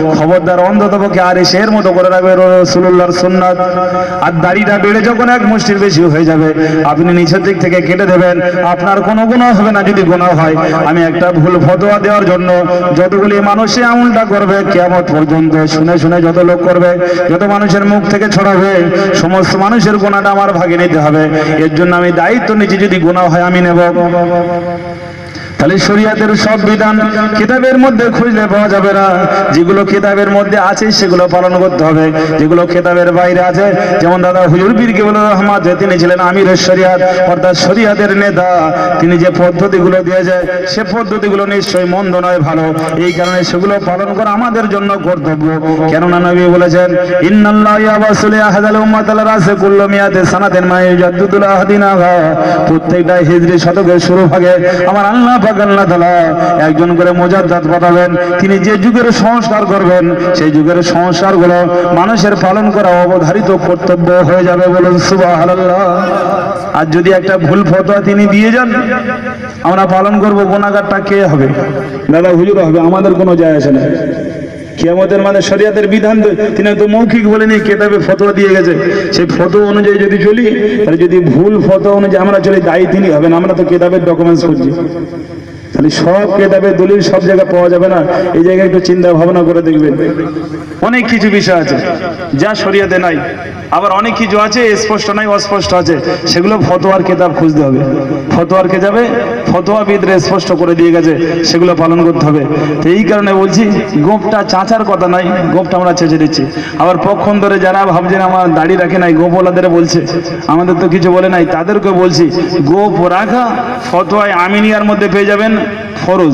খবরদার অন্ততপক্ষে আর এর মতো করে রাখবে রাসূলুল্লাহর সুন্নাত। আর দাড়িটা বেড়ে যখন এক মুষ্টির বেশি হয়ে যাবে আপনি নিচের দিক থেকে কেটে দেবেন, আপনার কোনো গুনাহ হবে না। যদি গুনাহ হয় আমি একটা ভুল ফতোয়া দেওয়ার জন্য যতগুলি মানুষে আমলটা করবে কিয়ামত পর্যন্ত শুনে শুনে যত লোক করবে, যত মানুষের মুখ থেকে ছড়াবে, সমস্ত মানুষের গুনাহটা আমার ভাগে নিতে হবে। এর জন্য আমি দায়িত্ব নিচ্ছি, যদি গুনাহ হয় আমি নেব। তাহলে শরীয়তের সব বিধান কিতাবের মধ্যে খুঁজলে পাওয়া যাবে না। যেগুলো কিতাবের মধ্যে আছে সেগুলো পালন করতে হবে, যেগুলো কিতাবের বাইরে আছে, যেমন দাদা হুজুর পীর কেবলুর রহমান, যে তিনি ছিলেন আমিরের শরিয়াত অর্থাৎ শরিয়াতের নেতা, তিনি যে পদ্ধতিগুলো দিয়েছে সে পদ্ধতিগুলো নিশ্চয়ই মন্দ নয়, ভালো। এই কারণে সেগুলো পালন করা আমাদের জন্য কর্তব্য। কেননা নবী বলেছেন, ইন্নাল্লাহ ইয়াবাসুল আহাদাল উম্মাতাল রাসে কুল্লু মিয়াতে সানাতেন মা ইয়াজুদুল আহদিনাহা, প্রত্যেকটা হিজরি শতকের শুরু ভাগে আমার আল্লাহ আল্লাহ তাআলা একজন করে মুজাদ্দিদ পাঠাবেন। তিনি যে যুগের সংস্কার করবেন সেই যুগের সংস্কারগুলো মানুষের পালন করা অবধারিত কর্তব্য হয়ে যাবে। বলুন সুবহানাল্লাহ। আর যদি একটা ভুল ফতোয়া তিনি দিয়ে যান আমরা পালন করব, গুনাহগারটা কে হবে? দাদা হুজুর হবে, আমাদের কোনো যায় আসে না। কিয়ামতের মানে শরিয়াতের বিধান তিনি তো মৌখিক বলেনি, কিতাবে ফতোয়া দিয়ে গেছে, সেই ফতোয়া অনুযায়ী যদি চলি, তাহলে যদি ভুল ফতোয়া অনুযায়ী আমরা চলি দায়ী তিনি হবেন। আমরা তো কিতাবের ডকুমেন্টস করছি, তাহলে সব কিতাবের দলিল সব জায়গায় পাওয়া যাবে না। এই জায়গায় একটু চিন্তা ভাবনা করে দেখবেন। অনেক কিছু বিষয় আছে যা শরিয়াতে নাই, আবার অনেক কিছু আছে স্পষ্ট নাই, অস্পষ্ট আছে, সেগুলো ফতোয়ার কিতাব খুঁজতে হবে। ফতোয়ার কিতাবে ফতোয়াবিদরা স্পষ্ট করে দিয়ে গেছে, সেগুলো পালন করতে হবে। তো এই কারণে বলছি, গোপটা চাচার কথা নাই, গোপটা আমরা চেঁচে দিচ্ছি। আবার পক্ষণ ধরে যারা ভাবছেন আমার দাড়ি রাখে নাই, গোপওয়ালাদের বলছে, আমাদের তো কিছু বলে নাই, তাদেরকে বলছি গোপ রাখা ফতোয়ায় আমিনিয়ার মধ্যে পেয়ে যাবেন ফরজ,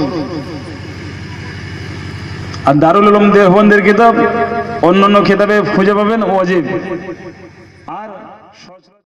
আর দারুল উলুম দেওবন্দের কিতাব অন্যান্য কিতাবে খুঁজে পাবেন ওয়াজিব। আর